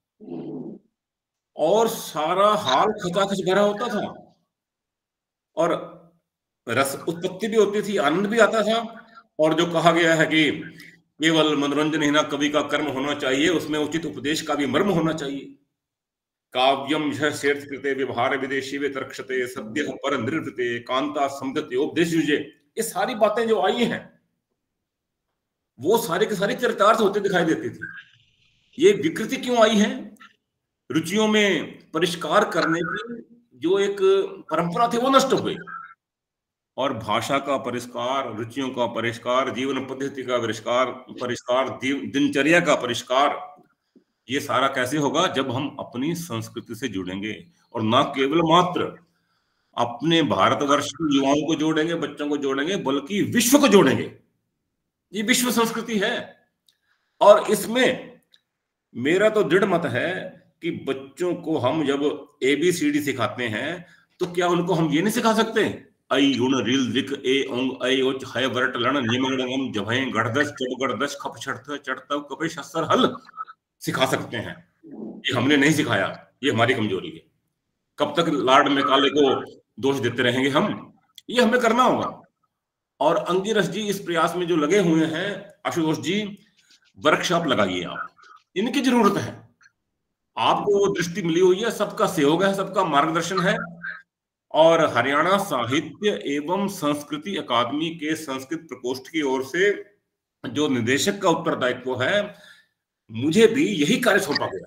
और सारा हाल खचाखच भरा होता था और रस उत्पत्ति भी होती थी, आनंद भी आता था। और जो कहा गया है कि केवल मनोरंजन ही ना कवि का कर्म होना चाहिए, उसमें उचित उपदेश का भी मर्म होना चाहिए। काव्यम यह कृते व्यवहार विदेशी वे तर्क्षते सद्य पर निर्वृते कांता समदते उपदेश युजे। ये सारी बातें जो आई हैं वो सारे के सारे चरितार्थ होते दिखाई देती थी। ये विकृति क्यों आई है? रुचियों में परिष्कार करने की जो एक परंपरा थी वो नष्ट हो गई, और भाषा का परिष्कार, रुचियों का परिष्कार, जीवन पद्धति का परिष्कार परिष्कार दिनचर्या का परिष्कार, ये सारा कैसे होगा? जब हम अपनी संस्कृति से जुड़ेंगे, और ना केवल मात्र अपने भारतवर्ष के युवाओं को जोड़ेंगे, बच्चों को जोड़ेंगे, बल्कि विश्व को जोड़ेंगे। ये विश्व संस्कृति है। और इसमें मेरा तो दृढ़ मत है कि बच्चों को हम जब एबीसीडी सिखाते हैं तो क्या उनको हम ये नहीं सिखा सकते आई युण रिल रिक ए ओंग ऐ ओच है वरट लण निमंगम जभय गढ़दश चढ़ गढ़दश खप चढ़त चढ़तव कपे शस्त्र हल सिखा सकते हैं। ये हमने नहीं सिखाया, ये हमारी कमजोरी है। कब तक लाड में काले को दोष देते रहेंगे हम? ये हमें करना होगा। और अंगिरस जी इस प्रयास में जो लगे हुए हैं, आशुतोष जी वर्कशॉप लगाइए आप, इनकी जरूरत है। आपको वो दृष्टि मिली हुई है, सबका सहयोग है, सबका मार्गदर्शन है। और हरियाणा साहित्य एवं संस्कृति अकादमी के संस्कृत प्रकोष्ठ की ओर से जो निदेशक का उत्तरदायित्व है, मुझे भी यही कार्य सौंपा गया।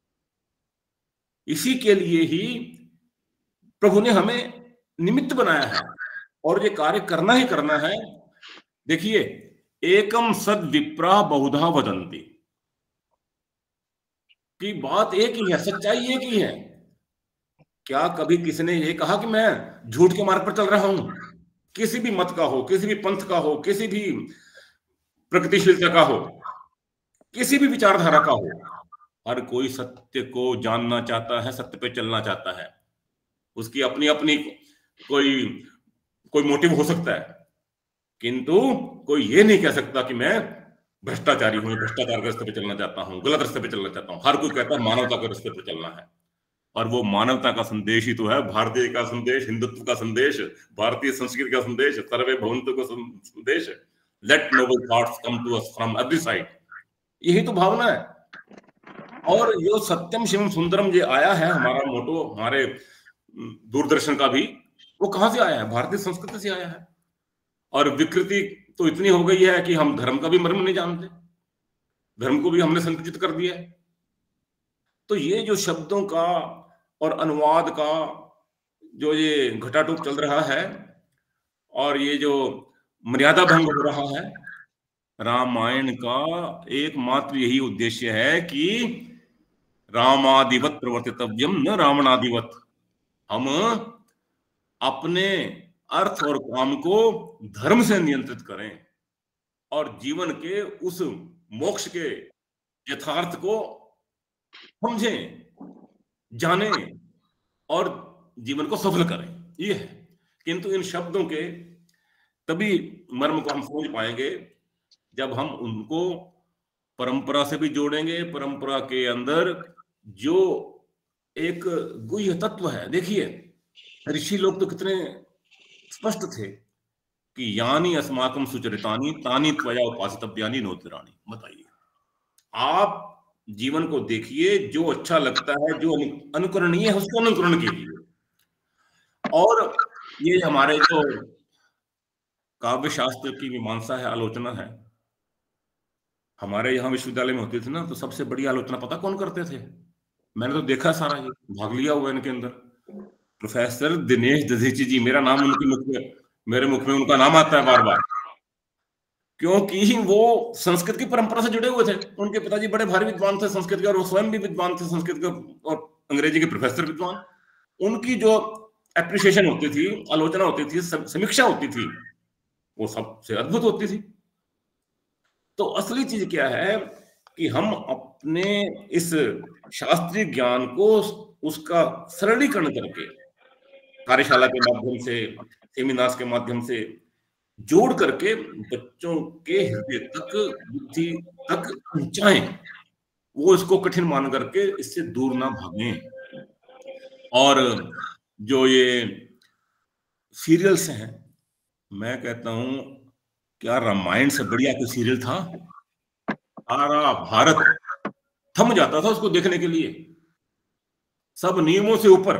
इसी के लिए ही प्रभु ने हमें निमित्त बनाया है और ये कार्य करना ही करना है। देखिए, एकम सद विप्रा बहुधा वदंती की बात एक ही है, सच्चाई एक ही है। क्या कभी किसी ने ये कहा कि मैं झूठ के मार्ग पर चल रहा हूं? किसी भी मत का हो, किसी भी पंथ का हो, किसी भी प्रगतिशीलता का हो, किसी भी विचारधारा का हो, हर कोई सत्य को जानना चाहता है, सत्य पे चलना चाहता है। उसकी अपनी अपनी कोई कोई मोटिव हो सकता है, किंतु कोई ये नहीं कह सकता कि मैं भ्रष्टाचारी हूं, भ्रष्टाचार के रास्ते पे चलना चाहता हूं, गलत रास्ते पे चलना चाहता हूं। हर कोई कहता है मानवता के रास्ते पे चलना है, और वो मानवता का संदेश ही तो है भारतीय का संदेश, हिंदुत्व का संदेश, भारतीय संस्कृति का संदेश, सर्वे भवन्तु का संदेश, let noble thoughts come to us from every side. यही तो भावना है। और जो सत्यम शिवम सुंदरम जो आया है, हमारा मोटो, हमारे दूरदर्शन का भी, वो कहां से आया है? भारतीय संस्कृति से आया है। और विकृति तो इतनी हो गई है कि हम धर्म का भी मर्म नहीं जानते, धर्म को भी हमने संकुचित कर दिया है। तो ये जो शब्दों का और अनुवाद का जो ये घटाटोप चल रहा है, और ये जो मर्यादा भंग हो रहा है, रामायण का एकमात्र यही उद्देश्य है कि रामादिवत प्रवर्तितव्यम न रावणादिवत। हम अपने अर्थ और काम को धर्म से नियंत्रित करें और जीवन के उस मोक्ष के यथार्थ को समझें, जानें और जीवन को सफल करें, ये है। किंतु इन शब्दों के तभी मर्म को हम समझ पाएंगे जब हम उनको परंपरा से भी जोड़ेंगे। परंपरा के अंदर जो एक गुह्य तत्व है, देखिए ऋषि लोग तो कितने स्पष्ट थे कि यानी अस्माकम सुचरितानी तानी त्वया उपासितव्यानि नोदराणि। बताइए, आप जीवन को देखिए, जो अच्छा लगता है, जो अनुकरणीय है, उसको अनुकरण कीजिए। और ये हमारे जो काव्य शास्त्र की मीमांसा है, आलोचना है, हमारे यहाँ विश्वविद्यालय में होती थी ना, तो सबसे बड़ी आलोचना पता कौन करते थे? मैंने तो देखा सारा, ये भाग लिया हुआ इनके अंदर। प्रोफेसर दिनेश दधीची जी, मेरा नाम उनके मुख में, मेरे मुख में उनका नाम आता है बार बार, क्योंकि वो संस्कृत की परंपरा से जुड़े हुए थे। उनके पिताजी बड़े भारी विद्वान थे संस्कृत के, और वो स्वयं भी विद्वान थे संस्कृत के, और अंग्रेजी के प्रोफेसर विद्वान। उनकी जो एप्रिसिएशन होती थी, आलोचना होती थी, समीक्षा होती थी, वो सबसे अद्भुत होती थी। तो असली चीज क्या है कि हम अपने इस शास्त्रीय ज्ञान को, उसका सरलीकरण करके कार्यशाला के माध्यम से, सेमिनार्स के माध्यम से जोड़ करके बच्चों के हृदय तक, बुद्धि तक पहुंचाएं, वो इसको कठिन मान करके इससे दूर ना भागें। और जो ये सीरियल्स हैं, मैं कहता हूं, क्या रामायण से बढ़िया कोई सीरियल था? सारा भारत थम जाता था उसको देखने के लिए, सब नियमों से ऊपर,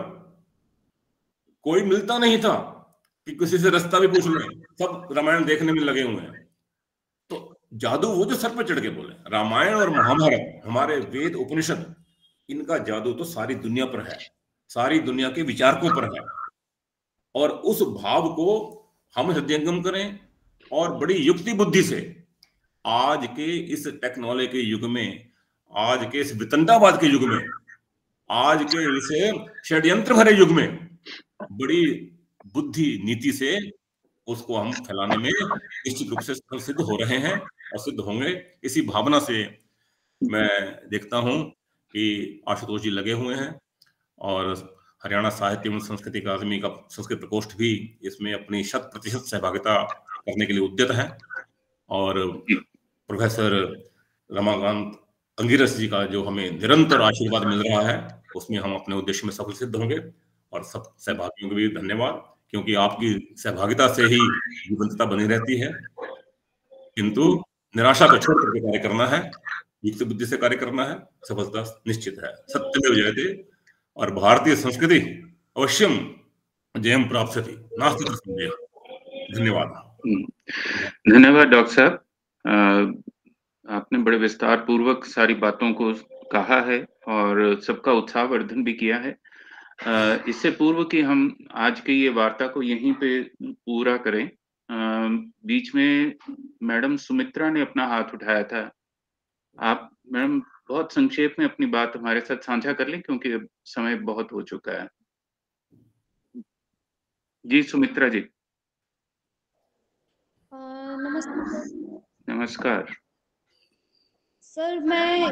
कोई मिलता नहीं था कि किसी से रास्ता भी पूछ लें, सब रामायण देखने में लगे हुए हैं। तो जादू वो जो सर पे चढ़ के बोले, रामायण और महाभारत, हमारे वेद उपनिषद, इनका जादू तो सारी दुनिया पर है, सारी दुनिया के विचारकों पर है। और उस भाव को हम हृदयंगम करें और बड़ी युक्ति बुद्धि से आज के इस टेक्नोलॉजी के युग में, आज के इस वितंडावाद के युग में, आज के इस षड्यंत्र भरे युग में बड़ी बुद्धि नीति से उसको हम फैलाने में निश्चित रूप से सिद्ध हो रहे हैं और सिद्ध होंगे। इसी भावना से मैं देखता हूं कि आशुतोष जी लगे हुए हैं, और हरियाणा साहित्य एवं संस्कृति अकादमी का संस्कृत प्रकोष्ठ भी इसमें अपनी शत प्रतिशत सहभागिता करने के लिए उद्यत है। और प्रोफेसर रमाकांत अंगिरस जी का जो हमें निरंतर आशीर्वाद मिल रहा है, उसमें हम अपने उद्देश्य में सफल सिद्ध होंगे। और सब सहभागियों को भी धन्यवाद, क्योंकि आपकी सहभागिता से ही जीवंतता बनी रहती है। किंतु निराशा को छोड़ करके कार्य करना है, युक्त बुद्धि से कार्य करना है, सफलता निश्चित है। सत्यमेव जयते। और भारतीय संस्कृति अवश्यम जयम प्राप्स्यति, नास्ति संदेह। धन्यवाद। धन्यवाद डॉक्टर साहब, आपने बड़े विस्तार पूर्वक सारी बातों को कहा है और सबका उत्साहवर्धन भी किया है। इससे पूर्व कि हम आज की ये वार्ता को यहीं पे पूरा करें, बीच में मैडम सुमित्रा ने अपना हाथ उठाया था। आप मैडम बहुत संक्षेप में अपनी बात हमारे साथ साझा कर लें, क्योंकि अब समय बहुत हो चुका है। जी सुमित्रा जी। नमस्कार। नमस्कार सर, मैं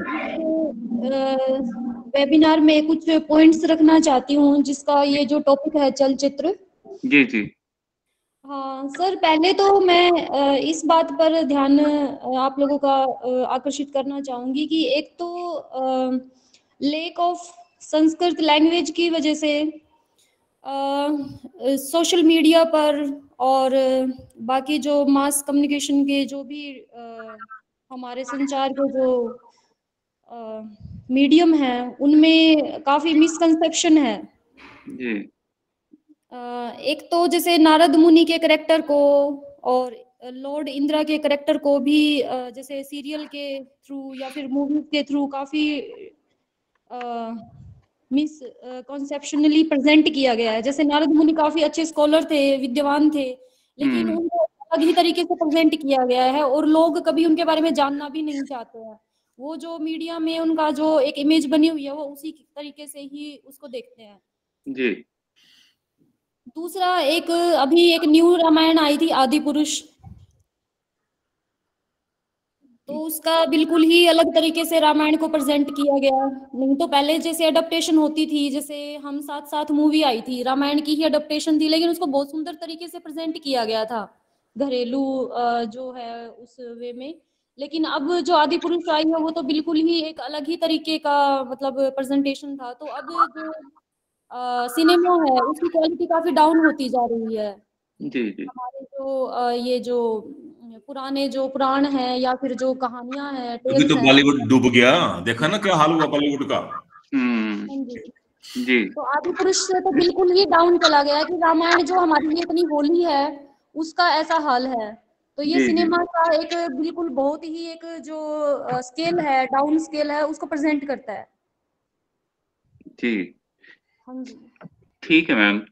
वेबिनार में कुछ पॉइंट्स रखना चाहती हूँ, जिसका ये जो टॉपिक है चलचित्र। जी जी। हाँ सर, पहले तो मैं इस बात पर ध्यान आप लोगों का आकर्षित करना चाहूंगी कि एक तो लैक ऑफ संस्कृत लैंग्वेज की वजह से सोशल मीडिया पर और बाकी जो मास कम्युनिकेशन के जो भी आ, हमारे संचार के जो मीडियम है, उनमें काफी मिसकंसेप्शन है। जी। आ, एक तो जैसे नारद मुनि के करेक्टर को और लॉर्ड इंदिरा के करेक्टर को भी आ, जैसे सीरियल के थ्रू या फिर मूवीज के थ्रू काफी मिस कॉन्सेप्शनली प्रेजेंट किया गया है। जैसे नारद मुनि काफी अच्छे स्कॉलर थे, विद्वान थे, लेकिन उनको अलग ही तरीके से प्रेजेंट किया गया है और लोग कभी उनके बारे में जानना भी नहीं चाहते हैं। वो जो मीडिया में उनका जो एक इमेज बनी हुई है, वो उसी तरीके से ही उसको देखते हैं। जी। दूसरा, एक अभी एक न्यू रामायण आई थी, आदि पुरुष, तो उसका उसका बिल्कुल ही अलग तरीके से रामायण को प्रेजेंट किया गया। नहीं तो पहले जैसे अडेप्टेशन होती थी, जैसे हम साथ साथ मूवी आई थी, रामायण की ही अडेप्टेशन थी, लेकिन उसको बहुत सुंदर तरीके से प्रेजेंट किया गया था घरेलू जो है उस वे में। लेकिन अब जो आदि पुरुष आई है वो तो बिल्कुल ही एक अलग ही तरीके का मतलब प्रेजेंटेशन था। तो अब जो आ, सिनेमा है उसकी क्वालिटी काफी डाउन होती जा रही है। जी जी। हमारे जो आ, ये जो पुराने जो पुराण है या फिर जो कहानियां हैं, अभी तो बॉलीवुड डूब गया, देखा ना क्या हाल हुआ बॉलीवुड का। हम्म जी। तो आदि पुरुष से तो बिल्कुल ही डाउन चला गया कि रामायण जो हमारे लिए इतनी होली है उसका ऐसा हाल है। तो ये सिनेमा का एक बिल्कुल बहुत ही एक जो स्केल है, डाउन स्केल है, उसको प्रेजेंट करता है। जी हाँ जी ठीक है मैम।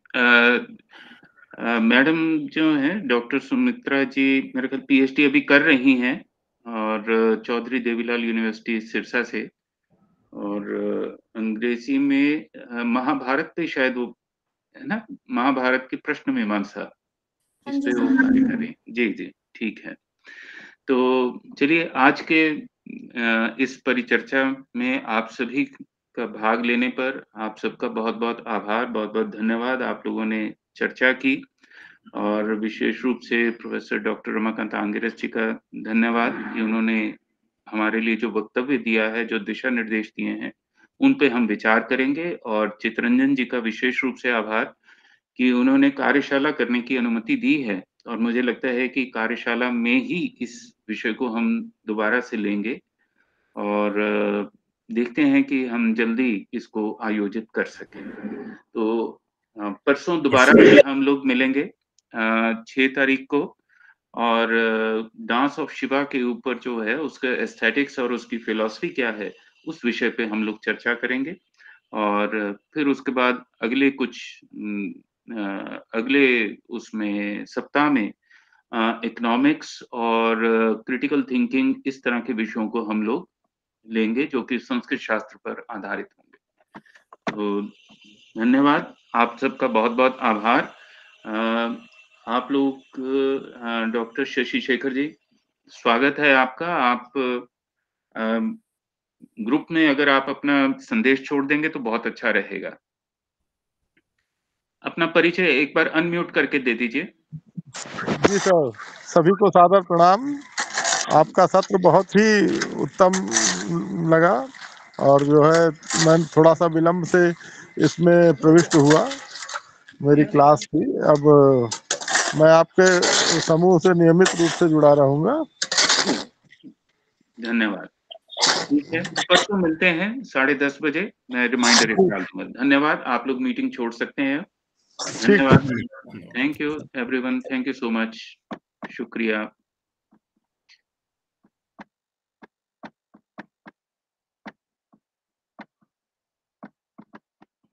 मैडम जो है डॉक्टर सुमित्रा जी मेरे ख्याल पीएचडी अभी कर रही हैं और चौधरी देवीलाल यूनिवर्सिटी सिरसा से, और अंग्रेजी में महाभारत पे शायद वो है ना, महाभारत की प्रश्न मीमांसा इस पे वो कार्य कर रही। जी जी ठीक है। तो चलिए आज के इस परिचर्चा में आप सभी का भाग लेने पर आप सबका बहुत बहुत आभार, बहुत बहुत धन्यवाद। आप लोगों ने चर्चा की और विशेष रूप से प्रोफेसर डॉक्टर रमाकांत आंगिरस जी का धन्यवाद कि उन्होंने हमारे लिए जो वक्तव्य दिया है, जो दिशा निर्देश दिए हैं, उन पे हम विचार करेंगे। और चितरंजन जी का विशेष रूप से आभार कि उन्होंने कार्यशाला करने की अनुमति दी है, और मुझे लगता है कि कार्यशाला में ही इस विषय को हम दोबारा से लेंगे और देखते हैं कि हम जल्दी इसको आयोजित कर सकें। तो परसों दोबारा हम लोग मिलेंगे छह तारीख को, और डांस ऑफ शिवा के ऊपर जो है उसका एस्थेटिक्स और उसकी फिलॉसफी क्या है उस विषय पे हम लोग चर्चा करेंगे। और फिर उसके बाद अगले कुछ अगले उसमें सप्ताह में इकोनॉमिक्स और क्रिटिकल थिंकिंग इस तरह के विषयों को हम लोग लेंगे जो कि संस्कृत शास्त्र पर आधारित होंगे। तो धन्यवाद, आप सबका बहुत बहुत आभार। आप लोग डॉक्टर शशि शेखर जी, स्वागत है आपका। आप ग्रुप में अगर आप अपना संदेश छोड़ देंगे तो बहुत अच्छा रहेगा। अपना परिचय एक बार अनम्यूट करके दे दीजिए। जी सर, सभी को सादर प्रणाम। आपका सत्र बहुत ही उत्तम लगा और जो है मैं थोड़ा सा विलंब से इसमें प्रविष्ट हुआ, मेरी क्लास थी। अब मैं आपके समूह से नियमित रूप से जुड़ा रहूंगा। धन्यवाद। ठीक है, परसों मिलते हैं साढ़े दस बजे, मैं रिमाइंडर डाल दूंगा। धन्यवाद, आप लोग मीटिंग छोड़ सकते हैं। धन्यवाद, thank you everyone, thank you so much, शुक्रिया।